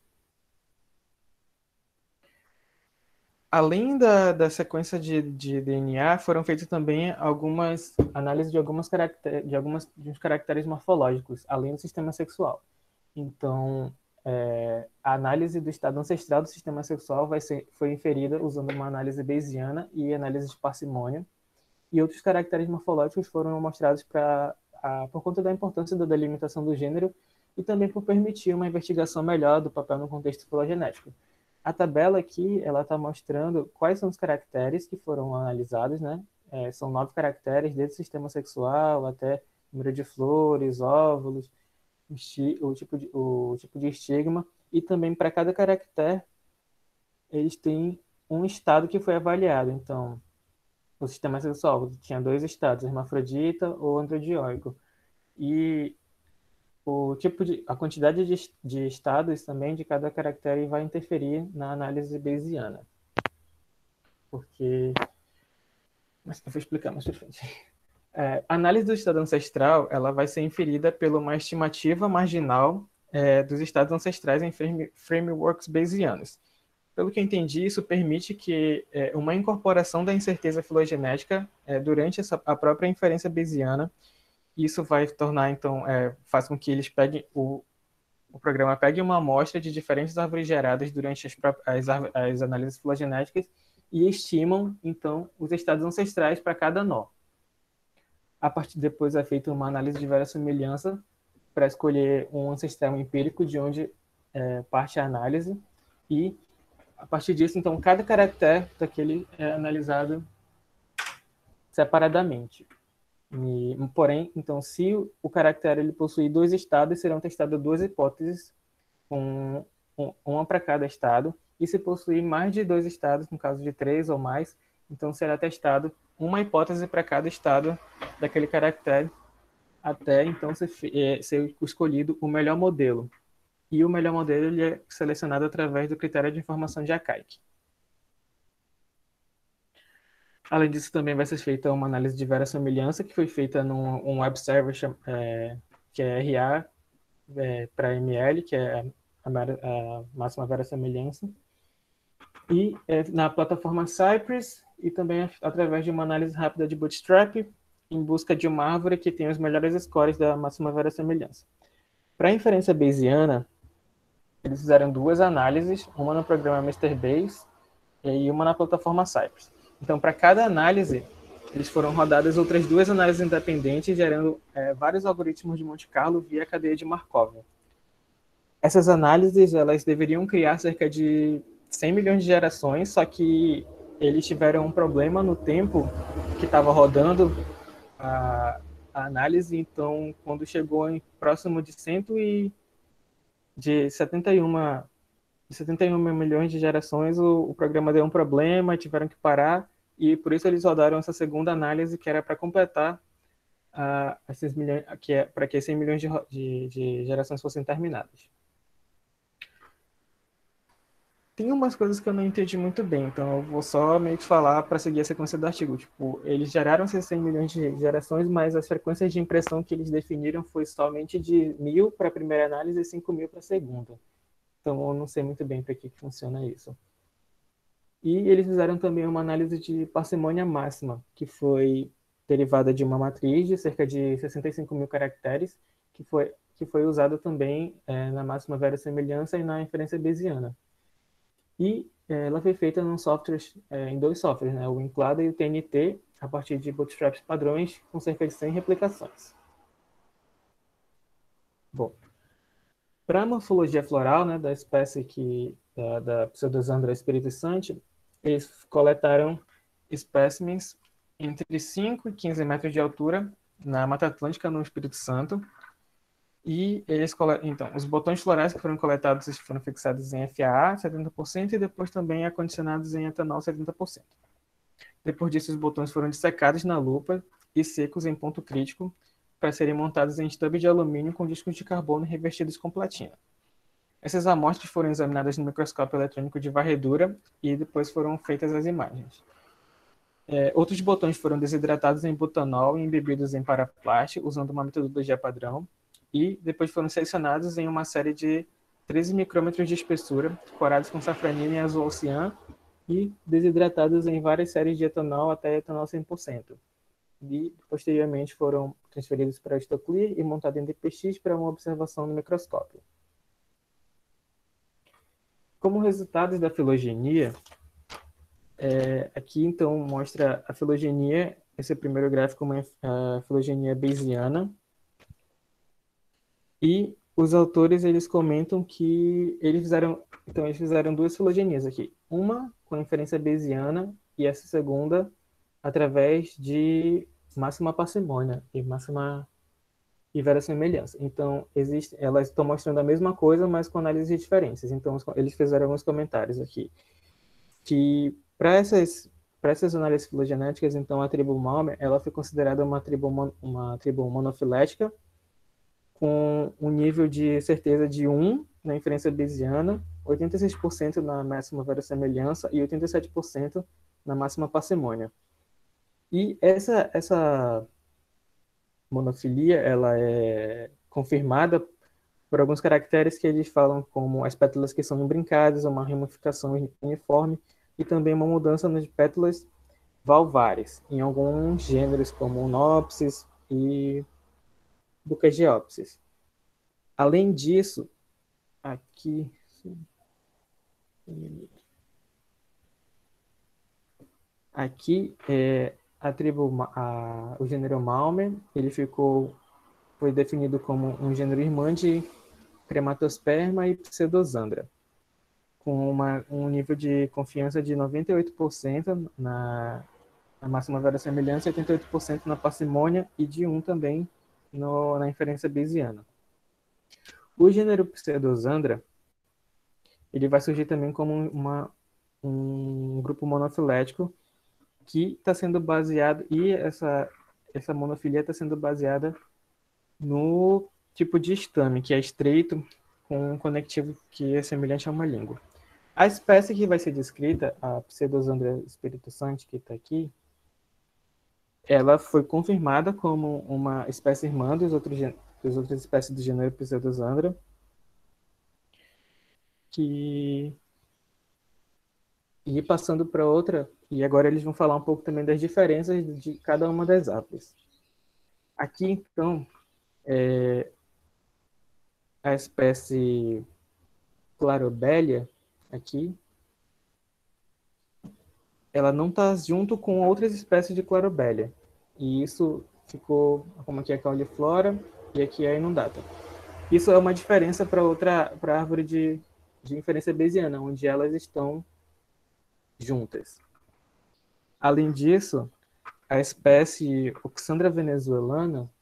Speaker 8: Além da sequência de DNA, foram feitas também algumas análises de uns caracteres morfológicos, além do sistema sexual. Então, a análise do estado ancestral do sistema sexual foi inferida usando uma análise bayesiana e análise de parcimônia, e outros caracteres morfológicos foram mostrados por conta da importância da delimitação do gênero e também por permitir uma investigação melhor do papel no contexto filogenético. A tabela aqui, ela está mostrando quais são os caracteres que foram analisados, né? São 9 caracteres, desde o sistema sexual até número de flores, óvulos, o tipo de estigma, e também para cada caractere, eles têm um estado que foi avaliado. Então, o sistema sexual tinha 2 estados, hermafrodita ou androdioico. E a quantidade de estados também de cada caractere vai interferir na análise bayesiana. Mas eu vou explicar mais pra frente. A análise do estado ancestral ela vai ser inferida por uma estimativa marginal dos estados ancestrais em frameworks bayesianos. Pelo que eu entendi, isso permite que uma incorporação da incerteza filogenética durante a própria inferência bayesiana. Isso vai tornar, então, faz com que eles peguem o programa pegue uma amostra de diferentes árvores geradas durante as análises filogenéticas e estimam, então, os estados ancestrais para cada nó. Depois é feita uma análise de verossemelhança para escolher um ancestral empírico de onde parte a análise e, a partir disso, então, cada caractere daquele é analisado separadamente. Porém, então, se o caractere ele possui 2 estados, serão testadas 2 hipóteses, uma para cada estado, e se possuir mais de 2 estados, no caso de 3 ou mais, então será testado uma hipótese para cada estado daquele caractere, até então ser escolhido o melhor modelo. E o melhor modelo ele é selecionado através do critério de informação de Akaike. Além disso, também vai ser feita uma análise de verossimilhança, que foi feita num web server que é RA para ML, que é a máxima verossimilhança, e na plataforma Cypress, e também através de uma análise rápida de Bootstrap, em busca de uma árvore que tenha os melhores scores da máxima verossimilhança. Para a inferência bayesiana, eles fizeram 2 análises, uma no programa MrBayes e uma na plataforma Cypress. Então, para cada análise, eles foram rodadas outras 2 análises independentes, gerando vários algoritmos de Monte Carlo via cadeia de Markov. Essas análises, elas deveriam criar cerca de 100 milhões de gerações, só que eles tiveram um problema no tempo que estava rodando a análise, então, quando chegou próximo de 71 milhões de gerações, o programa deu um problema, tiveram que parar, e por isso eles rodaram essa segunda análise, que era para completar esses milhões, para que 100 milhões de gerações fossem terminadas. Tem umas coisas que eu não entendi muito bem, então eu vou só meio que falar para seguir a sequência do artigo. Tipo, eles geraram esses 100 milhões de gerações, mas as frequências de impressão que eles definiram foi somente de 1.000 para a primeira análise e 5.000 para a segunda. Então eu não sei muito bem para que funciona isso. E eles fizeram também uma análise de parcimônia máxima, que foi derivada de uma matriz de cerca de 65 mil caracteres, que foi usada também na máxima verossimilhança e na inferência bayesiana. E ela foi feita em 2 softwares, né, o Inclada e o TNT, a partir de bootstraps padrões, com cerca de 100 replicações. Bom, para a morfologia floral, né, da espécie da Pseudozandra espiritussante, eles coletaram espécimens entre 5 e 15 metros de altura na Mata Atlântica, no Espírito Santo. E então, os botões florais que foram coletados foram fixados em FAA 70% e depois também acondicionados em etanol 70%. Depois disso, os botões foram dissecados na lupa e secos em ponto crítico para serem montados em stub de alumínio com discos de carbono revestidos com platina. Essas amostras foram examinadas no microscópio eletrônico de varredura e depois foram feitas as imagens. Outros botões foram desidratados em butanol e embebidos em paraplast usando uma metodologia padrão, e depois foram selecionados em uma série de 13 micrômetros de espessura, corados com safranina e azul cian, e desidratados em várias séries de etanol até etanol 100%. E, posteriormente, foram transferidos para Stockley e montados em DPX para uma observação no microscópio. Como resultados da filogenia, aqui, então, mostra a filogenia, esse é o primeiro gráfico, a filogenia bayesiana. E os autores, eles comentam que eles fizeram 2 filogenias aqui. Uma com a inferência bayesiana e essa segunda através de máxima parcimônia e verossimilhança. Então, elas estão mostrando a mesma coisa, mas com análises diferentes. Então, eles fizeram alguns comentários aqui. Que para essas análises filogenéticas, então, a tribo Malmer, ela foi considerada uma tribo monofilética, com um nível de certeza de 1 na inferência bayesiana, 86% na máxima verossimilhança e 87% na máxima parcimônia. E essa monofilia, ela é confirmada por alguns caracteres que eles falam, como as pétalas que são imbrincadas, uma ramificação uniforme e também uma mudança nas pétalas valvares, em alguns gêneros como Nopsis e Bucageopsis. Além disso, aqui o gênero Malmer, ele foi definido como um gênero irmã de Crematosperma e Pseudozandra, com um nível de confiança de 98% na máxima verossimilhança, 88% na parcimônia e de 1 também na inferência bayesiana. O gênero Pseudozandra, ele vai surgir também como um grupo monofilético que está sendo baseado, e essa monofilia está sendo baseada no tipo de estame, que é estreito, com um conectivo que é semelhante a uma língua. A espécie que vai ser descrita, a Pseudozandra espiritussante, que está aqui, ela foi confirmada como uma espécie irmã das outras espécies do gênero Pseudosandra, que e passando para outra, e agora eles vão falar um pouco também das diferenças de cada uma das aves. Aqui, então, a espécie Clarobellia, aqui, ela não está junto com outras espécies de Clarobellia. E isso ficou, como aqui é a cauliflora e aqui é a inundata. Isso é uma diferença para a árvore de inferência bayesiana, onde elas estão juntas. Além disso, a espécie Oxandra venezuelana,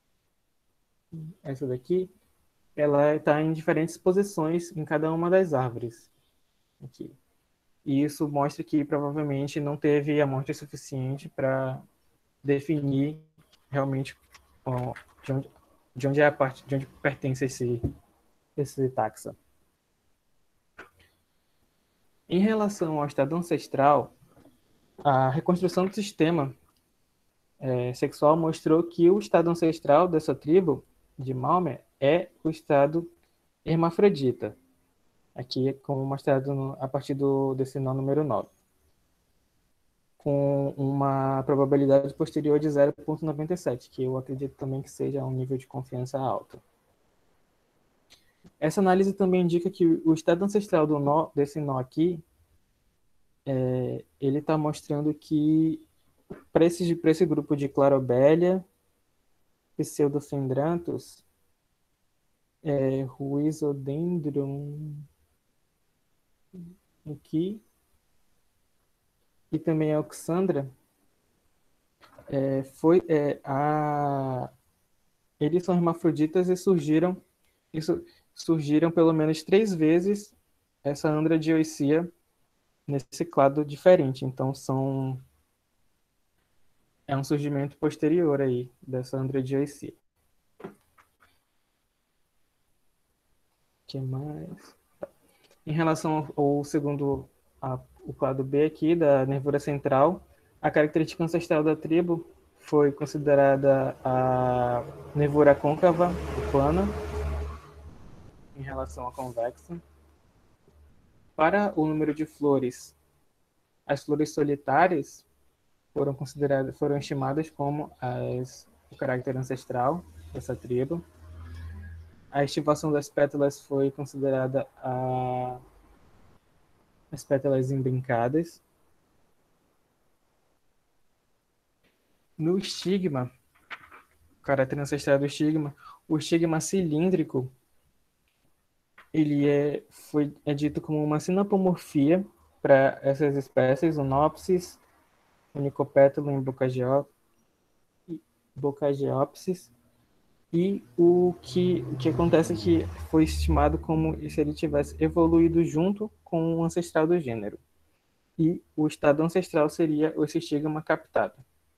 Speaker 8: essa daqui, ela está em diferentes posições em cada uma das árvores. Aqui. E isso mostra que provavelmente não teve amostra suficiente para definir realmente de onde é a parte, de onde pertence esse taxa. Em relação ao estado ancestral, a reconstrução do sistema sexual mostrou que o estado ancestral dessa tribo de Malmer é o estado hermafrodita. Aqui é como mostrado a partir desse nó número 9. Com uma probabilidade posterior de 0,97, que eu acredito também que seja um nível de confiança alto. Essa análise também indica que o estado ancestral desse nó aqui, ele está mostrando que para esse grupo de Clarobellia, Pseudophendranthus, Ruizodendron aqui, e também a Oxandra, eles são hermafroditas e surgiram pelo menos 3 vezes essa andradioicia nesse clado diferente. Então, é um surgimento posterior aí dessa andradioicia. O que mais? Em relação ao segundo, o clado B aqui, da nervura central, a característica ancestral da tribo foi considerada a nervura côncava e plana, em relação à convexa. Para o número de flores, as flores solitárias foram estimadas como o caráter ancestral dessa tribo. A estivação das pétalas foi considerada as pétalas embrincadas. No estigma, o caráter ancestral do estigma, o estigma cilíndrico, ele é dito como uma sinapomorfia para essas espécies, o Nopsis, Unicopétulo em Bocageopsis, e o que acontece é que foi estimado como se ele tivesse evoluído junto com o ancestral do gênero. E o estado ancestral seria esse estigma captado.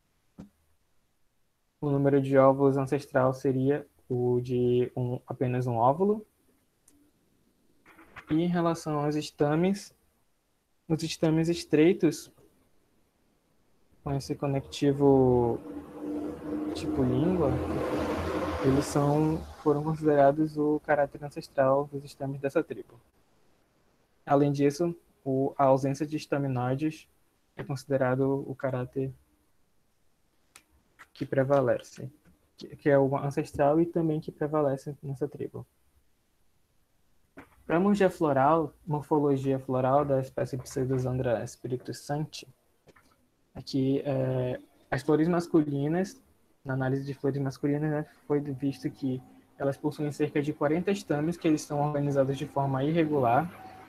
Speaker 8: O número de óvulos ancestral seria o de apenas um óvulo. E em relação aos estames, os estames estreitos, com esse conectivo tipo língua, eles foram considerados o caráter ancestral dos estames dessa tribo. Além disso, a ausência de estaminóides é considerado o caráter que prevalece, que é o ancestral e também que prevalece nessa tribo. Para a morfologia floral da espécie Pseudosandra spiritusanti, aqui as flores masculinas, na análise de flores masculinas, né, foi visto que elas possuem cerca de 40 estames, que eles estão organizados de forma irregular.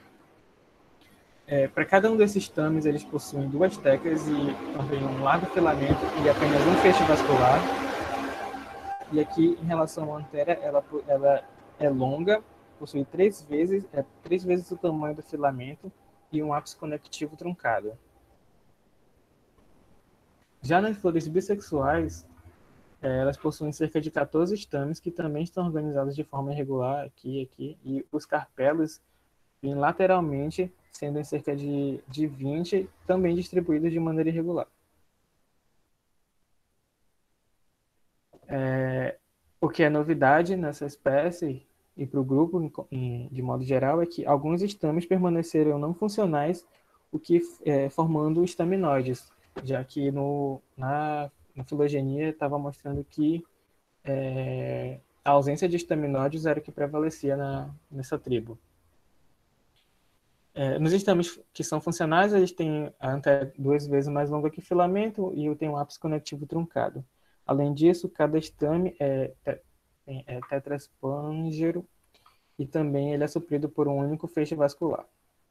Speaker 8: Para cada um desses estames, eles possuem 2 tecas e também um largo filamento e apenas um feixe vascular. E aqui, em relação à antera, ela é longa, possui 3 vezes o tamanho do filamento e um ápice conectivo truncado. Já nas flores bissexuais, elas possuem cerca de 14 estames, que também estão organizados de forma irregular, aqui, e os carpelos vêm lateralmente, sendo em cerca de 20, também distribuídos de maneira irregular. O que é novidade nessa espécie e para o grupo, de modo geral, é que alguns estames permaneceram não funcionais, o que formando estaminóides, já que na filogenia estava mostrando que a ausência de estaminóides era o que prevalecia nessa tribo. Nos estames que são funcionais, eles têm a antera 2 vezes mais longa que o filamento e tem um ápice conectivo truncado. Além disso, cada estame é tetraspângero e também ele é suprido por um único feixe vascular.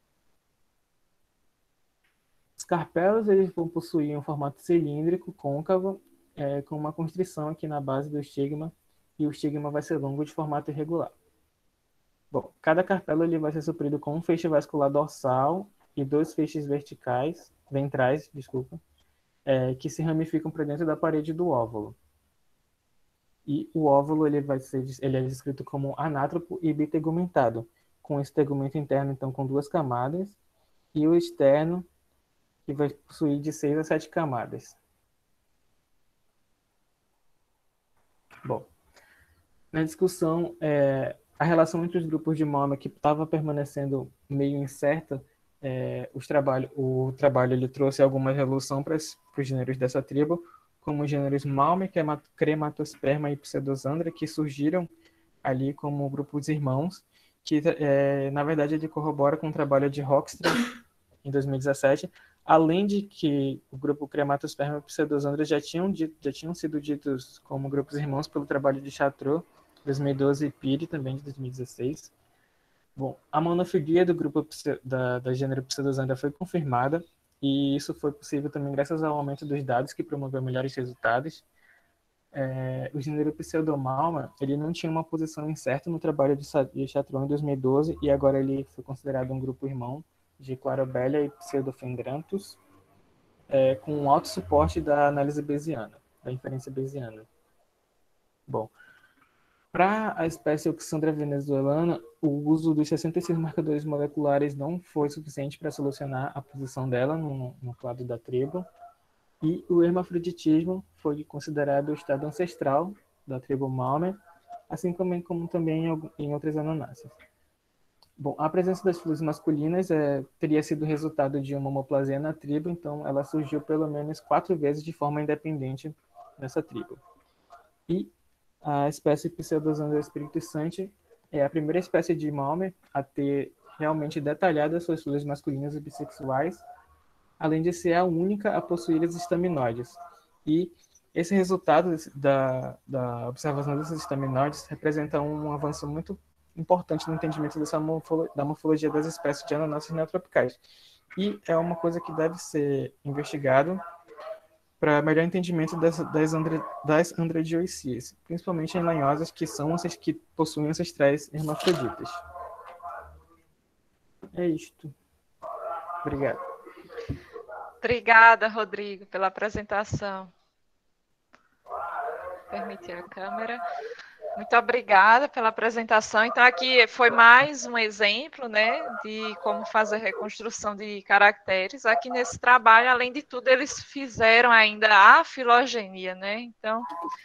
Speaker 8: Os carpelos eles vão possuir um formato cilíndrico, côncavo, com uma constrição aqui na base do estigma, e o estigma vai ser longo de formato irregular. Bom, cada carpelo ele vai ser suprido com um feixe vascular dorsal e 2 feixes ventrais, que se ramificam para dentro da parede do óvulo. E o óvulo ele é descrito como anátropo e bitegumentado, com esse tegumento interno então com 2 camadas e o externo que vai possuir de 6 a 7 camadas. Bom, na discussão, a relação entre os grupos de Malmer que estava permanecendo meio incerta, o trabalho ele trouxe alguma resolução para os gêneros dessa tribo, como os gêneros Malmer, Crematosperma e Pseudosandra, que surgiram ali como grupos irmãos, que na verdade ele corrobora com o trabalho de Hoekstra em 2017, além de que o grupo Crematosperma e Pseudosandra já tinham sido ditos como grupos irmãos pelo trabalho de Chartreux, 2012, e Piri, também de 2016. Bom, a monofilia do grupo da gênero Pseudosandra foi confirmada, e isso foi possível também graças ao aumento dos dados que promoveu melhores resultados. O gênero Pseudomalma, ele não tinha uma posição incerta no trabalho de Chartreux em 2012, e agora ele foi considerado um grupo irmão de Clarobellia e Pseudofendranthus, com um alto suporte da análise bayesiana, da inferência bayesiana. Bom, para a espécie Oxandra venezuelana, o uso dos 66 marcadores moleculares não foi suficiente para solucionar a posição dela no clado da tribo, e o hermafroditismo foi considerado o estado ancestral da tribo Malmer, assim como também em outras anonáceas. Bom, a presença das flores masculinas teria sido resultado de uma homoplasia na tribo, então ela surgiu pelo menos 4 vezes de forma independente nessa tribo. E a espécie Pseudosandra spiritussante é a primeira espécie de Malmer a ter realmente detalhado as suas flores masculinas e bissexuais, além de ser a única a possuir as estaminóides. E esse resultado da observação desses estaminóides representa um avanço muito importante no entendimento da morfologia das espécies de ananáceas neotropicais. E é uma coisa que deve ser investigado para melhor entendimento das andradioecias, principalmente em lanhosas que possuem ancestrais hermafroditas. É isto. Obrigado.
Speaker 1: Obrigada, Rodrigo, pela apresentação. Permitir a câmera. Muito obrigada pela apresentação. Então, aqui foi mais um exemplo, né, de como fazer reconstrução de caracteres. Aqui nesse trabalho, além de tudo, eles fizeram ainda a filogenia, né? Então,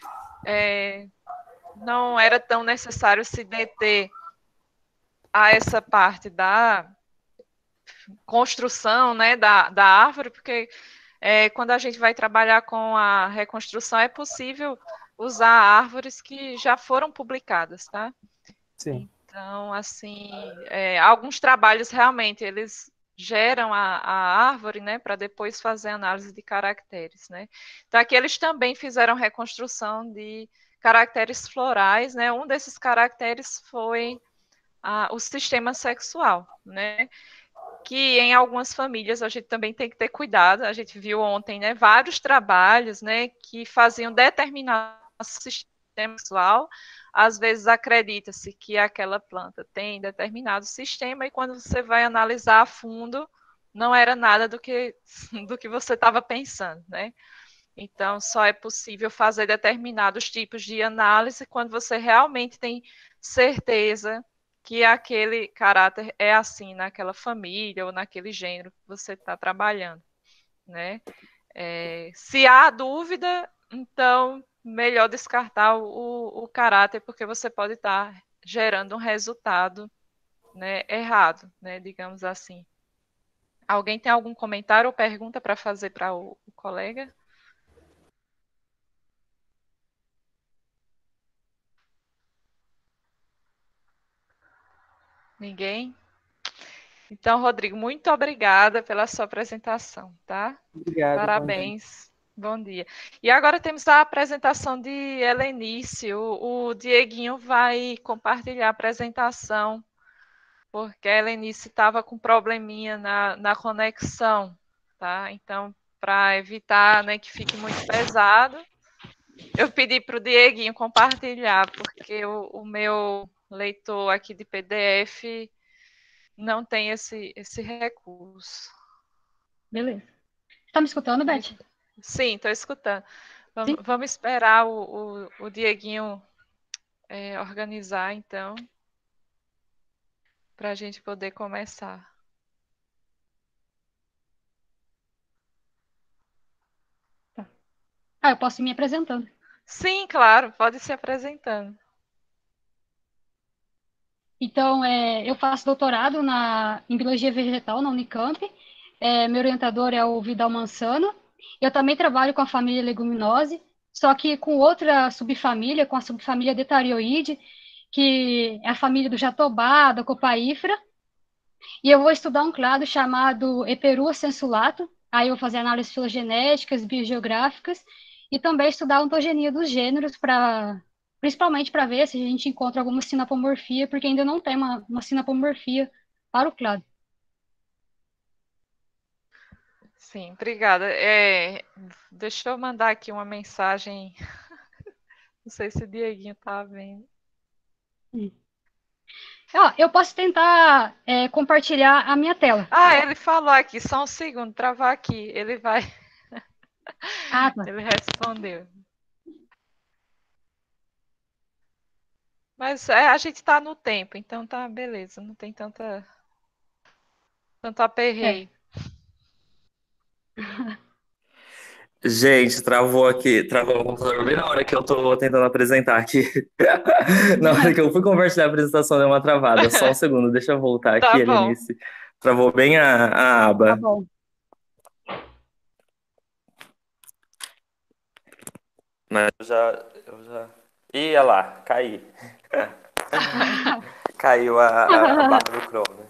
Speaker 1: não era tão necessário se deter a essa parte da construção, né, da árvore, porque quando a gente vai trabalhar com a reconstrução, é possível usar árvores que já foram publicadas, tá?
Speaker 8: Sim.
Speaker 1: Então, assim, alguns trabalhos realmente eles geram a árvore, né, para depois fazer análise de caracteres, né? Então, aqui eles também fizeram reconstrução de caracteres florais, né? Um desses caracteres foi o sistema sexual, né? Que em algumas famílias a gente também tem que ter cuidado. A gente viu ontem, né, vários trabalhos, né, que faziam determinação do sistema sexual. Às vezes acredita-se que aquela planta tem determinado sistema e quando você vai analisar a fundo, não era nada do que você estava pensando, né? Então, só é possível fazer determinados tipos de análise quando você realmente tem certeza que aquele caráter é assim naquela família ou naquele gênero que você está trabalhando, né? Se há dúvida, então melhor descartar o caráter, porque você pode estar gerando um resultado, né, errado, né, digamos assim. Alguém tem algum comentário ou pergunta para fazer para o colega? Ninguém? Então, Rodrigo, muito obrigada pela sua apresentação, tá?
Speaker 8: Obrigado,
Speaker 1: Parabéns. Bom dia. E agora temos a apresentação de Helenice. O Dieguinho vai compartilhar a apresentação, porque a Helenice estava com probleminha na conexão, tá? Então, para evitar, né, que fique muito pesado, eu pedi para o Dieguinho compartilhar, porque o meu leitor aqui de PDF não tem esse recurso.
Speaker 9: Beleza. Tá me escutando, Beth?
Speaker 1: Sim, estou escutando.
Speaker 9: Sim.
Speaker 1: Vamos esperar o Dieguinho organizar, então, para a gente poder começar.
Speaker 9: Tá. Ah, eu posso ir me apresentando.
Speaker 1: Sim, claro, pode se apresentando.
Speaker 9: Então, eu faço doutorado em Biologia Vegetal na Unicamp. Meu orientador é o Vidal Mansano. Eu também trabalho com a família Leguminose, só que com outra subfamília, com a subfamília Detarioide, que é a família do jatobá, da copaífera. E eu vou estudar um clado chamado Eperua sensulato. Aí eu vou fazer análises filogenéticas, biogeográficas, e também estudar a ontogenia dos gêneros, principalmente para ver se a gente encontra alguma sinapomorfia, porque ainda não tem uma sinapomorfia para o clado.
Speaker 1: Sim, obrigada. Deixa eu mandar aqui uma mensagem. Não sei se o Dieguinho está vendo.
Speaker 9: Eu posso tentar compartilhar a minha tela.
Speaker 1: Ah, ele falou aqui, só um segundo, travar aqui. Ele vai.
Speaker 9: Ah, tá.
Speaker 1: Ele respondeu. Mas a gente está no tempo, então tá beleza, não tem tanto aperreio.
Speaker 7: Gente, travou aqui, travou o computador bem na hora que eu tô tentando apresentar aqui. Na hora que eu fui compartilhar a apresentação, deu uma travada. Só um segundo, deixa eu voltar aqui,
Speaker 1: Tá bom.
Speaker 7: Helenice. Travou bem a aba.
Speaker 9: Tá bom.
Speaker 7: Mas eu já... Ih, olha lá, caí. Caiu a barra do Chrome.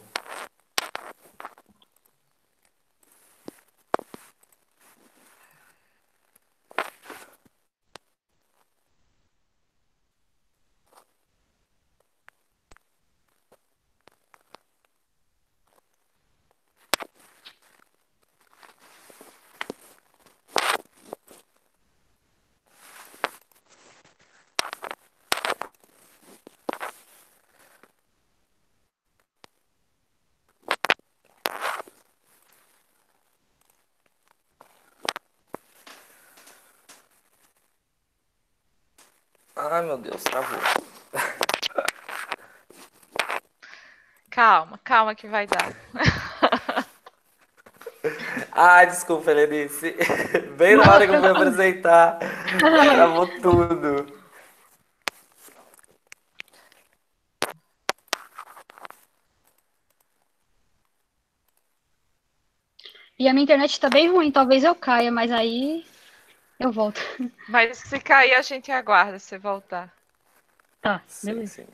Speaker 7: Ai, meu Deus, travou.
Speaker 1: Calma, calma que vai dar.
Speaker 7: Ai, desculpa, Helenice. Bem na hora que eu fui apresentar, travou tudo.
Speaker 9: E a minha internet está bem ruim, talvez eu caia, mas aí eu volto.
Speaker 1: Mas se cair, a gente aguarda você voltar.
Speaker 9: Tá,
Speaker 7: Sim,
Speaker 9: beleza.
Speaker 7: sim.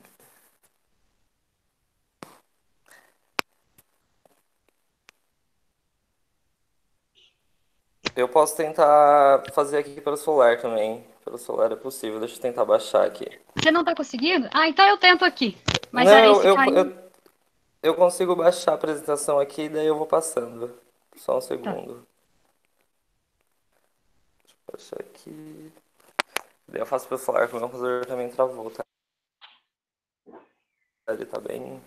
Speaker 7: Eu posso tentar fazer aqui pelo celular também. Pelo celular é possível. Deixa eu tentar baixar aqui.
Speaker 9: Você não tá conseguindo? Ah, então eu tento aqui. Mas
Speaker 7: Não,
Speaker 9: aí se cair...
Speaker 7: eu consigo baixar a apresentação aqui e daí eu vou passando. Só um segundo. Deixa eu baixar aqui. Daí eu faço pelo celular, porque o meu computador também travou, tá? Ele tá bem...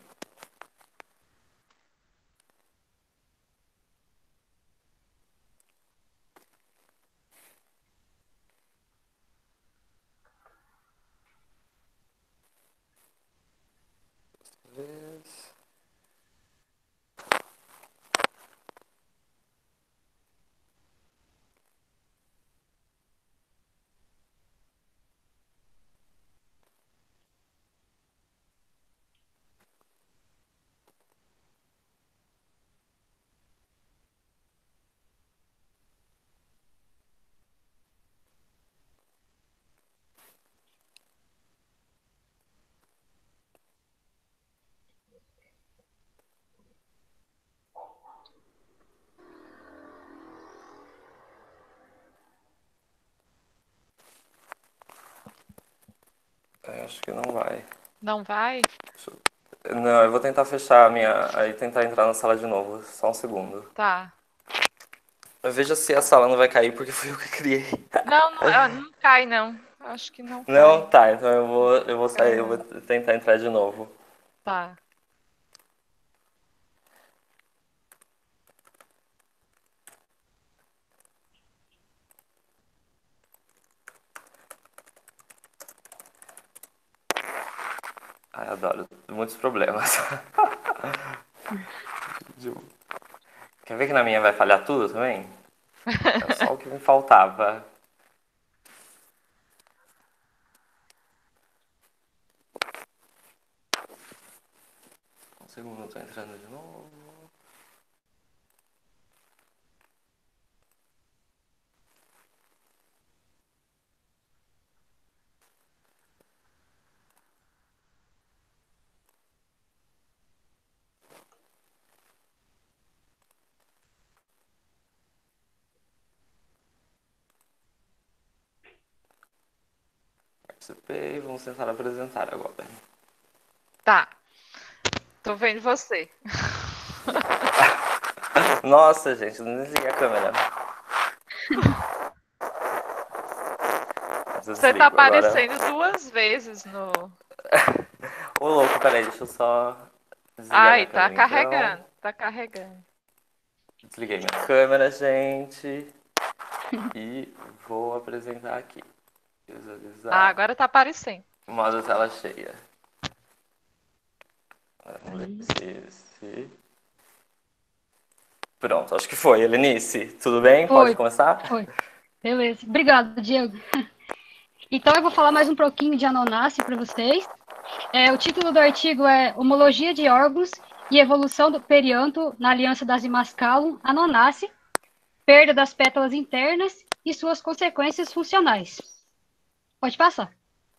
Speaker 10: Eu acho que não vai.
Speaker 1: Não vai?
Speaker 10: Não, eu vou tentar fechar a minha... Aí tentar entrar na sala de novo. Só um segundo.
Speaker 1: Tá.
Speaker 10: Veja se a sala não vai cair, porque fui eu que criei.
Speaker 1: Não cai, não. Acho que não cai.
Speaker 10: Não? Tá, então eu vou sair, eu vou tentar entrar de novo.
Speaker 1: Tá.
Speaker 10: Ai, adoro. Muitos problemas. Quer ver que na minha vai falhar tudo também? É só o que me faltava. Um segundo, eu tô entrando de novo. Participei, vamos tentar apresentar agora.
Speaker 1: Tá. Tô vendo você.
Speaker 10: Nossa, gente, não desliguei a câmera.
Speaker 1: Você tá aparecendo agora 2 vezes no...
Speaker 10: Ô, louco, peraí, deixa eu só desligar
Speaker 1: Ai,
Speaker 10: minha câmera,
Speaker 1: tá carregando, tá carregando.
Speaker 10: Desliguei minha câmera, gente. E vou apresentar aqui. Visualizar.
Speaker 1: Agora tá aparecendo.
Speaker 10: Modo tela cheia. Vamos ver se... Pronto, acho que foi, Helenice. Tudo bem?
Speaker 9: Foi.
Speaker 10: Pode começar?
Speaker 9: Foi. Beleza. Obrigado, Diego. Então, eu vou falar mais um pouquinho de Anonácea para vocês. O título do artigo é Homologia de órgãos e evolução do perianto na aliança das Damascalum Anonácea, perda das pétalas internas e suas consequências funcionais. Pode passar.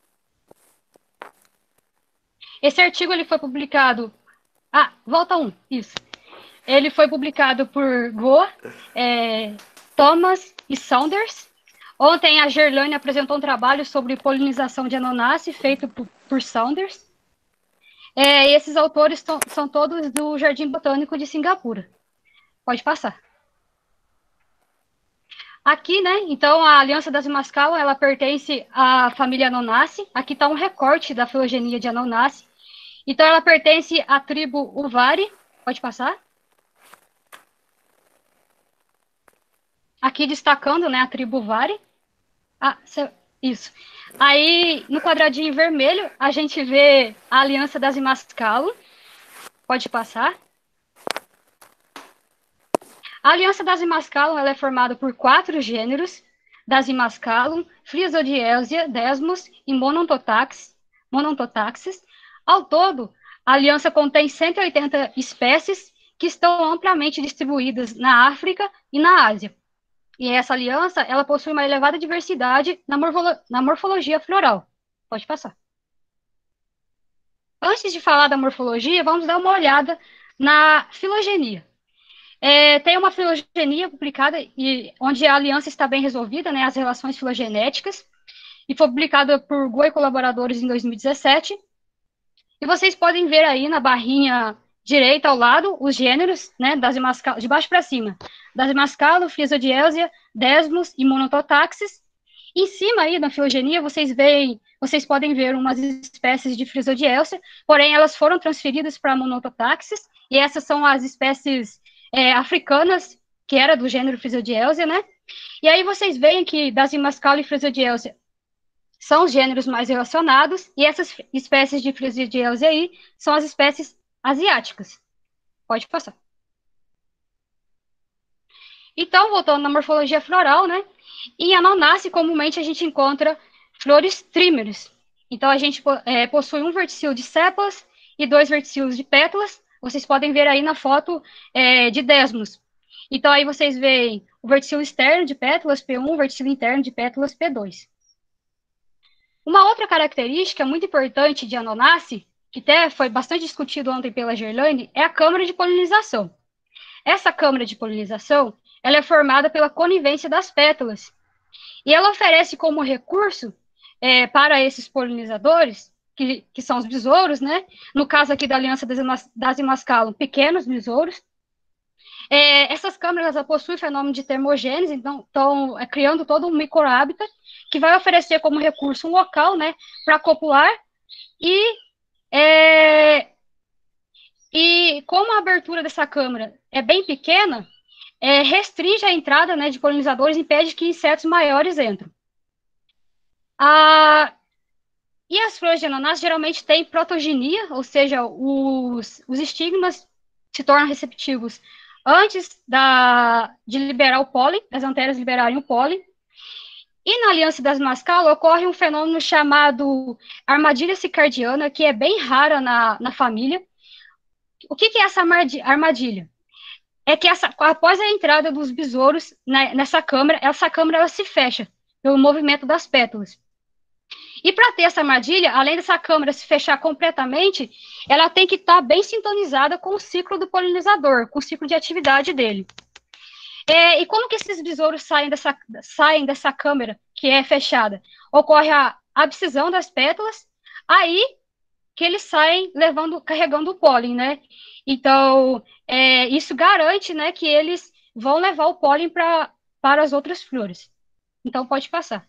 Speaker 9: Esse artigo ele foi publicado... volta isso. Ele foi publicado por Goa, Thomas e Saunders. Ontem a Gerlane apresentou um trabalho sobre polinização de Anonácea feito por Saunders. Esses autores são todos do Jardim Botânico de Singapura. Pode passar. Aqui, né, então a Aliança das Damascalum, ela pertence à família Anonácea. Aqui está um recorte da filogenia de Anonácea. Então ela pertence à tribo Uvari. Pode passar. Aqui destacando, né, a tribo Uvari. Isso. Aí, no quadradinho vermelho, a gente vê a Aliança das Damascalum. Pode passar. A Aliança das Damascalum ela é formada por 4 gêneros, Dasymascalum, Phrysodyelsia, Desmos e Monontotaxis. Ao todo, a aliança contém 180 espécies que estão amplamente distribuídas na África e na Ásia. E essa aliança, ela possui uma elevada diversidade na morfologia floral. Pode passar. Antes de falar da morfologia, vamos dar uma olhada na filogenia. Tem uma filogenia publicada onde a aliança está bem resolvida, né, as relações filogenéticas, e foi publicada por Goa e colaboradores em 2017. E vocês podem ver aí na barrinha direita ao lado os gêneros, né, de baixo para cima. Dasymascalum, Phrysodyelsia, Desmos e Monontotaxis. Em cima aí na filogenia vocês podem ver umas espécies de Phrysodyelsia, porém elas foram transferidas para Monontotaxis, e essas são as espécies africanas, que era do gênero Phrysodyelsia, né? E aí vocês veem que Dasymascalum e Phrysodyelsia são os gêneros mais relacionados, e essas espécies de Phrysodyelsia aí são as espécies asiáticas. Pode passar. Então, voltando na morfologia floral, né? Em Anonácea, comumente a gente encontra flores trímeres. Então, a gente possui um verticil de sépalas e 2 verticilos de pétalas. Vocês podem ver aí na foto de Desmos. Então, aí vocês veem o verticil externo de pétalas P1, o verticil interno de pétalas P2. Uma outra característica muito importante de Anonácea, que até foi bastante discutido ontem pela Gerlane, é a câmara de polinização. Essa câmara de polinização, ela é formada pela conivência das pétalas. E ela oferece como recurso para esses polinizadores, que são os besouros, né? No caso aqui da Aliança das Imascalum, pequenos besouros. Essas câmeras possuem fenômeno de termogênese, então estão criando todo um microhábitat que vai oferecer como recurso um local, né, para copular e como a abertura dessa câmara é bem pequena, restringe a entrada, né, de polinizadores, impede que insetos maiores entrem. E as flores de ananá geralmente têm protogenia, ou seja, os estigmas se tornam receptivos antes de liberar o pólen, das anteras liberarem o pólen. E na Aliança das Mascalas ocorre um fenômeno chamado armadilha cicardiana, que é bem rara na família. O que é essa armadilha? É que após a entrada dos besouros nessa câmara, essa câmara ela se fecha pelo movimento das pétalas. E para ter essa armadilha, além dessa câmara se fechar completamente, ela tem que estar bem sintonizada com o ciclo do polinizador, com o ciclo de atividade dele. E como que esses besouros saem dessa câmara que é fechada? Ocorre a abscisão das pétalas, aí que eles saem carregando o pólen, né? Então, isso garante, né, que eles vão levar o pólen para as outras flores. Então, pode passar.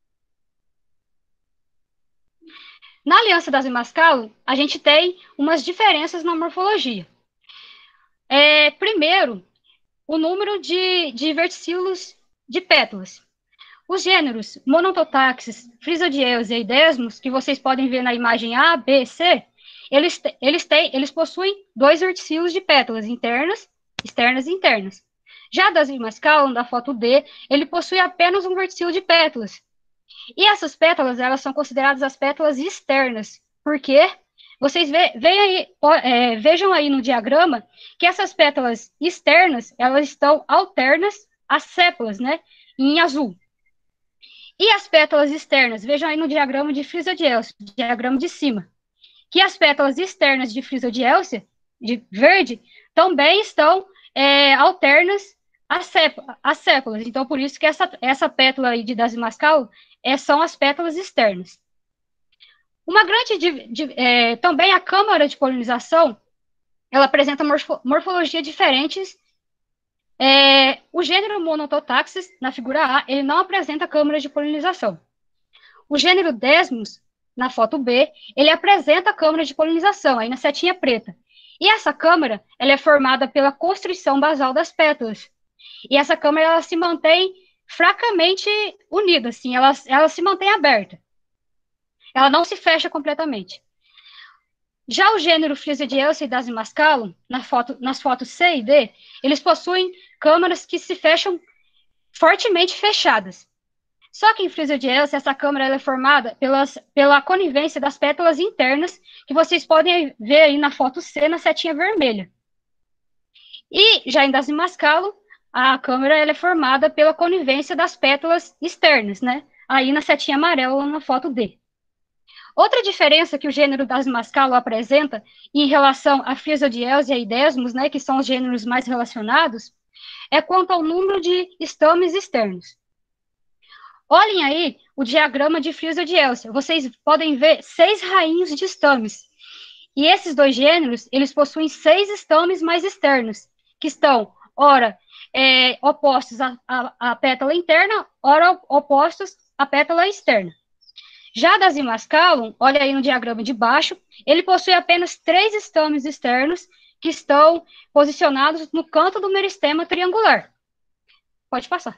Speaker 9: Na Aliança das Imascalum, a gente tem umas diferenças na morfologia. Primeiro, o número de verticilos de pétalas. Os gêneros Monontotaxis, Frisodieus e Desmos, que vocês podem ver na imagem A, B, C, eles possuem 2 verticilos de pétalas externas e internas. Já das Imascalum, da foto D, ele possui apenas um verticilo de pétalas. E essas pétalas, elas são consideradas as pétalas externas. Por quê? Vocês vejam aí no diagrama que essas pétalas externas, elas estão alternas às sépalas, né, em azul. E as pétalas externas, vejam aí no diagrama de Frisodielcia, diagrama de cima, que as pétalas externas de Frisodielcia, de verde, também estão alternas às sépalas. Então, por isso que essa pétala aí de Dasymascalum são as pétalas externas. Uma grande... também a câmara de polinização, ela apresenta morfologia diferentes. O gênero Monontotaxis, na figura A, ele não apresenta câmara de polinização. O gênero Desmos, na foto B, ele apresenta a câmara de polinização, aí na setinha preta. E essa câmara, ela é formada pela constrição basal das pétalas. E essa câmara, ela se mantém fracamente unida, assim, ela se mantém aberta. Ela não se fecha completamente. Já o gênero Frisodielcia e Dasymascalum, nas fotos C e D, eles possuem câmaras que se fecham fortemente fechadas. Só que em Frisodielcia, essa câmara ela é formada pela conivência das pétalas internas, que vocês podem ver aí na foto C, na setinha vermelha. E já em Dasymascalum, a câmara ela é formada pela conivência das pétalas externas, né? Aí na setinha amarela, na foto D. Outra diferença que o gênero Dasymascalum apresenta em relação a Frisodielcia e Desmos, né, que são os gêneros mais relacionados, é quanto ao número de estames externos. Olhem aí o diagrama de Frisodielcia. Vocês podem ver 6 rainhos de estames. E esses 2 gêneros, eles possuem 6 estames mais externos, que estão, ora, opostos à pétala interna, ora, opostos à pétala externa. Já Dasymascalum, olha aí no diagrama de baixo, ele possui apenas 3 estames externos que estão posicionados no canto do meristema triangular. Pode passar.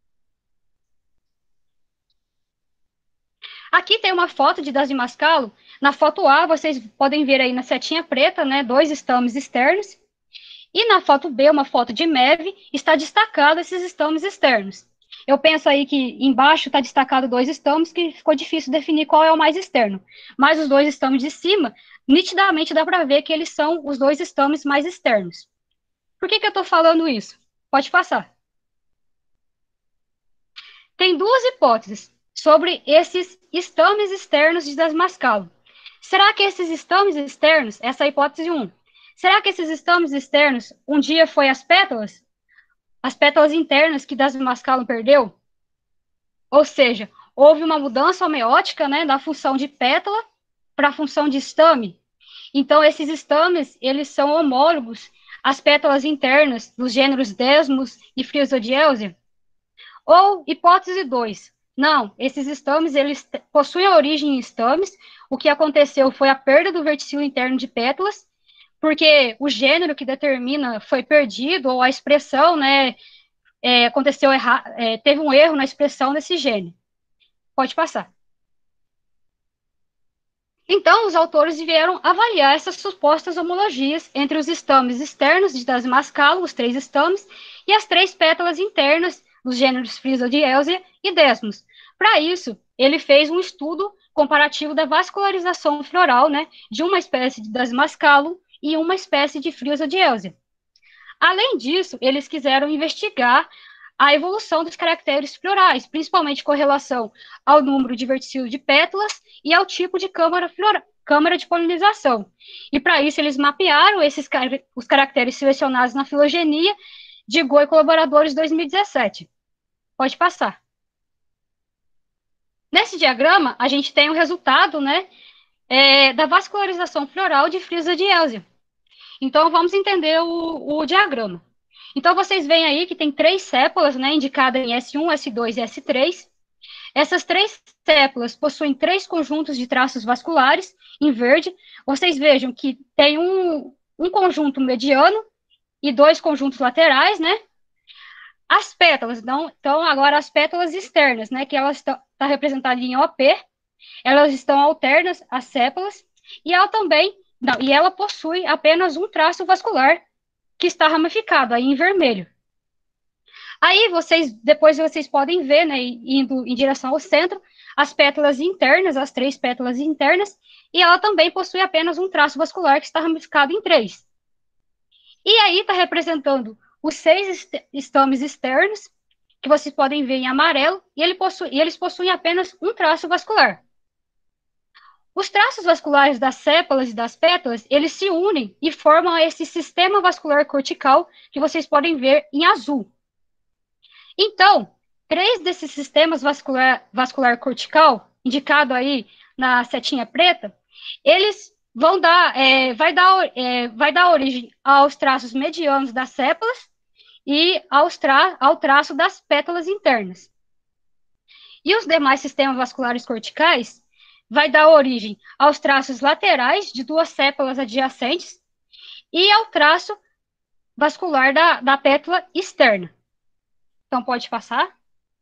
Speaker 9: Aqui tem uma foto de Dasymascalum. Na foto A, vocês podem ver aí na setinha preta, né, 2 estames externos. E na foto B, uma foto de MEV, está destacado esses estames externos. Eu penso aí que embaixo está destacado 2 estames, que ficou difícil definir qual é o mais externo. Mas os 2 estames de cima, nitidamente dá para ver que eles são os 2 estames mais externos. Por que eu estou falando isso? Pode passar. Tem 2 hipóteses sobre esses estames externos de Dasymascalum. Será que esses estames externos, essa é a hipótese 1, será que esses estames externos um dia foi as pétalas internas que Dasymascalum perdeu? Ou seja, houve uma mudança homeótica, né, da função de pétala para a função de estame. Então, esses estames, eles são homólogos às pétalas internas dos gêneros Desmos e Frisodielsia. Ou, hipótese 2, não, esses estames, eles possuem a origem em estames, o que aconteceu foi a perda do verticilo interno de pétalas, porque o gênero que determina foi perdido, ou a expressão, né, teve um erro na expressão desse gene. Pode passar. Então, os autores vieram avaliar essas supostas homologias entre os estames externos das mascalas, os 3 estames, e as 3 pétalas internas dos gêneros Frisodielsia e Desmos. Para isso, ele fez um estudo comparativo da vascularização floral, né, de uma espécie de Desmascalum e uma espécie de Frisodielsia. Além disso, eles quiseram investigar a evolução dos caracteres florais, principalmente com relação ao número de verticilo de pétalas e ao tipo de câmara de polinização. E para isso eles mapearam os caracteres selecionados na filogenia de Go e colaboradores 2017. Pode passar. Nesse diagrama, a gente tem o resultado, né, da vascularização floral de Frisodielsia. Então, vamos entender o diagrama. Então, vocês veem aí que tem 3 sépalas, né, indicadas em S1, S2 e S3. Essas 3 sépalas possuem 3 conjuntos de traços vasculares, em verde. Vocês vejam que tem um conjunto mediano e 2 conjuntos laterais, né? As pétalas, então, agora as pétalas externas, né, que elas estão representadas em OP, elas estão alternas às sépalas, e ela possui apenas um traço vascular, que está ramificado, aí em vermelho. Aí, depois vocês podem ver, né, indo em direção ao centro, as pétalas internas, as 3 pétalas internas, e ela também possui apenas um traço vascular que está ramificado em 3. E aí está representando os 6 estames externos, que vocês podem ver em amarelo, e eles possuem apenas um traço vascular. Os traços vasculares das sépalas e das pétalas, eles se unem e formam esse sistema vascular cortical que vocês podem ver em azul. Então, 3 desses sistemas vascular cortical, indicado aí na setinha preta, eles vai dar origem aos traços medianos das sépalas e ao traço das pétalas internas. E os demais sistemas vasculares corticais vai dar origem aos traços laterais de 2 sépalas adjacentes e ao traço vascular da pétala externa. Então, pode passar.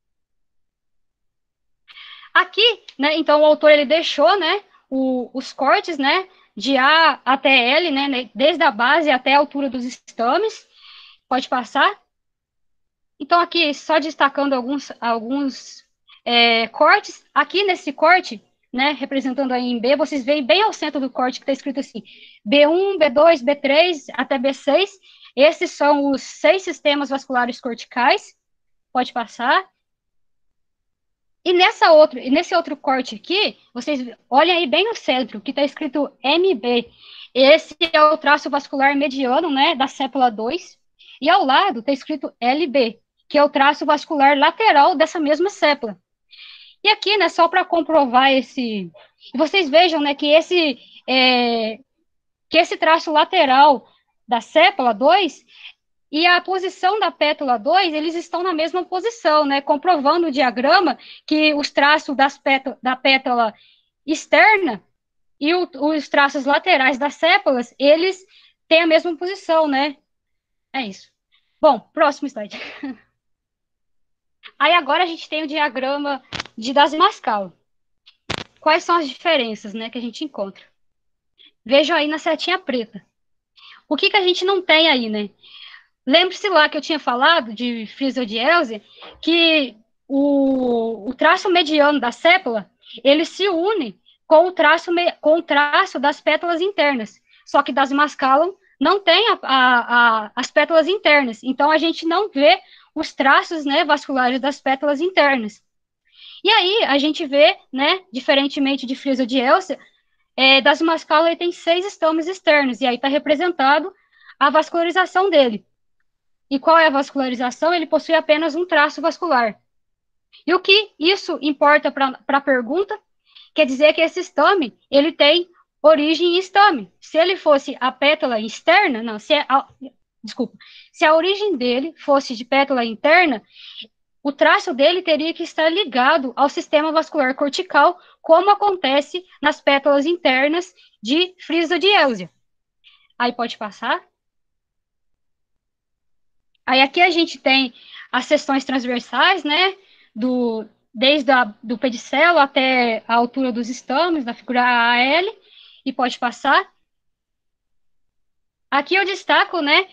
Speaker 9: Aqui, né, então, o autor ele deixou, né, os cortes, né, de A até L, né, desde a base até a altura dos estames. Pode passar. Então, aqui, só destacando alguns cortes. Aqui, nesse corte, né, representando aí em B, vocês veem bem ao centro do corte que está escrito assim, B1, B2, B3 até B6. Esses são os 6 sistemas vasculares corticais. Pode passar. E nesse outro corte aqui, vocês olhem aí bem no centro, que está escrito MB. Esse é o traço vascular mediano, né, da sépala 2. E ao lado está escrito LB, que é o traço vascular lateral dessa mesma sépala. E aqui, né, só para comprovar esse... Vocês vejam, né, que esse traço lateral da sépala 2 e a posição da pétala 2, eles estão na mesma posição, né, comprovando o diagrama que os traços da pétala externa e os traços laterais das sépalas, eles têm a mesma posição, né? É isso. Bom, próximo slide. Aí agora a gente tem o diagrama de Desmascalum. Quais são as diferenças, né, que a gente encontra? Vejam aí na setinha preta. O que a gente não tem aí, né? Lembre-se lá que eu tinha falado de Frisodielsia, que o traço mediano da sépala, ele se une com o traço das pétalas internas. Só que Desmascalum não tem as pétalas internas. Então, a gente não vê os traços, né, vasculares das pétalas internas. E aí, a gente vê, né, diferentemente de Frisodielsia, Desmascalum tem 6 estames externos, e aí está representado a vascularização dele. E qual é a vascularização? Ele possui apenas um traço vascular. E o que isso importa para a pergunta? Quer dizer que esse estame, ele tem origem em estame. Se ele fosse a pétala externa, não, desculpa, se a origem dele fosse de pétala interna, o traço dele teria que estar ligado ao sistema vascular cortical, como acontece nas pétalas internas de Frisa de Elzia. Aí pode passar. Aí aqui a gente tem as seções transversais, né, desde do pedicelo até a altura dos estames, da figura AL, e pode passar. Aqui eu destaco, né,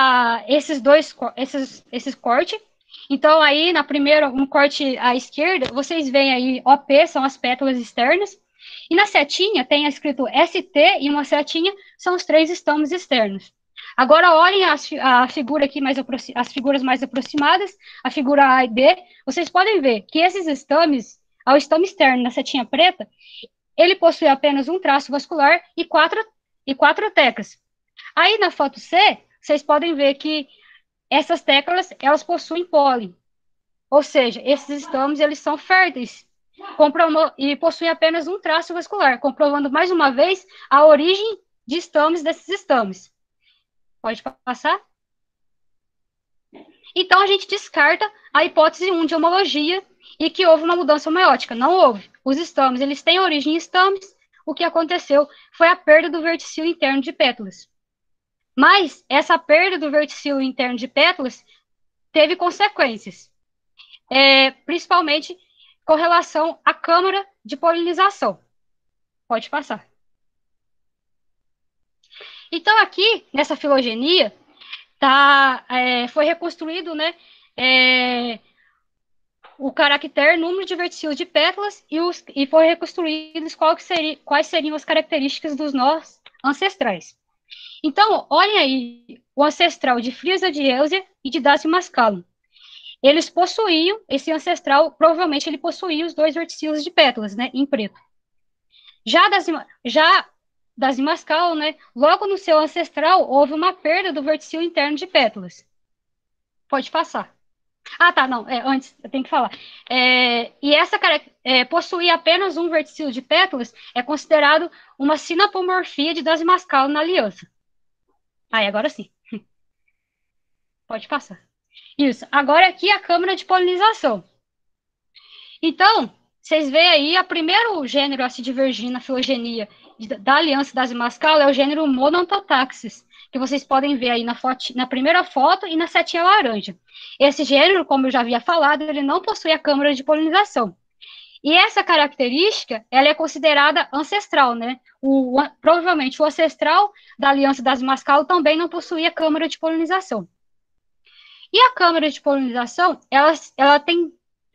Speaker 9: esses cortes. Então, aí, na primeira, um corte à esquerda, vocês veem aí, OP, são as pétalas externas, e na setinha tem escrito ST, e uma setinha são os 3 estames externos. Agora, olhem a figura aqui, as figuras mais aproximadas, a figura A e B, vocês podem ver que esses estames, ao estame externo na setinha preta, ele possui apenas um traço vascular e quatro teclas. Aí, na foto C, vocês podem ver que essas teclas, elas possuem pólen. Ou seja, esses estames, eles são férteis e possuem apenas um traço vascular, comprovando mais uma vez a origem de estames desses estames. Pode passar? Então, a gente descarta a hipótese 1 de homologia e que houve uma mudança homeótica. Não houve. Os estames, eles têm origem em estames. O que aconteceu foi a perda do verticil interno de pétalas. Mas essa perda do verticil interno de pétalas teve consequências, principalmente com relação à câmara de polinização. Pode passar. Então, aqui, nessa filogenia, foi reconstruído, né, o caractere, número de verticilos de pétalas e foi reconstruído quais seriam as características dos nós ancestrais. Então, olhem aí o ancestral de Frisa de Elzia e de Daci mascalum. Eles possuíam, esse ancestral, provavelmente ele possuía os 2 verticilos de pétalas, né, em preto. Já Daci mascalum, né, logo no seu ancestral, houve uma perda do verticil interno de pétalas. Pode passar. Ah, tá, não, antes, eu tenho que falar. E essa possuir apenas um verticilo de pétalas é considerado uma sinapomorfia de Daci mascalum na aliança. Aí, agora sim. Pode passar. Isso. Agora aqui a câmara de polinização. Então, vocês veem aí, o primeiro gênero a se divergir na filogenia da aliança Daci mascalum é o gênero Monontotaxis, que vocês podem ver aí na primeira foto e na setinha laranja. Esse gênero, como eu já havia falado, ele não possui a câmara de polinização. E essa característica, ela é considerada ancestral, né? Provavelmente o ancestral da aliança Daci mascalum também não possuía câmara de polinização. E a câmara de polinização, ela tem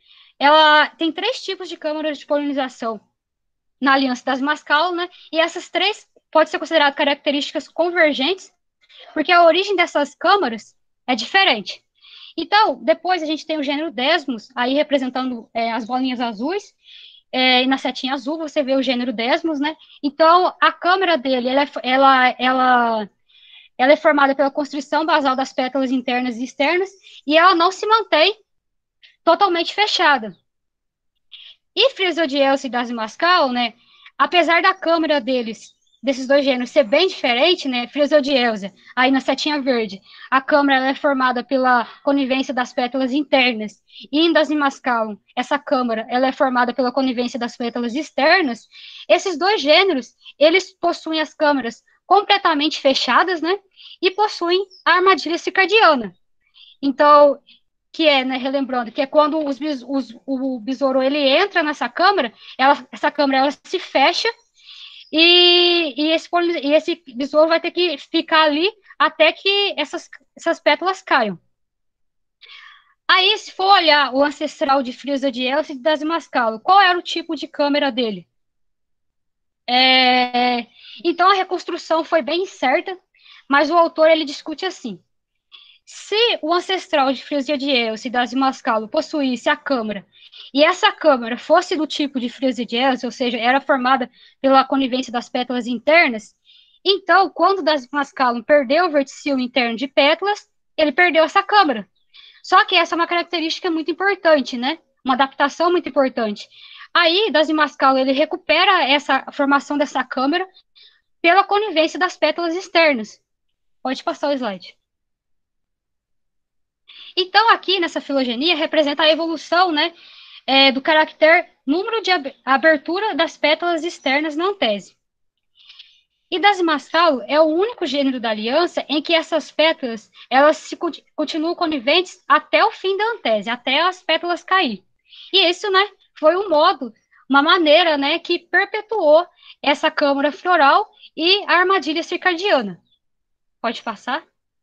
Speaker 9: 3 tipos de câmaras de polinização na aliança Daci mascalum, né? E essas 3 podem ser consideradas características convergentes, porque a origem dessas câmaras é diferente. Então, depois a gente tem o gênero Desmos, aí representando as bolinhas azuis, e na setinha azul você vê o gênero Desmos, né? Então, a câmara dele, ela é formada pela constrição basal das pétalas internas e externas, e ela não se mantém totalmente fechada. E Frisodielce e Daci mascalum, né? Apesar da câmara desses 2 gêneros ser bem diferente, né? Frisodielce, aí na setinha verde, a câmara ela é formada pela conivência das pétalas internas, e em Daci mascalum, essa câmara ela é formada pela conivência das pétalas externas. Esses 2 gêneros, eles possuem as câmaras completamente fechadas, né? E possuem a armadilha circadiana. Então, né, relembrando, que é quando o besouro ele entra nessa câmara, essa câmara ela se fecha, e esse besouro vai ter que ficar ali até que essas pétalas caiam. Aí, se for olhar o ancestral de Frisodielce e de Daci mascalum, qual era o tipo de câmara dele? Então, a reconstrução foi bem incerta, mas o autor ele discute assim: se o ancestral de Frisodielce e Daci mascalum possuísse a câmara, e essa câmara fosse do tipo de Frisodielce, ou seja, era formada pela conivência das pétalas internas, então, quando Daci mascalum perdeu o verticil interno de pétalas, ele perdeu essa câmara. Só que essa é uma característica muito importante, né? uma adaptação muito importante. Aí, Dazimascalo, ele recupera a formação dessa câmara pela conivência das pétalas externas. Pode passar o slide. Então, aqui nessa filogenia, representa a evolução, né, do caractere número de abertura das pétalas externas na antese. E Dazimascalo é o único gênero da aliança em que essas pétalas elas continuam coniventes até o fim da antese, até as pétalas cair. E isso, né, foi um modo, uma maneira, né, que perpetuou essa câmara floral e a armadilha circadiana. Pode passar?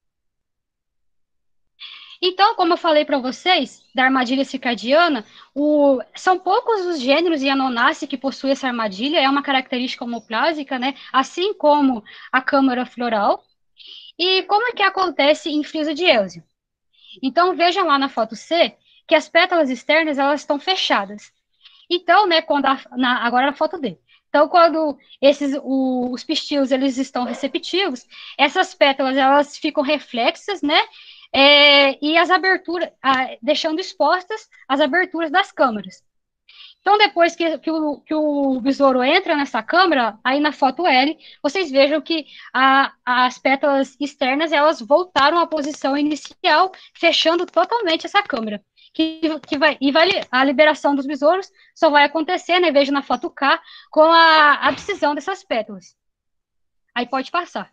Speaker 9: Então, como eu falei para vocês, da armadilha circadiana, são poucos os gêneros em Anonace que possuem essa armadilha, é uma característica homoplásica, né? Assim como a câmara floral. E como é que acontece em friso de Elzio? Então, vejam lá na foto C, que as pétalas externas, elas estão fechadas. Então, né, agora na foto D. Então, quando os pistilos, eles estão receptivos, essas pétalas, elas ficam reflexas, né? E as aberturas, deixando expostas as aberturas das câmaras. Então, depois que o besouro entra nessa câmara, aí na foto L, vocês vejam que as pétalas externas, elas voltaram à posição inicial, fechando totalmente essa câmara. A liberação dos besouros só vai acontecer, né, vejo na foto K, com a abscisão dessas pétalas. Aí pode passar.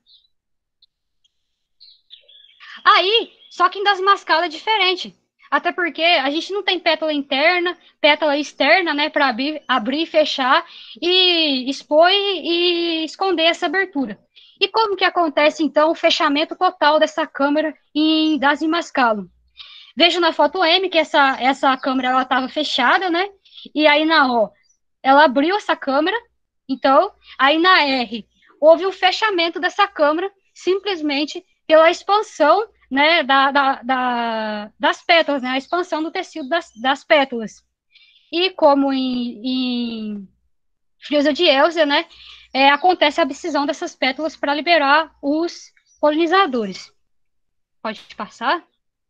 Speaker 9: Aí, só que em Dazimascalo é diferente. Até porque a gente não tem pétala interna, pétala externa, né, para abrir e fechar, e expor e esconder essa abertura. E como que acontece, então, o fechamento total dessa câmara em Dazimascalo? Vejo na foto M que essa câmera ela estava fechada, né? E aí na O, ela abriu essa câmera. Então, aí na R, houve o fechamento dessa câmera simplesmente pela expansão, né, das pétalas, né? A expansão do tecido das pétalas. E como em Friosa de Elzia, né? Acontece a abscisão dessas pétalas para liberar os polinizadores. Pode passar?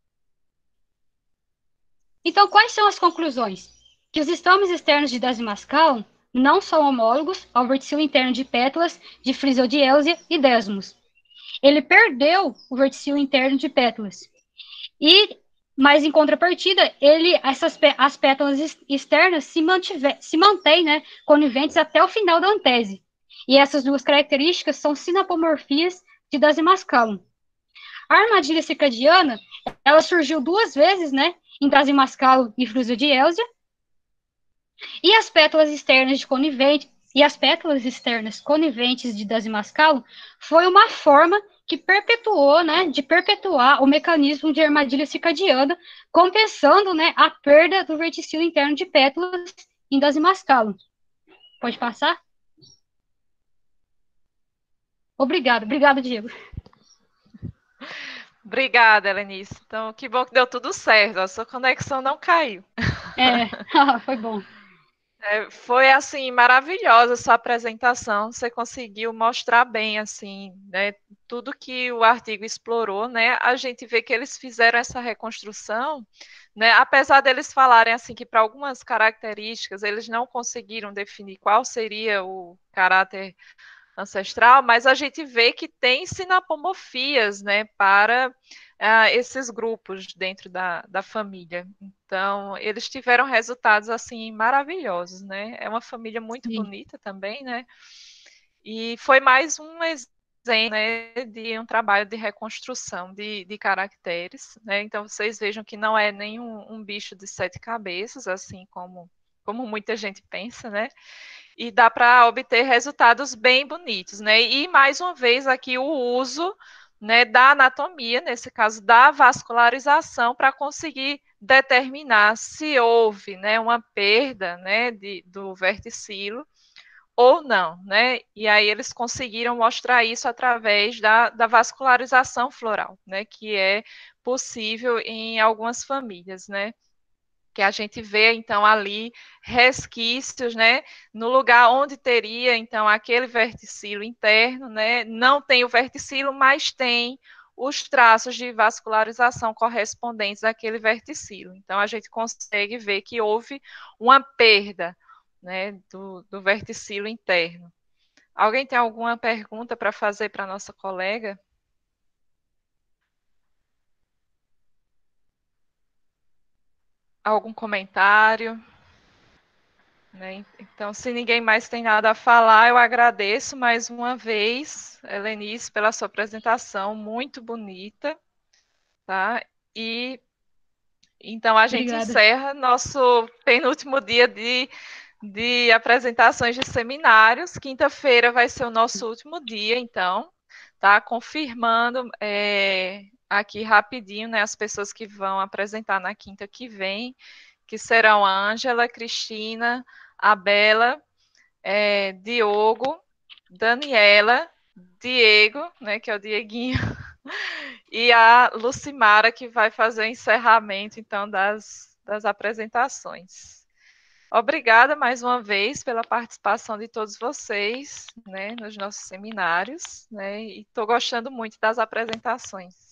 Speaker 9: Então, quais são as conclusões? Que os estames externos de Dazimascalum não são homólogos ao verticilo interno de pétalas de Frisodieelzia e Desmos. Ele perdeu o verticilo interno de pétalas. Mas, em contrapartida, as pétalas externas se mantêm, né, coniventes até o final da antese. E essas duas características são sinapomorfias de Dazimascalum. A armadilha circadiana, ela surgiu 2 vezes, né, em Dazimascalum e Frisodieelzia, e as pétalas externas coniventes de Dazimascalum foi uma forma que perpetuou, né, de perpetuar o mecanismo de armadilha circadiana, compensando, né, a perda do verticilo interno de pétalas em Dazimascalum. Pode passar? Obrigada, Diego.
Speaker 1: Obrigada, Helenice. Então, que bom que deu tudo certo. A sua conexão não caiu.
Speaker 9: Foi bom.
Speaker 1: Foi, assim, maravilhosa a sua apresentação. Você conseguiu mostrar bem, assim, né, tudo que o artigo explorou, né? A gente vê que eles fizeram essa reconstrução, né? Apesar deles falarem, assim, que para algumas características eles não conseguiram definir qual seria o caráter ancestral, mas a gente vê que tem sinapomorfias, né, para esses grupos dentro da família. Então, eles tiveram resultados, assim, maravilhosos, né? É uma família muito bonita também, né? E foi mais um exemplo, né, de um trabalho de reconstrução de caracteres, né? Então, vocês vejam que não é nenhum um bicho de 7 cabeças, assim como muita gente pensa, né? E dá para obter resultados bem bonitos, né? E mais uma vez aqui o uso, né, da anatomia, nesse caso da vascularização, para conseguir determinar se houve, né, uma perda, né, do verticilo ou não, né? E aí eles conseguiram mostrar isso através da vascularização floral, né, que é possível em algumas famílias, né? Que a gente vê, então, ali resquícios, né, no lugar onde teria, então, aquele verticilo interno, né, não tem o verticilo, mas tem os traços de vascularização correspondentes àquele verticilo. Então, a gente consegue ver que houve uma perda, né, do verticilo interno. Alguém tem alguma pergunta para fazer para a nossa colega? Algum comentário? Né? Então, se ninguém mais tem nada a falar, eu agradeço mais uma vez, Helenice, pela sua apresentação, muito bonita, tá? E então a gente
Speaker 9: Obrigada.
Speaker 1: encerra nosso penúltimo dia de apresentações de seminários. Quinta-feira vai ser o nosso último dia, então, tá? Confirmando aqui rapidinho, né, as pessoas que vão apresentar na quinta que vem, que serão a Ângela, Cristina, a Bela, Diogo, Daniela, Diego, né, que é o Dieguinho, e a Lucimara, que vai fazer o encerramento, então, das apresentações. Obrigada mais uma vez pela participação de todos vocês, né, nos nossos seminários, né, e estou gostando muito das apresentações.